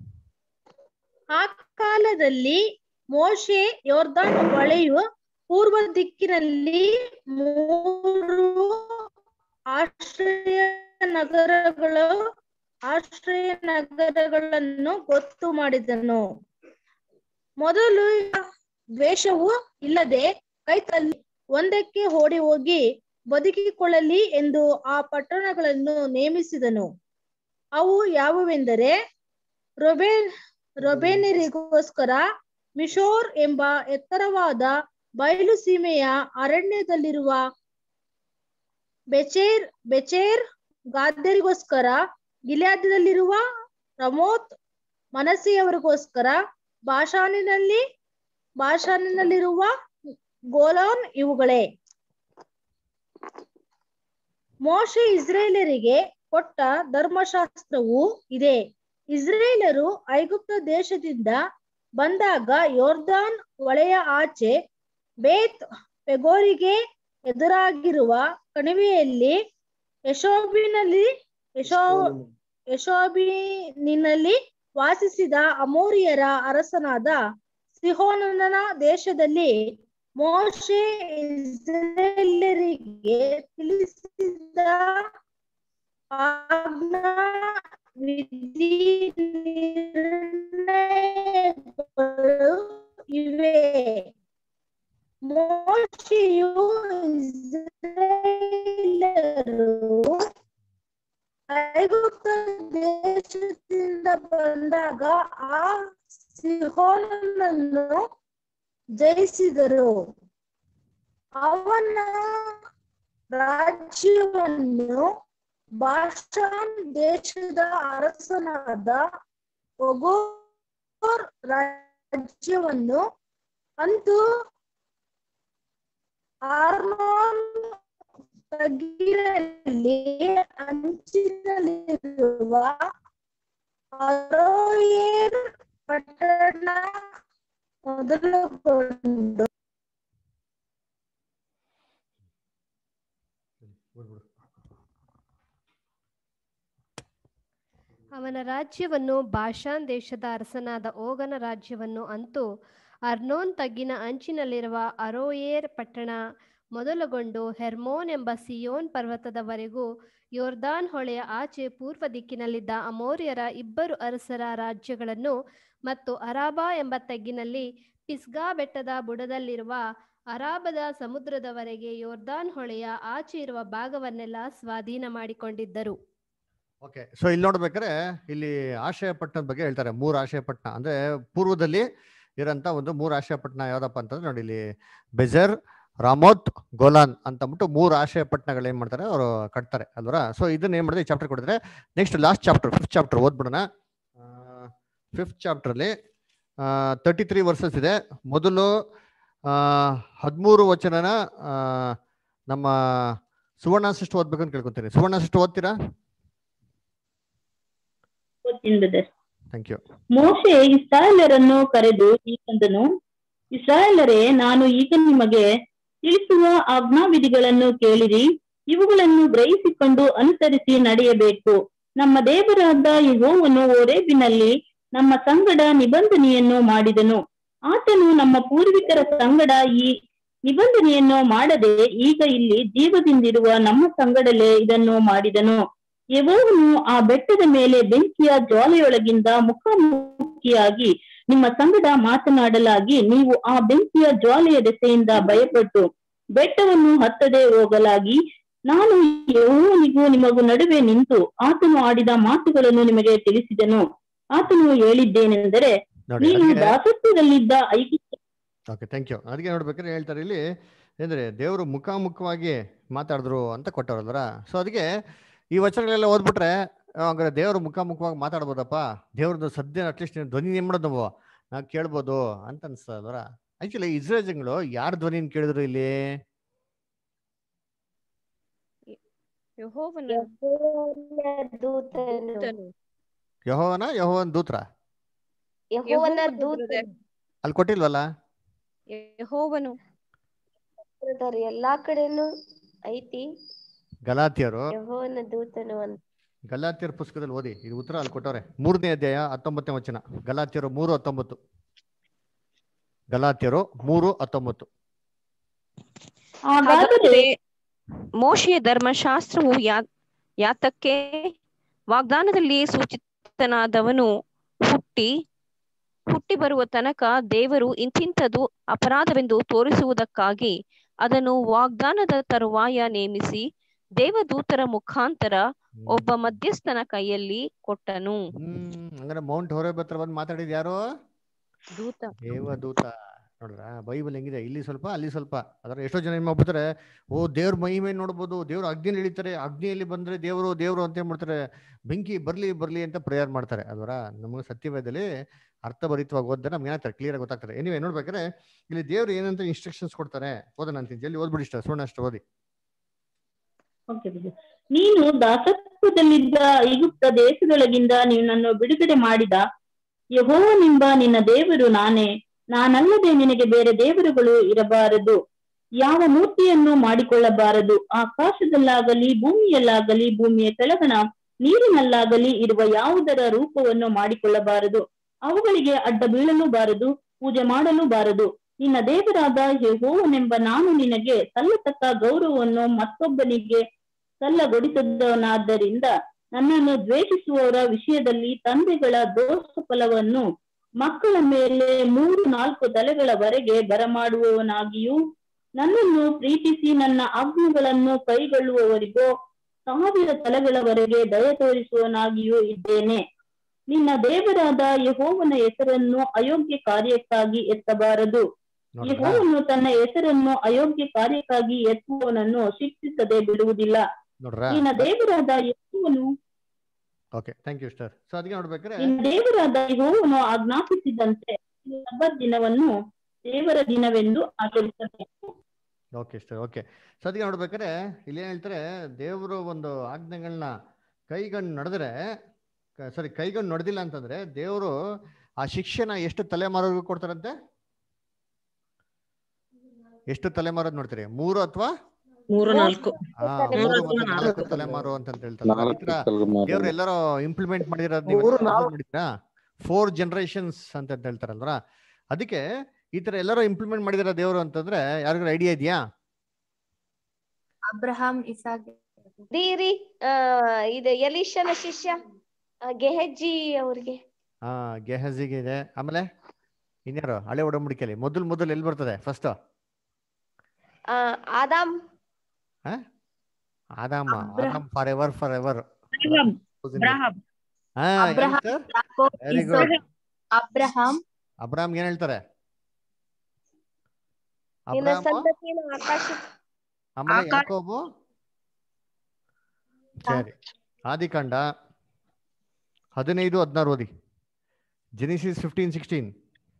ಆ ಕಾಲದಲ್ಲಿ ಮೋಶೆ ಯೋರ್ದಾನ್ ಹೊಳೆಯು ಪೂರ್ವ ದಿಕ್ಕಿನಲ್ಲಿ ಮೂರು ಆಶ್ರಯ ನಗರಗಳು ಆಶ್ರಯ ನಗರಗಳನ್ನು ಗೊತ್ತು ಮಾಡಿದನು. ಮೊದಲು ದ್ವೇಷವೂ ಇಲ್ಲದೆ ಕೈತಲ್ಲಿ ಒಂದಕ್ಕೆ ಓಡಿ ಹೋಗಿ ಬದುಕಿಕೊಳ್ಳಲಿ ಎಂದು ಆ ಪಟ್ಟಣಗಳನ್ನು ನೇಮಿಸಿದನು. ಅವು ಯಾವುವೆಂದರೆ ರೊಬೇನ್ ರೊಬೇನರಿಗೋಸ್ಕರ ಮಿಶೋರ್ ಎಂಬ ಎತ್ತರವಾದ ಬಯಲು ಸೀಮೆಯ ಅರಣ್ಯದಲ್ಲಿರುವ ಬೆಚೇರ್ ಬೆಚೇರ್, ಗಾದ್ಯರಿಗೋಸ್ಕರ ಗಿಲ್ಯಾದಲ್ಲಿರುವ ರಮೋತ್, ಮನಸ್ಸೆಯವರಿಗೋಸ್ಕರ ಬಾಷಾನಿನಲ್ಲಿ ಬಾಷಾನಿನಲ್ಲಿರುವ ಗೋಲಾನ್ ಇವುಗಳೇ. ಮೋಶೆ ಇಸ್ರೇಲರಿಗೆ ಕೊಟ್ಟ ಧರ್ಮಶಾಸ್ತ್ರವು ಇದೆ. ಇಸ್ರೇಲರು ಐಗುಪ್ತ ದೇಶದಿಂದ ಬಂದಾಗ ಯೋರ್ದಾನ್ ಹೊಳೆಯ ಆಚೆ ಬೇತ್ ಪೆಗೋರಿಗೆ ಎದುರಾಗಿರುವ ಕಣಿವೆಯಲ್ಲಿ ಯಶೋಬಿನಲ್ಲಿ ಯಶೋ ಯಶೋಬಿನಿನಲ್ಲಿ ವಾಸಿಸಿದ ಅಮೋರಿಯರ ಅರಸನಾದ ಸಿಹೋನನ ದೇಶದಲ್ಲಿ ಮೋಶೆ ಇಸ್ರೇಲರಿಗೆ ತಿಳಿಸಿದ ಆಜ್ಞಾ ವಿಧಿ ನಿರ್ಣಯಗಳು ಇವೆ. ಮೋಶೆಯು ಇಸ್ರಾಯೇಲರು ಐಗುಪ್ತ ದೇಶದಿಂದ ಬಂದಾಗ ಆ ಸಿಹೋನನನ್ನು ಜಯಿಸಿದರು. ಅವನ ರಾಜ್ಯವನ್ನು ಬಾಷಾನ್ ದೇಶದ ಅರಸನಾದ ಒಗೋರ್ ರಾಜ್ಯವನ್ನು ಅಂತೂ ಆರ್ನೋನ್ ತಗ್ಗಿನಲ್ಲಿ ಅಂಚಿನಲ್ಲಿರುವ ಅರೋಯೇರ್ ಪಟ್ಟಣ ಮೊದಲುಗೊಂಡು ಅವನ ರಾಜ್ಯವನ್ನು ಬಾಷಾನ್ ದೇಶದ ಅರಸನಾದ ಓಗನ ರಾಜ್ಯವನ್ನು ಅಂತೂ ಅರ್ನೋನ್ ತಗ್ಗಿನ ಅಂಚಿನಲ್ಲಿರುವ ಅರೋಯೇರ್ ಪಟ್ಟಣ ಮೊದಲುಗೊಂಡು ಹೆರ್ಮೋನ್ ಎಂಬ ಸಿಯೋನ್ ಪರ್ವತದವರೆಗೂ ಯೋರ್ದಾನ್ ಹೊಳೆಯ ಆಚೆ ಪೂರ್ವ ದಿಕ್ಕಿನಲ್ಲಿದ್ದ ಅಮೋರಿಯರ ಇಬ್ಬರು ಅರಸರ ರಾಜ್ಯಗಳನ್ನು ಮತ್ತು ಅರಾಬಾ ಎಂಬ ತಗ್ಗಿನಲ್ಲಿ ಪಿಸ್ಗಾ ಬೆಟ್ಟದ ಬುಡದಲ್ಲಿರುವ ಅರಾಬದ ಸಮುದ್ರದವರೆಗೆ ಯೋರ್ದಾನ್ ಹೊಳೆಯ ಆಚೆ ಇರುವ ಭಾಗವನ್ನೆಲ್ಲ ಸ್ವಾಧೀನ ಮಾಡಿಕೊಂಡಿದ್ದರು. ಓಕೆ, ಸೊ ಇಲ್ಲಿ ನೋಡ್ಬೇಕಾದ್ರೆ ಇಲ್ಲಿ ಆಶ್ರಯ ಪಟ್ಟಣದ ಬಗ್ಗೆ ಹೇಳ್ತಾರೆ. ಮೂರು ಆಶ್ರಯ ಪಟ್ಟಣ ಅಂದ್ರೆ ಪೂರ್ವದಲ್ಲಿ ಇರೋಂಥ ಒಂದು ಮೂರು ಆಶ್ರಯ ಪಟ್ಟಣ ಯಾವ್ದಪ್ಪ ಅಂತಂದ್ರೆ ನೋಡಿ ಇಲ್ಲಿ ಬೆಜರ್, ರಾಮೋತ್, ಗೋಲಾನ್ ಅಂತ ಅಂದ್ಬಿಟ್ಟು ಮೂರು ಆಶ್ರಯ ಪಟ್ಟಣಗಳು ಏನ್ ಮಾಡ್ತಾರೆ ಅವರು ಕಟ್ತಾರೆ ಅಲ್ವರ. ಸೊ ಇದನ್ನ ಏನ್ ಮಾಡಿದ್ರೆ ಈ ಚಾಪ್ಟರ್ ಕೊಡಿದ್ರೆ next last chapter fifth chapter ಓದ್ಬಿಡೋಣ. ಫಿಫ್ತ್ ಚಾಪ್ಟರ್ ಅಲ್ಲಿ ತರ್ಟಿ ತ್ರೀ ವರ್ಸಸ್ ಇದೆ. ಮೊದಲು ಆ ಹದಿಮೂರು ವಚನನ ಆ ನಮ್ಮ ಸುವರ್ಣ ಸಿಸ್ಟರ್ ಓದ್ಬೇಕಂತ ಕೇಳ್ಕೊತೀನಿ. ಸುವರ್ಣ ಸಿಸ್ಟರ್ ಓದ್ತೀರಾ? Thank you. ಮೋಶೆ ಇಸ್ರಾಯೇಲರನ್ನು ಕರೆದು ಹೀಗೆಂದನು, ಇಸ್ರಾಯೇಲರೇ, ನಾನು ಈಗ ನಿಮಗೆ ತಿಳಿಸುವ ಆಜ್ಞಾವಿಧಿಗಳನ್ನು ಕೇಳಿರಿ, ಇವುಗಳನ್ನು ಗ್ರಹಿಸಿಕೊಂಡು ಅನುಸರಿಸಿ ನಡೆಯಬೇಕು. ನಮ್ಮ ದೇವರಾದ ಯೆಹೋವನು ಹೋರೇಬಿನಲ್ಲಿ ನಮ್ಮ ಸಂಗಡ ನಿಬಂಧನೆಯನ್ನು ಮಾಡಿದನು. ಆತನು ನಮ್ಮ ಪೂರ್ವಿಕರ ಸಂಗಡ ಈ ನಿಬಂಧನೆಯನ್ನು ಮಾಡದೆ ಈಗ ಇಲ್ಲಿ ಜೀವದಿಂದಿರುವ ನಮ್ಮ ಸಂಗಡಲೇ ಇದನ್ನು ಮಾಡಿದನು. ಯೆಹೋವನು ಆ ಬೆಟ್ಟದ ಮೇಲೆ ಬೆಂಕಿಯ ಜ್ವಾಲೆಯೊಳಗಿಂದ ಮುಖಾಮುಖಿಯಾಗಿ ನಿಮ್ಮ ಸಂಗಡ ಮಾತನಾಡಲಾಗಿ ನೀವು ಆ ಬೆಂಕಿಯ ಜ್ವಾಲೆಯ ದೆಸೆಯಿಂದ ಭಯಪಟ್ಟು ಬೆಟ್ಟವನ್ನು ಹತ್ತದೆ ಹೋಗಲಾಗಿ ನಾನು ಯೆಹೋವನಿಗೂ ನಿಮಗೂ ನಡುವೆ ನಿಂತು ಆತನು ಆಡಿದ ಮಾತುಗಳನ್ನು ನಿಮಗೆ ತಿಳಿಸಿದನು. ಆತನು ಹೇಳಿದ್ದೇನೆಂದರೆ, ನೀನು ದಾಸತ್ವದಲ್ಲಿದ್ದ ಐಗುಪ್ತ ಓಕೆ ಥ್ಯಾಂಕ್ ಯು. ಅದಕ್ಕೆ ನೋಡ್ಬೇಕಾದ್ರೆ ಹೇಳ್ತಾರೆ ಇಲ್ಲಿ ಅಂದ್ರೆ ದೇವರು ಮುಖಾಮುಖವಾಗಿ ಮಾತಾಡಿದ್ರು ಅಂತ ಕೊಟ್ಟವ್ರಲ್ವರ. ಸೊ ಅದಕ್ಕೆ ಈ ವಚನಗಳೆಲ್ಲ ಓದ್ಬಿಟ್ರೆ ಹಂಗಾರೆ ದೇವರು ಮುಖಾಮುಖವಾಗಿ ಮಾತಾಡ್ಬೋದಪ್ಪ, ದೇವ್ರದ್ದು ಸದ್ಯ ಅಟ್ಲೀಸ್ಟ್ ಧ್ವನಿ ಏನ್ ಮಾಡೋದು ನಾವು ನಾವು ಕೇಳ್ಬೋದು ಅಂತ ಅನ್ಸ್ತದಲ್ವರ. ಆಕ್ಚುಲಿ ಇಸ್ರೇಲ್ ಜನಗಳು ಯಾರ ಧ್ವನಿನ ಕೇಳಿದ್ರು ಇಲ್ಲಿ? ಯೆಹೋವನ ಯೆಹೋವನ ಯೆಹೋವನ ದೂತ್ರ ಯೆಹೋವನ ದೂತನು ಅಲ್ಲಿ ಕೊಟ್ಟಿಲ್ವಲ್ಲ? ಯೆಹೋವನು ಎಲ್ಲಾ ಕಡೆನೂ ಐತಿ. ಗಲಾತ್ಯರು ಯೆಹೋವನ ದೂತನು ಅಂತ ಗಲಾತ್ಯರ ಪುಸ್ತಕದಲ್ಲಿ ಓದಿ, ಇದು ಉತ್ತರ ಅಲ್ಲಿ ಕೊಟ್ಟವ್ರೆ. ಮೂರನೇ ಅಧ್ಯಾಯ ಹತ್ತೊಂಬತ್ತನೇ ವಚನ, ಗಲಾತ್ಯರು ಮೂರು ಹತ್ತೊಂಬತ್ತು. ಗಲಾತ್ಯರು ಮೂರು ಹತ್ತೊಂಬತ್ತು. ಹಾಗಾದರೆ ಮೋಶೆಯ ಧರ್ಮಶಾಸ್ತ್ರವು ಯಾ ಯಾತಕ್ಕೆ ವಾಗ್ದಾನದಲ್ಲಿ ಸೂಚಿತನಾದವನು ಹುಟ್ಟಿ ಹುಟ್ಟಿ ಬರುವ ತನಕ ದೇವರು ಇಂತಿಂಥದ್ದು ಅಪರಾಧವೆಂದು ತೋರಿಸುವುದಕ್ಕಾಗಿ ಅದನ್ನು ವಾಗ್ದಾನದ ತರುವಾಯ ನೇಮಿಸಿ ದೇವದೂತರ ಮುಖಾಂತರ ಒಬ್ಬ ಮಧ್ಯಸ್ಥನ ಕೈಯಲ್ಲಿ ಕೊಟ್ಟನು. ಹ್ಮ್ ಅಂದ್ರೆ ಮೌಂಟ್ ಹೋರೇಬ್ ಹತ್ರ ಬಂದು ಮಾತಾಡಿದ್ ಯಾರು? ದೂತ, ದೇವದೂತ. ನೋಡ್ರ ಬೈಬಲ್ ಹೆಂಗಿದೆ, ಇಲ್ಲಿ ಸ್ವಲ್ಪ ಅಲ್ಲಿ ಸ್ವಲ್ಪ. ಅದ್ರ ಎಷ್ಟೋ ಜನ ಏನ್ ಮಾಡ್ಬಿಡ್ತಾರೆ, ಓ ದೇವ್ರ ಮಹಿಮೆ ನೋಡ್ಬೋದು, ದೇವ್ರ ಅಗ್ನಿ ಇಳಿತಾರೆ, ಅಗ್ನಿಯಲ್ಲಿ ಬಂದ್ರೆ ದೇವರು ದೇವರು ಅಂತ ಏನ್ ಮಾಡ್ತಾರೆ, ಬೆಂಕಿ ಬರ್ಲಿ ಬರ್ಲಿ ಅಂತ ಪ್ರೇಯರ್ ಮಾಡ್ತಾರೆ. ಅದರ ನಮಗೆ ಸತ್ಯವೇದದಲ್ಲಿ ಅರ್ಥಭರಿತವಾಗಿ ಓದಿದ್ರೆ ನಮ್ಗೆ ಏನಾಗ್ತಾರೆ, ಕ್ಲಿಯರ್ ಆಗಿ ಗೊತ್ತಾಗ್ತಾರೆ. ಎನಿವೆ ನೋಡ್ಬೇಕಾದ್ರೆ ಇಲ್ಲಿ ದೇವ್ರು ಏನಂತ ಇನ್ಸ್ಟ್ರಕ್ಷನ್ಸ್ ಕೊಡ್ತಾರೆ ಓದೋಣ ಅಂತೀನಿ. ಜಲ್ದಿ ಓದ್ಬಿಡಿ ಇಷ್ಟ ಸುವರ್ಣ ಅಷ್ಟು ಓದಿ. ನೀನು ದಾಸತ್ವದಲ್ಲಿದ್ದ ಐಗುಪ್ತ ದೇಶದೊಳಗಿಂದ ನಿನ್ನನ್ನು ಬಿಡುಗಡೆ ಮಾಡಿದ ಯೆಹೋವನೆಂಬ ನಿನ್ನ ದೇವರು ನಾನೇ. ನಾನಲ್ಲದೆ ನಿನಗೆ ಬೇರೆ ದೇವರುಗಳು ಇರಬಾರದು. ಯಾವ ಮೂರ್ತಿಯನ್ನು ಮಾಡಿಕೊಳ್ಳಬಾರದು. ಆಕಾಶದಲ್ಲಾಗಲಿ ಭೂಮಿಯಲ್ಲಾಗಲಿ ಭೂಮಿಯ ಕೆಳಗಣ ನೀರಿನಲ್ಲಾಗಲಿ ಇರುವ ಯಾವುದರ ರೂಪವನ್ನು ಮಾಡಿಕೊಳ್ಳಬಾರದು. ಅವುಗಳಿಗೆ ಅಡ್ಡ ಬೀಳಲು ಬಾರದು, ಪೂಜೆ ಮಾಡಲು ಬಾರದು. ನಿನ್ನ ದೇವರಾದ ಯೆಹೋವನೆಂಬ ನಾನು ನಿನಗೆ ಸಲ್ಲತಕ್ಕ ಗೌರವವನ್ನು ಮತ್ತೊಬ್ಬನಿಗೆ ಸಲ್ಲಗೊಡಿಸದವನಾದ್ದರಿಂದ ನನ್ನನ್ನು ದ್ವೇಷಿಸುವವರ ವಿಷಯದಲ್ಲಿ ತಂದೆಗಳ ದೋಷ ಫಲವನ್ನು ಮಕ್ಕಳ ಮೇಲೆ ಮೂರು ನಾಲ್ಕು ತಲೆಗಳವರೆಗೆ ಬರಮಾಡುವವನಾಗಿಯೂ ನನ್ನನ್ನು ಪ್ರೀತಿಸಿ ನನ್ನ ಆಜ್ಞೆಗಳನ್ನು ಕೈಗೊಳ್ಳುವವರಿಗೋ ಸಾವಿರ ತಲೆಗಳವರೆಗೆ ದಯ ತೋರಿಸುವವನಾಗಿಯೂ ಇದ್ದೇನೆ. ನಿನ್ನ ದೇವರಾದ ಯೆಹೋವನ ಹೆಸರನ್ನು ಅಯೋಗ್ಯ ಕಾರ್ಯಕ್ಕಾಗಿ ಎತ್ತಬಾರದು. ಯೆಹೋವನು ತನ್ನ ಹೆಸರನ್ನು ಅಯೋಗ್ಯ ಕಾರ್ಯಕ್ಕಾಗಿ ಎತ್ತುವವನನ್ನು ಶಿಕ್ಷಿಸದೆ ಬಿಡುವುದಿಲ್ಲ. ನಿನ್ನ ದೇವರಾದ ಯೆಹೋವನು okay thank you star. So ಅದಕ್ಕೆ ನೋಡ್ಬೇಕಾದ್ರೆ ನಿನ್ನ ದೇವರಾದ ಯೆಹೋವನು ಆಜ್ಞಾಪಿಸಿದಂತೆ ಸಬ್ಬತ್ ದಿನವನ್ನು ದೇವರ ದಿನವೆಂದು ಆಚರಿಸಬೇಕು. Okay star okay. ಸೊ ಅದಕ್ಕೆ ನೋಡ್ಬೇಕಾದ್ರೆ ಇಲ್ಲಿ ಏನ್ ಹೇಳ್ತಾರೆ, ದೇವರು ಒಂದು ಆಜ್ಞೆಗಳನ್ನ ಕೈಗೊಂಡು ನಡೆದ್ರೆ ಸಾರಿ ಕೈಗೊಂಡು ನಡೆದಿಲ್ಲ ಅಂತಂದ್ರೆ ದೇವರು ಆ ಶಿಕ್ಷೆನ ಎಷ್ಟು ತಲೆಮಾರಿಗೂ ಕೊಡ್ತಾರಂತೆ? ಎಷ್ಟು ತಲೆಮಾರು ನೋಡ್ತೀರಿ? ಮೂರು ಅಥವಾ ಮೂರು ನಾಲ್ಕು ನಾಲ್ಕು ತಲೆಮಾರು ಅಂತ ಹೇಳ್ತಾರೆ. ದೇವ್ರು ಎಲ್ಲರೂ ಇಂಪ್ಲಿಮೆಂಟ್ ಮಾಡಿರೋದು ನೀವು ನೋಡಿದ್ರಾ? ಫೋರ್ ಜನರೇಷನ್ಸ್ ಅಂತ ಹೇಳ್ತಾರಲ್ರ. ಅದಕ್ಕೆ ಈ ತರ ಎಲ್ಲರೂ ಇಂಪ್ಲಿಮೆಂಟ್ ಮಾಡಿದಾರ ದೇವರು ಅಂತಂದ್ರೆ ಯಾರಿಗಾರ ಐಡಿಯಾ ಇದೆಯಾ? ಅಬ್ರಹಾಂ, ಇಸಾಕ್, ರೀ ಆ ಇದು ಎಲೀಷನ ಶಿಷ್ಯ ಗೆಹಜಿ ಅವ್ರಿಗೆ ಹಾ ಗೆಹಜಿಗೆ ಇದೆ. ಆಮೇಲೆ ಇನ್ಯಾರು ಹಳೆ ಒಡಂಬಡಿಕೆಯಲ್ಲಿ ಮೊದಲು ಮೊದಲು ಎಲ್ಲಿ ಬರ್ತದೆ first? Adam Adam Adam for ever for ever. Abraham, very good. Abraham, Abram ಏನ್ ಹೇಳ್ತಾರೆ? ನಿನ್ನ ಅಬ್ರಾಮ್ ಸಂತತಿಯನ್ನು ಆಕಾಶ ಆಮೇಲೆ ಆಕಾಶ ಯಾಕೋಬು. ಸರಿ, ಆದಿಕಾಂಡ ಹದಿನೈದು ಹದಿನಾರು ಓದಿ. Genesis fifteen sixteen.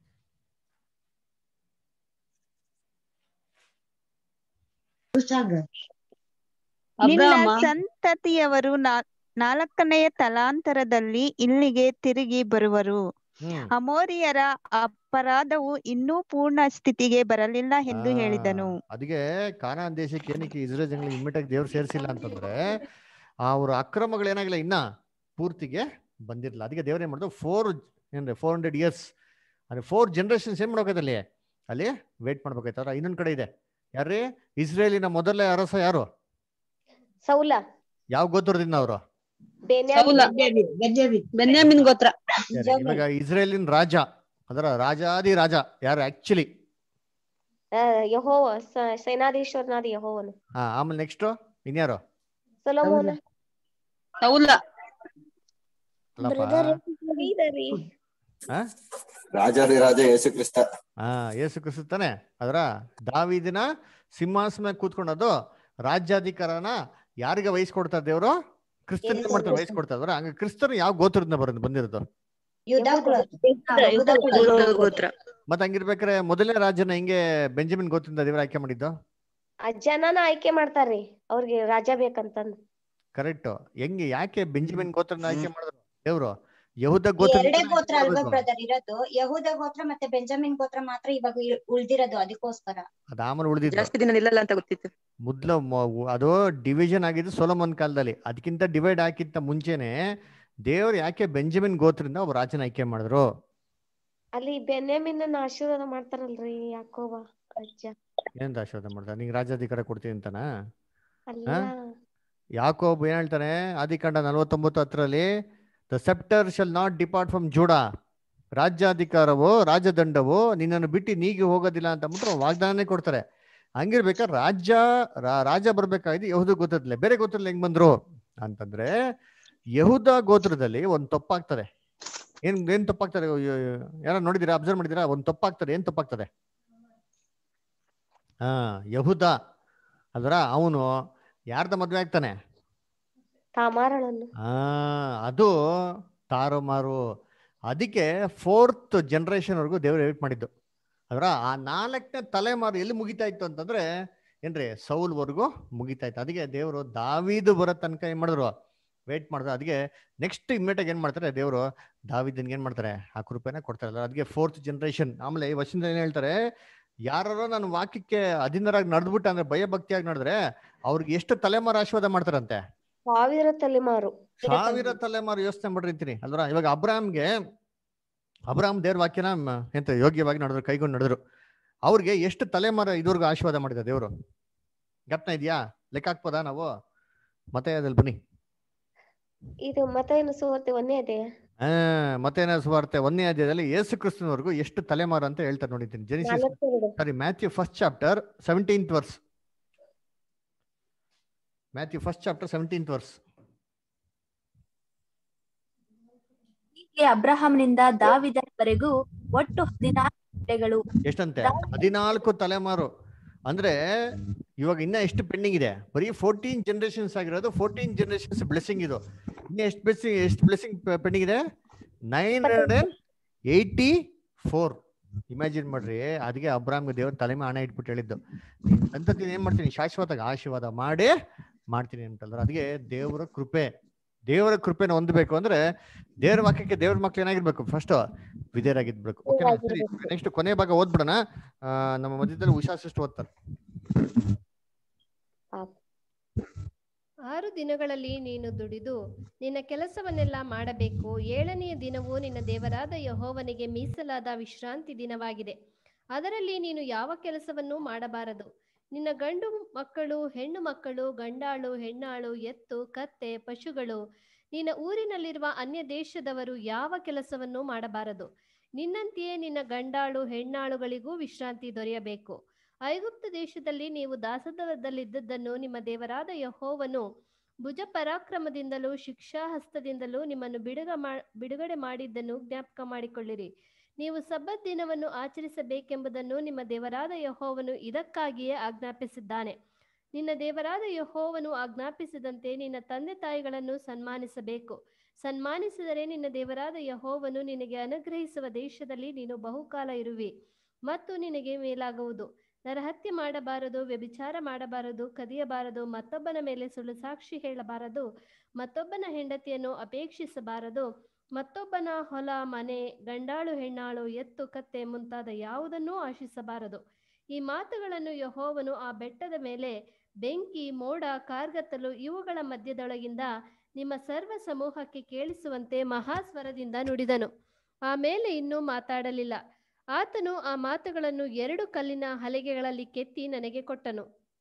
ನಿನ್ನ ಸಂತತಿಯವರು ನಾ- ನಾಲ್ಕನೆಯ ತಲಾಂತರದಲ್ಲಿ ಇಲ್ಲಿಗೆ ತಿರುಗಿ ಬರುವರು. ಹ್ಮ್ ಅಮೋರಿಯರ ಅಪರಾಧವು ಇನ್ನೂ ಪೂರ್ಣ ಸ್ಥಿತಿಗೆ ಬರಲಿಲ್ಲ ಎಂದು ಆ, ಹೇಳಿದನು. ಅದಕ್ಕೆ ಕಾನಾನ್ ದೇಶಕ್ಕೆ ಏನಕ್ಕೆ ಇಸ್ರೇಲ್ ಜನಗಳಿಗೆ ಇಮ್ಮಿಡಿಯೇಟ್ ದೇವ್ರು ಸೇರಿಸಿಲ್ಲ ಅಂತಂದ್ರೆ ಅವ್ರ ಅಕ್ರಮಗಳು ಏನಾಗಿಲ್ಲ, ಇನ್ನ ಪೂರ್ತಿಗೆ ಬಂದಿರಲಿಲ್ಲ. ಅದಕ್ಕೆ ದೇವ್ರು ಏನ್ ಮಾಡಿದ್ರು, ಫೋರ್ ಏನ್ರಿ ಫೋರ್ ಹಂಡ್ರೆಡ್ ಇಯರ್ಸ್ ಅಂದ್ರೆ ಫೋರ್ ಜನರೇಷನ್ಸ್ ಏನ್ ಮಾಡ್ಬೇಕಾಯ್ತು ಅಲ್ಲಿ ಅಲ್ಲಿ ವೇಟ್ ಮಾಡ್ಬೇಕಾಯ್ತು. ಅವ್ರ ಇನ್ನೊಂದ್ ಕಡೆ ಇದೆ, ಯಾರ್ರಿ? ಇಸ್ರೇಲಿನ ಮೊದಲನೇ ಅರಸ ಯಾರು? ಸೌಲ, ಯಾವ ಗೋತ್ರದಿಂದ ಅವರು? ಬೆನ್ಯಾಮಿನ್, ಬೆನ್ಯಾಮಿನ್ ಗೋತ್ರ. ಸರಿ, ಇವಾಗ ಇಸ್ರೇಲಿನ ರಾಜ ಅದರ ರಾಜಾದಿ ರಾಜ ಯಾರು ಆಕ್ಚುಲಿ? ಆ, ಯೆಹೋವ ಸ- ಸೇನಾಧೀಶ್ವರನಾದ ಯೆಹೋವನು. ಹಾ, ಆಮೇಲೆ ನೆಕ್ಸ್ಟ್ ಇನ್ಯಾರು? ಸೊಲೊಮೋನ. ಸೌಲ ಅಲ್ಲಪ್ಪ. ಇದರಿ. ಹಾ ರಾಜಾದಿ ರಾಜ ಯೇಸು ಕ್ರಿಸ್ತ. ಹಾ ಯೇಸು ಕ್ರಿಸ್ತ ತಾನೆ. ಅದರ ದಾವಿದಿನ ಸಿಂಹಾಸನ ಕೂತ್ಕೊಂಡದು ರಾಜ್ಯಾಧಿಕಾರನ ಯಾರಿಗೆ ವಹಿಸ್ಕೊಡ್ತಾರೆ ದೇವರು? ಕ್ರಿಸ್ತನಿಗೆ ಮಾಡ್ತಾರೆ, ವಹಿಸ್ಕೊಡ್ತಾರೆ. ಅಂದ್ರೆ ಹಂಗ ಕ್ರಿಸ್ತನು ಯಾವ ಗೋತ್ರದಿಂದ ಬರೋದು ಬಂದಿರೋದು? ಯೂದ ಕುಲ. ಯೂದ ಗೋತ್ರ. ಮತ್ತೆ ಹಂಗಿರ್ಬೇಕಾರೆ ಮೊದಲನೇ ರಾಜನ ಹಿಂಗೆ ಬೆಂಜಮಿನ್ ಗೋತ್ರದಿಂದ ದೇವ್ರ ಆಯ್ಕೆ ಮಾಡಿದ್ದು? ಆ ಜನನ ಆಯ್ಕೆ ಮಾಡ್ತಾರ್ರಿ ಅವ್ರಿಗೆ ರಾಜ ಬೇಕಂತಂದ್. ಕರೆಕ್ಟ್. ಹೆಂಗೆ, ಯಾಕೆ ಬೆಂಜಮಿನ್ ಗೋತ್ರನ ಆಯ್ಕೆ ಮಾಡಿದ್ರು ದೇವ್ರು? ಯಹೂದ ಈ ಗೋತ್ರ ಎರಡೇ ಗೋತ್ರ ಅಲ್ವಾ ಬ್ರದರ್ ಇರೋದು? ಯಹೂದ ಗೋತ್ರ ಮತ್ತೆ ಬೆಂಜಮಿನ್ ಗೋತ್ರ ಮಾತ್ರ ಇವಾಗ ಇಳ್- ಉಳ್ದಿರೋದು, ಅದಕ್ಕೋಸ್ಕರ. ಅದ ಆಮೇಲೆ ಉಳಿದಿದ್ದು ಜಾಸ್ತಿ ದಿನ ನಿಲ್ಲಲ್ಲ ಅಂತ ಗೊತ್ತಿತ್ತು. ಮೊದ್ಲು ಮ- ಅದು ಡಿವಿಷನ್ ಆಗಿದ್ದು ಸೊಲೊಮನ್ ಕಾಲದಲ್ಲಿ. ಅದಕ್ಕಿಂತ ಡಿವೈಡ್ ಹಾಕಿಂತ ಮುಂಚೆನೆ ದೇವ್ರು ಯಾಕೆ ಬೆಂಜಮಿನ್ ಗೋತ್ರದಿಂದ ಒಬ್ಬ ರಾಜನ ಆಯ್ಕೆ ಮಾಡಿದ್ರು? ಅಲ್ಲಿ ಬೆನ್ಯಾಮಿನ್ ಆಶೀರ್ವಾದ ಮಾಡ್ತಾರಲ್ರಿ ಯಾಕೋಬ ಅಜ್ಜ. ಏನ್ ಆಶೀರ್ವಾದ ಮಾಡ್ತಾರೆ? ನಿಂಗೆ ರಾಜ್ಯಾಧಿಕಾರ ಕೊಡ್ತೀನಿ ಅಂತನಾ? ಅಲ್ಲ, ಯಾಕೋಬ್ ಏನ್ ಹೇಳ್ತಾನೆ ಆದಿಕಾಂಡ ನಲವತ್ತೊಂಬತ್ತು ಹತ್ತರಲ್ಲಿ? The sceptre shall not depart from Judah. ರಾಜ್ಯಾಧಿಕಾರವು ರಾಜದಂಡವು ನಿನ್ನನ್ನು ಬಿಟ್ಟು ನೀಗಿ ಹೋಗೋದಿಲ್ಲ ಅಂತ ಅಂದ್ಬಿಟ್ಟು ವಾಗ್ದಾನನೇ ಕೊಡ್ತಾರೆ. ಹಂಗಿರ್ಬೇಕಾದ್ರೆ ರಾಜ್ಯ ರಾ- ರಾಜ ಬರ್ಬೇಕಾಗಿದ್ದು ಯಹೂದ ಗೋತ್ರದಲ್ಲೇ. ಬೇರೆ ಗೋತ್ರದಲ್ಲಿ ಹೆಂಗ್ ಬಂದ್ರು ಅಂತಂದ್ರೆ, ಯಹೂದ ಗೋತ್ರದಲ್ಲಿ ಒಂದ್ ತಪ್ಪಾಗ್ತದೆ. ಏನ್ ಏನ್ ತಪ್ಪಾಗ್ತಾರೆ? ಯಾರು ನೋಡಿದೀರಾ, ಅಬ್ಸರ್ವ್ ಮಾಡಿದೀರಾ? ಒಂದ್ ತಪ್ಪಾಗ್ತದೆ. ಏನ್ ತಪ್ಪಾಗ್ತದೆ? ಹಾ, ಯಹೂದ ಅಲ್ರ ಅವನು ಯಾರ್ದ ಮದ್ವೆ ಆಗ್ತಾನೆ? ತಾಮಾರಳನ್ನು. ಆ ಅದು ತಾರುಮಾರು. ಅದಕ್ಕೆ ಫೋರ್ತ್ ಜನರೇಷನ್ ವರ್ಗು ದೇವ್ರು ವೇಟ್ ಮಾಡಿದ್ದು. ಅದರ ಆ ನಾಲ್ಕನೇ ತಲೆಮಾರು ಎಲ್ಲಿ ಮುಗಿತಾ ಇತ್ತು ಅಂತಂದ್ರೆ ಏನ್ರಿ, ಸೌಲ್ ವರ್ಗು ಮುಗಿತಾ ಇತ್ತು. ಅದಕ್ಕೆ ದೇವರು ದಾವೀದು ಬರೋ ತನಕ ಏನ್ ಮಾಡಿದ್ರು, ವೇಟ್ ಮಾಡಿದ್ರು. ಅದಕ್ಕೆ ನೆಕ್ಸ್ಟ್ ಇಮ್ಮಿಡಿಯೇಟ್ ಏನ್ ಮಾಡ್ತಾರೆ ದೇವರು, ದಾವೀದನ್ಗೆ ಏನ್ ಮಾಡ್ತಾರೆ, ಆ ಕೃಪೆನ ಕೊಡ್ತಾರೆ. ಅದಕ್ಕೆ ಫೋರ್ತ್ ಜನರೇಷನ್. ಆಮೇಲೆ ಈ ವರ್ಷದಿಂದ ಏನ್ ಹೇಳ್ತಾರೆ, ಯಾರು ನನ್ನ ವಾಕ್ಯಕ್ಕೆ ಅಧೀನರಾಗಿ ನಡೆದ್ಬಿಟ್ಟು ಅಂದ್ರೆ ಭಯ ಭಕ್ತಿಯಾಗಿ ನಡೆದ್ರೆ ಅವ್ರಿಗೆ ಎಷ್ಟು ತಲೆಮಾರು ಆಶೀರ್ವಾದ ಮಾಡ್ತಾರಂತೆ? ಸಾವಿರ ತಲೆಮಾರು. ಸಾವಿರ ತಲೆಮಾರು. ಯೋಚನೆ ಮಾಡಿರ್ತೀನಿ ಅಲ್ರ. ಇವಾಗ ಅಬ್ರಾಮ್ಗೆ ಅಬ್ರಾಮ್ ದೇವ್ರ ವಾಕ್ಯನ ಮ- ಎಂತ ಯೋಗ್ಯವಾಗಿ ನಡೆದ್ರು, ಕೈಗೊಂಡು ನಡೆದ್ರು. ಅವ್ರಿಗೆ ಎಷ್ಟು ತಲೆಮಾರು ಇದುವರೆಗೂ ಆಶೀರ್ವಾದ ಮಾಡಿದ ದೇವರು? ಜ್ಞಾಪನ ಇದೆಯಾ? ಲೆಕ್ಕ ಹಾಕ್ಬೋದಾ ನಾವು? ಮತ್ತೆ ಅದ್ರಲ್ಲಿ ಬನ್ನಿ. ಇದು ಮತ್ತೇನು ಸುವಾರ್ತೆ ಒಂದೇ ಅದೇ. ಆ ಮತ್ತೇನ ಸುವಾರ್ತೆ ಒಂದನೇ ಅಧ್ಯಾಯದಲ್ಲಿ ಯೇಸು ಕ್ರಿಸ್ತನವರೆಗೂ ಎಷ್ಟು ತಲೆಮಾರು ಅಂತ ಹೇಳ್ತಾರೆ ನೋಡಿದ್ದೀನಿ. ಜೆನಿಸಿಸ್ ನಾಲ್ಕು sorry Matthew first chapter seventeenth verse. Matthew first chapter seventeenth verse. ಹೀಗೆ ಅಬ್ರಹಾಂನಿಂದ ದಾವಿದನವರೆಗೂ ಒಟ್ಟು ಹದಿನಾಲ್ಕು ತಲೆಗಳು. ಎಷ್ಟಂತೆ? ಹದಿನಾಲ್ಕು ತಲೆಮಾರು. ಅಂದ್ರೆ ಇವಾಗ ಇನ್ನ ಎಷ್ಟು ಪೆಂಡಿಂಗ್ ಇದೆ? ಬರೀ ಫೋರ್ಟೀನ್ ಜನರೇಷನ್ಸ್ ಆಗಿರೋದು. ಫೋರ್ಟೀನ್ ಜನರೇಷನ್ಸ್ ಬ್ಲೆಸ್ಸಿಂಗ್ ಇದು. ಇನ್ನ ಎಷ್ಟು ಬ್ಲೆಸ್ಸಿಂಗ್ ಎಷ್ಟು ಬ್ಲೆಸ್ಸಿಂಗ್ ಪೆಂಡಿಂಗ್ ಇದೆ? Nine hundred and eighty four. Imagine ಮಾಡ್ರಿ. ಅದಕ್ಕೆ ಅಬ್ರಾಮ್ಗೆ ದೇವ್ರ ತಲೆಮೆ ಹಣ ಇಟ್ಬಿಟ್ಟು ಹೇಳಿದ್ದು, ಅಂತದ್ದು ಏನ್ ಮಾಡ್ತೀನಿ, ಶಾಶ್ವತ ಆಶೀರ್ವಾದ ಮಾಡೇ ಮಾಡ್ತೀನಿ ಅಂತಂದ್ರೆ. ಅದಕ್ಕೆ ದೇವರ ಕೃಪೆ, ದೇವರ ಕೃಪೆನ ಹೊಂದಬೇಕು ಅಂದ್ರೆ ದೇವ್ರ ವಾಕ್ಯಕ್ಕೆ ದೇವ್ರ ಮಕ್ಳು ಏನಾಗಿರ್ಬೇಕು? ಫಸ್ಟ್ ವಿಧೇಯರಾಗಿರ್ಬೇಕು. ಓಕೆನಾ? ಸರಿ, ನೆಕ್ಸ್ಟ್ ಕೊನೆ ಭಾಗ ಓದ್ಬಿಡೋಣ. ಆ ನಮ್ಮ ಮಧ್ಯದಲ್ಲಿ ಉಷಾ ಸಿಸ್ಟರ್ ಓದ್ತಾರೆ. ಆರು ದಿನಗಳಲ್ಲಿ ನೀನು ದುಡಿದು ನಿನ್ನ ಕೆಲಸವನ್ನೆಲ್ಲ ಮಾಡಬೇಕು. ಏಳನೆಯ ದಿನವು ನಿನ್ನ ದೇವರಾದ ಯೆಹೋವನಿಗೆ ಮೀಸಲಾದ ವಿಶ್ರಾಂತಿ ದಿನವಾಗಿದೆ. ಅದರಲ್ಲಿ ನೀನು ಯಾವ ಕೆಲಸವನ್ನೂ ಮಾಡಬಾರದು. ನಿನ್ನ ಗಂಡು ಮಕ್ಕಳು, ಹೆಣ್ಣು ಮಕ್ಕಳು, ಗಂಡಾಳು, ಹೆಣ್ಣಾಳು, ಎತ್ತು, ಕತ್ತೆ, ಪಶುಗಳು, ನಿನ್ನ ಊರಿನಲ್ಲಿರುವ ಅನ್ಯ ದೇಶದವರು ಯಾವ ಕೆಲಸವನ್ನೂ ಮಾಡಬಾರದು. ನಿನ್ನಂತೆಯೇ ನಿನ್ನ ಗಂಡಾಳು, ಹೆಣ್ಣಾಳುಗಳಿಗೂ ವಿಶ್ರಾಂತಿ ದೊರೆಯಬೇಕು. ಐಗುಪ್ತ ದೇಶದಲ್ಲಿ ನೀವು ದಾಸತ್ವದಲ್ಲಿದ್ದದ್ದನ್ನು ನಿಮ್ಮ ದೇವರಾದ ಯೆಹೋವನು ಭುಜ ಪರಾಕ್ರಮದಿಂದಲೂ ಶಿಕ್ಷಾಹಸ್ತದಿಂದಲೂ ನಿಮ್ಮನ್ನು ಬಿಡುಗ ಮಾ ಬಿಡುಗಡೆ ಮಾಡಿದ್ದನ್ನು ಜ್ಞಾಪಕ ಮಾಡಿಕೊಳ್ಳಿರಿ. ನೀವು ಸಬ್ಬತ್ ದಿನವನ್ನು ಆಚರಿಸಬೇಕೆಂಬುದನ್ನು ನಿಮ್ಮ ದೇವರಾದ ಯೆಹೋವನು ಇದಕ್ಕಾಗಿಯೇ ಆಜ್ಞಾಪಿಸಿದ್ದಾನೆ. ನಿನ್ನ ದೇವರಾದ ಯೆಹೋವನು ಆಜ್ಞಾಪಿಸಿದಂತೆ ನಿನ್ನ ತಂದೆ ತಾಯಿಗಳನ್ನು ಸನ್ಮಾನಿಸಬೇಕು. ಸನ್ಮಾನಿಸಿದರೆ ನಿನ್ನ ದೇವರಾದ ಯೆಹೋವನು ನಿನಗೆ ಅನುಗ್ರಹಿಸುವ ದೇಶದಲ್ಲಿ ನೀನು ಬಹುಕಾಲ ಇರುವಿ ಮತ್ತು ನಿನಗೆ ಮೇಲಾಗುವುದು. ನರಹತ್ಯೆ ಮಾಡಬಾರದು, ವ್ಯಭಿಚಾರ ಮಾಡಬಾರದು, ಕದಿಯಬಾರದು, ಮತ್ತೊಬ್ಬನ ಮೇಲೆ ಸುಳ್ಳು ಸಾಕ್ಷಿ ಹೇಳಬಾರದು, ಮತ್ತೊಬ್ಬನ ಹೆಂಡತಿಯನ್ನು ಅಪೇಕ್ಷಿಸಬಾರದು, ಮತ್ತೊಬ್ಬನ ಹೊಲ, ಮನೆ, ಗಂಡಾಳು, ಹೆಣ್ಣಾಳು, ಎತ್ತು, ಕತ್ತೆ ಮುಂತಾದ ಯಾವುದನ್ನೂ ಆಶಿಸಬಾರದು. ಈ ಮಾತುಗಳನ್ನು ಯೆಹೋವನು ಆ ಬೆಟ್ಟದ ಮೇಲೆ ಬೆಂಕಿ, ಮೋಡ, ಕಾರ್ಗತ್ತಲು ಇವುಗಳ ಮಧ್ಯದೊಳಗಿಂದ ನಿಮ್ಮ ಸರ್ವ ಸಮೂಹಕ್ಕೆ ಕೇಳಿಸುವಂತೆ ಮಹಾಸ್ವರದಿಂದ ನುಡಿದನು. ಆಮೇಲೆ ಇನ್ನೂ ಮಾತಾಡಲಿಲ್ಲ. ಆತನು ಆ ಮಾತುಗಳನ್ನು ಎರಡು ಕಲ್ಲಿನ ಹಲಗೆಗಳಲ್ಲಿ ಕೆತ್ತಿ ನನಗೆ ಕೊಟ್ಟನು.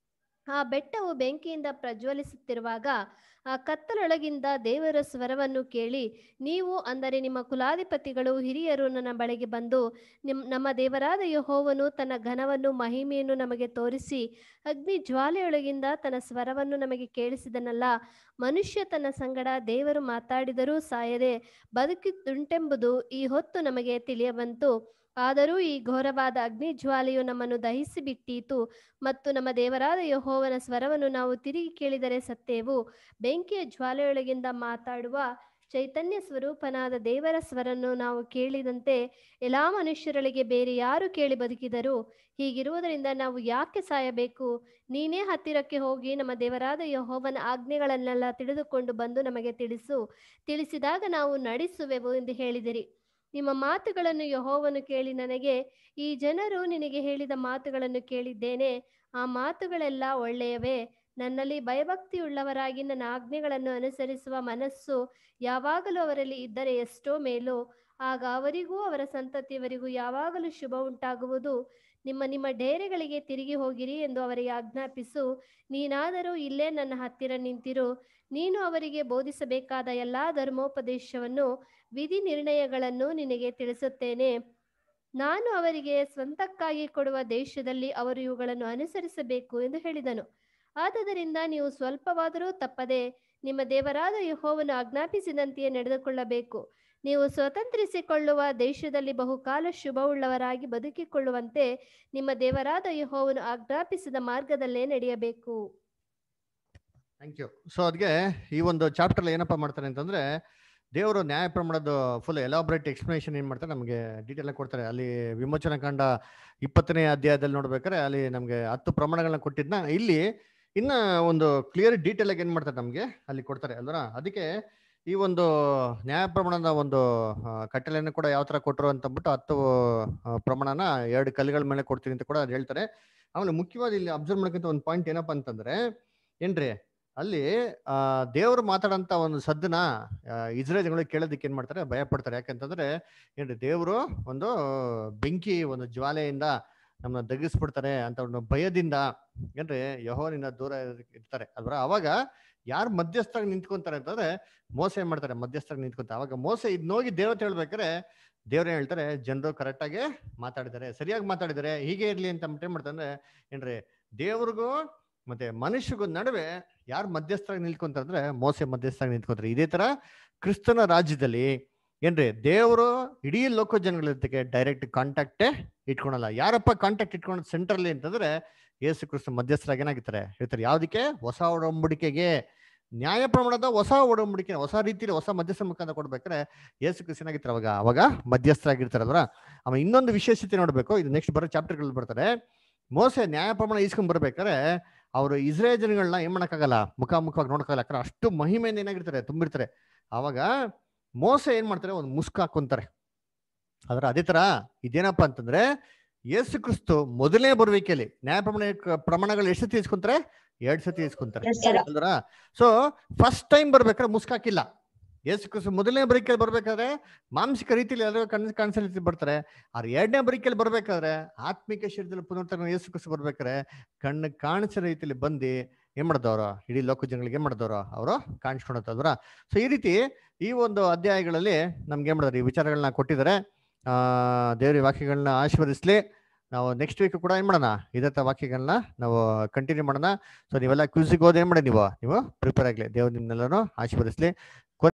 ಆ ಬೆಟ್ಟವು ಬೆಂಕಿಯಿಂದ ಪ್ರಜ್ವಲಿಸುತ್ತಿರುವಾಗ ಆ ಕತ್ತಲೊಳಗಿಂದ ದೇವರ ಸ್ವರವನ್ನು ಕೇಳಿ, ನೀವು ಅಂದರೆ ನಿಮ್ಮ ಕುಲಾಧಿಪತಿಗಳು, ಹಿರಿಯರು ನನ್ನ ಬಳಿಗೆ ಬಂದು, ನಿಮ್ ನಮ್ಮ ದೇವರಾದ ಯೆಹೋವನು ತನ್ನ ಘನವನ್ನು ಮಹಿಮೆಯನ್ನು ನಮಗೆ ತೋರಿಸಿ ಅಗ್ನಿ ಜ್ವಾಲೆಯೊಳಗಿಂದ ತನ್ನ ಸ್ವರವನ್ನು ನಮಗೆ ಕೇಳಿಸಿದನಲ್ಲ. ಮನುಷ್ಯ ತನ್ನ ಸಂಗಡ ದೇವರು ಮಾತಾಡಿದರೂ ಸಾಯದೆ ಬದುಕಿದ್ದುಂಟೆಂಬುದು ಈ ಹೊತ್ತು ನಮಗೆ ತಿಳಿಯಬಂತು. ಆದರೂ ಈ ಘೋರವಾದ ಅಗ್ನಿ ಜ್ವಾಲೆಯು ನಮ್ಮನ್ನು ದಹಿಸಿ ಬಿಟ್ಟೀತು ಮತ್ತು ನಮ್ಮ ದೇವರಾದ ಯೆಹೋವನ ಸ್ವರವನ್ನು ನಾವು ತಿರುಗಿ ಕೇಳಿದರೆ ಸತ್ತೇವು. ಬೆಂಕಿಯ ಜ್ವಾಲೆಯೊಳಗಿಂದ ಮಾತಾಡುವ ಚೈತನ್ಯ ಸ್ವರೂಪನಾದ ದೇವರ ಸ್ವರನ್ನು ನಾವು ಕೇಳಿದಂತೆ ಎಲ್ಲಾ ಮನುಷ್ಯರೊಳಗೆ ಬೇರೆ ಯಾರು ಕೇಳಿ ಬದುಕಿದರು? ಹೀಗಿರುವುದರಿಂದ ನಾವು ಯಾಕೆ ಸಾಯಬೇಕು? ನೀನೇ ಹತ್ತಿರಕ್ಕೆ ಹೋಗಿ ನಮ್ಮ ದೇವರಾದ ಯೆಹೋವನ ಆಜ್ಞೆಗಳನ್ನೆಲ್ಲ ತಿಳಿದುಕೊಂಡು ಬಂದು ನಮಗೆ ತಿಳಿಸು. ತಿಳಿಸಿದಾಗ ನಾವು ನಡೆಸುವೆವು ಎಂದು ಹೇಳಿದಿರಿ. ನಿಮ್ಮ ಮಾತುಗಳನ್ನು ಯೆಹೋವನು ಕೇಳಿ ನನಗೆ, ಈ ಜನರು ನಿನಗೆ ಹೇಳಿದ ಮಾತುಗಳನ್ನು ಕೇಳಿದ್ದೇನೆ. ಆ ಮಾತುಗಳೆಲ್ಲ ಒಳ್ಳೆಯವೇ. ನನ್ನಲ್ಲಿ ಭಯಭಕ್ತಿಯುಳ್ಳವರಾಗಿ ನನ್ನ ಆಜ್ಞೆಗಳನ್ನು ಅನುಸರಿಸುವ ಮನಸ್ಸು ಯಾವಾಗಲೂ ಅವರಲ್ಲಿ ಇದ್ದರೆ ಎಷ್ಟೋ ಮೇಲು. ಆಗ ಅವರಿಗೂ ಅವರ ಸಂತತಿಯವರಿಗೂ ಯಾವಾಗಲೂ ಶುಭ ಉಂಟಾಗುವುದು. ನಿಮ್ಮ ನಿಮ್ಮ ಡೇರೆಗಳಿಗೆ ತಿರುಗಿ ಹೋಗಿರಿ ಎಂದು ಅವರಿಗೆ ಆಜ್ಞಾಪಿಸು. ನೀನಾದರೂ ಇಲ್ಲೇ ನನ್ನ ಹತ್ತಿರ ನಿಂತಿರು. ನೀನು ಅವರಿಗೆ ಬೋಧಿಸಬೇಕಾದ ಎಲ್ಲಾ ಧರ್ಮೋಪದೇಶವನ್ನು, ವಿಧಿ ನಿರ್ಣಯಗಳನ್ನು ನಿನಗೆ ತಿಳಿಸುತ್ತೇನೆ. ನಾನು ಅವರಿಗೆ ಸ್ವಂತಕ್ಕಾಗಿ ಕೊಡುವ ದೇಶದಲ್ಲಿ ಅವರು ಇವುಗಳನ್ನು ಅನುಸರಿಸಬೇಕು ಎಂದು ಹೇಳಿದನು. ಆದುದರಿಂದ ನೀವು ಸ್ವಲ್ಪವಾದರೂ ತಪ್ಪದೆ ನಿಮ್ಮ ದೇವರಾದ ಯೆಹೋವನು ಆಜ್ಞಾಪಿಸಿದಂತೆಯೇ ನಡೆದುಕೊಳ್ಳಬೇಕು. ನೀವು ಸ್ವತಂತ್ರಿಸಿಕೊಳ್ಳುವ ದೇಶದಲ್ಲಿ ಬಹುಕಾಲ ಶುಭವುಳ್ಳವರಾಗಿ ಬದುಕಿಕೊಳ್ಳುವಂತೆ ನಿಮ್ಮ ದೇವರಾದ ಯೆಹೋವನು ಆಜ್ಞಾಪಿಸಿದ ಮಾರ್ಗದಲ್ಲೇ ನಡೆಯಬೇಕು. Thank you. ಸೊ ಅದಕ್ಕೆ ಈ ಒಂದು ಚಾಪ್ಟರ್ ಏನಪ್ಪ ಮಾಡ್ತಾರೆ ಅಂತಂದ್ರೆ, ದೇವರು ನ್ಯಾಯ ಪ್ರಮಾಣದ ಫುಲ್ ಎಲಾಬ್ರೇಟ್ ಎಕ್ಸ್ಪ್ಲನೇಷನ್ ಏನ್ ಮಾಡ್ತಾರೆ, ನಮಗೆ ಡೀಟೇಲ್ ಆಗಿ ಕೊಡ್ತಾರೆ. ಅಲ್ಲಿ ವಿಮೋಚನಾ ಕಾಂಡ ಇಪ್ಪತ್ತನೇ ಅಧ್ಯಾಯದಲ್ಲಿ ನೋಡ್ಬೇಕಾದ್ರೆ ಅಲ್ಲಿ ನಮಗೆ ಹತ್ತು ಪ್ರಮಾಣಗಳನ್ನ ಕೊಟ್ಟಿದ್ನ ಇಲ್ಲಿ ಇನ್ನ ಒಂದು ಕ್ಲಿಯರ್ ಡೀಟೇಲ್ ಆಗಿ ಏನ್ ಮಾಡ್ತಾರೆ ನಮಗೆ ಅಲ್ಲಿ ಕೊಡ್ತಾರೆ ಅಲ್ವಾ. ಅದಕ್ಕೆ ಈ ಒಂದು ನ್ಯಾಯ ಪ್ರಮಾಣದ ಒಂದು ಕಟ್ಟಲೆಯನ್ನು ಕೂಡ ಯಾವ ತರ ಕೊಟ್ಟರು ಅಂತಂದ್ಬಿಟ್ಟು ಹತ್ತು ಪ್ರಮಾಣನ ಎರಡು ಕಲ್ಲುಗಳ ಮೇಲೆ ಕೊಡ್ತೀನಿ ಅಂತ ಕೂಡ ಹೇಳ್ತಾರೆ. ಆಮೇಲೆ ಮುಖ್ಯವಾದ ಇಲ್ಲಿ ಅಬ್ಸರ್ವ್ ಮಾಡಕ್ಕಂತ ಒಂದು ಪಾಯಿಂಟ್ ಏನಪ್ಪಾ ಅಂತಂದ್ರೆ ಏನ್ರಿ, ಅಲ್ಲಿ ಆ ದೇವರು ಮಾತಾಡಂತ ಒಂದು ಸದ್ದನ ಇಸ್ರೇಲ್ ಜನಗಳಿಗೆ ಕೇಳೋದಕ್ಕೆ ಏನ್ ಮಾಡ್ತಾರೆ, ಭಯ ಪಡ್ತಾರೆ. ಯಾಕಂತಂದ್ರೆ ಏನ್ರಿ, ದೇವರು ಒಂದು ಬೆಂಕಿ ಒಂದು ಜ್ವಾಲೆಯಿಂದ ನಮ್ಮನ್ನ ದಗಿಸ್ಬಿಡ್ತಾರೆ ಅಂತ ಒಂದು ಭಯದಿಂದ ಏನ್ರಿ ಯೆಹೋವನಿಂದ ದೂರ ಇರ್ತಾರೆ ಅಲ್ವಾ. ಅವಾಗ ಯಾರು ಮಧ್ಯಸ್ಥರಾಗಿ ನಿಂತ್ಕೊಂತಾರೆ ಅಂತಂದ್ರೆ ಮೋಸ ಏನ್ ಮಾಡ್ತಾರೆ, ಮಧ್ಯಸ್ಥರಾಗಿ ನಿಂತ್ಕೊಂತಾರೆ. ಅವಾಗ ಮೋಸ ಇದ್ ಹೋಗಿ ದೇವತೆ ಹೇಳ್ಬೇಕಾರೆ ದೇವ್ರ ಹೇಳ್ತಾರೆ, ಜನರು ಕರೆಕ್ಟ್ ಆಗಿ ಮಾತಾಡಿದ್ದಾರೆ, ಸರಿಯಾಗಿ ಮಾತಾಡಿದ್ದಾರೆ, ಹೀಗೆ ಇರ್ಲಿ ಅಂತ ಏನ್ ಮಾಡ್ತಾರೆ ಏನ್ರಿ, ದೇವ್ರಿಗೂ ಮತ್ತೆ ಮನುಷ್ಯಗೂ ನಡುವೆ ಯಾರು ಮಧ್ಯಸ್ಥರಾಗಿ ನಿಂತ್ಕೊಂತಾರೆ ಅಂದ್ರೆ ಮೋಸ ಮಧ್ಯಸ್ಥರಾಗಿ ನಿಂತ್ಕೊಂತಾರೆ. ಇದೇ ತರ ಕ್ರಿಸ್ತನ ರಾಜ್ಯದಲ್ಲಿ ಏನ್ರಿ, ದೇವರು ಇಡೀ ಲೋಕ ಜನಗಳ ಜೊತೆಗೆ ಡೈರೆಕ್ಟ್ ಕಾಂಟ್ಯಾಕ್ಟೇ ಇಟ್ಕೊಳಲ್ಲ. ಯಾರಪ್ಪ ಕಾಂಟ್ಯಾಕ್ಟ್ ಇಟ್ಕೊಳ್ಳೋದು ಸೆಂಟ್ರಲ್ಲಿ ಅಂತಂದ್ರೆ ಯೇಸು ಕ್ರಿಸ್ತ ಮಧ್ಯಸ್ಥರಾಗಿ ಏನಾಗಿರ್ತಾರೆ ಇರ್ತಾರೆ. ಯಾವ್ದಕ್ಕೆ? ಹೊಸ ಒಡಂಬಡಿಕೆಗೆ, ನ್ಯಾಯ ಪ್ರಮಾಣದ ಹೊಸ ಒಡಂಬಡಿಕೆ ಹೊಸ ರೀತಿಯಲ್ಲಿ ಹೊಸ ಮಧ್ಯಸ್ಥ ಮುಖಾಂತರ ಕೊಡ್ಬೇಕಾದ್ರೆ ಯೇಸು ಕ್ರಿಸ್ತ ಏನಾಗಿರ್ತಾರೆ ಅವಾಗ ಅವಾಗ ಮಧ್ಯಸ್ಥರಾಗಿರ್ತಾರಲ್ವ. ಆಮೇಲೆ ಇನ್ನೊಂದು ವಿಶೇಷತೆ ನೋಡ್ಬೇಕು, ಇದು ನೆಕ್ಸ್ಟ್ ಬರೋ ಚಾಪ್ಟರ್ಗಳಲ್ಲಿ ಬರ್ತಾರೆ. ಮೋಸೆ ನ್ಯಾಯ ಪ್ರಮಾಣ ಇಸ್ಕೊಂಡ್ ಬರ್ಬೇಕಾದ್ರೆ ಅವರು ಇಸ್ರೇಲ್ ಜನಗಳನ್ನ ಏನ್ ಮಾಡಕ್ಕಾಗಲ್ಲ, ಮುಖಾಮುಖವಾಗಿ ನೋಡಕ್ಕಾಗಲ್ಲ. ಯಾಕಂದ್ರೆ ಅಷ್ಟು ಮಹಿಮೆಯಿಂದ ಏನಾಗಿರ್ತಾರೆ, ತುಂಬಿರ್ತಾರೆ. ಅವಾಗ ಮೋಸ ಏನ್ ಮಾಡ್ತಾರೆ, ಒಂದು ಮುಸ್ಕ್ ಹಾಕೊಂತಾರೆ. ಆದ್ರ ಅದೇ ತರ ಇದೇನಪ್ಪ ಅಂತಂದ್ರೆ ಯೇಸು ಕ್ರಿಸ್ತು ಮೊದಲನೇ ಬರುವಿಕೆಯಲ್ಲಿ ನ್ಯಾಯ ಪ್ರಮಾಣ ಪ್ರಮಾಣಗಳು ಎಷ್ಟು ಸತಿ ಇಸ್ಕೊಂತಾರೆ, ಎರಡ್ ಸತಿ ಇಸ್ಕೊಂತಾರೆ ಅಲ್ರ. ಸೊ ಫಸ್ಟ್ ಟೈಮ್ ಬರ್ಬೇಕಾದ್ರೆ ಮುಸ್ಕ್ ಹಾಕಿಲ್ಲ. ಯೇಸು ಕ್ರಿಸ್ತು ಮೊದಲನೇ ಬರಿಕೆಯಲ್ಲಿ ಬರ್ಬೇಕಾದ್ರೆ ಮಾನಸಿಕ ರೀತಿಯಲ್ಲಿ ಎಲ್ಲರೂ ಕಣ್ ಕಾಣಿಸೋ ರೀತಿ ಬರ್ತಾರೆ. ಆದ್ರೆ ಎರಡನೇ ಬರಿಕೆಯಲ್ಲಿ ಬರ್ಬೇಕಾದ್ರೆ ಆತ್ಮಿಕ ಶರೀರದಲ್ಲಿ ಪುನರ್ತನ ಯೇಸು ಕ್ರಿಸ್ತು ಬರ್ಬೇಕಾದ್ರೆ ಕಣ್ಣು ಕಾಣಿಸೋ ರೀತಿಯಲ್ಲಿ ಬಂದು ಏನ್ ಮಾಡಿದವ್ರು, ಇಡೀ ಲೋಕ ಜನಗಳಿಗೆ ಏನ್ ಮಾಡಿದವ್ರು, ಅವರು ಕಾಣಿಸ್ಕೊಂಡವ್ರ. ಸೊ ಈ ರೀತಿ ಈ ಒಂದು ಅಧ್ಯಾಯಗಳಲ್ಲಿ ನಮ್ಗೆ ಏನ್ ಮಾಡಿದಾರೆ, ಈ ವಿಚಾರಗಳನ್ನ ಕೊಟ್ಟಿದ್ದಾರೆ. ಆ ದೇವ್ರ ವಾಕ್ಯಗಳನ್ನ ಆಶೀರ್ವದಿಸ್ಲಿ. ನಾವು ನೆಕ್ಸ್ಟ್ ವೀಕ್ ಕೂಡ ಏನ್ ಮಾಡೋಣ, ಇದೇ ವಾಕ್ಯಗಳನ್ನ ನಾವು ಕಂಟಿನ್ಯೂ ಮಾಡೋಣ. ಸೊ ನೀವೆಲ್ಲ ಕ್ವಿಜಿಗೆ ಹೋದ ಏನ್ ಮಾಡಿ ನೀವು ನೀವು ಪ್ರಿಪೇರ್ ಆಗ್ಲಿ. ದೇವ್ರು ನಿಮ್ನೆಲ್ಲರೂ ಆಶೀರ್ವದಿಸ್ಲಿ.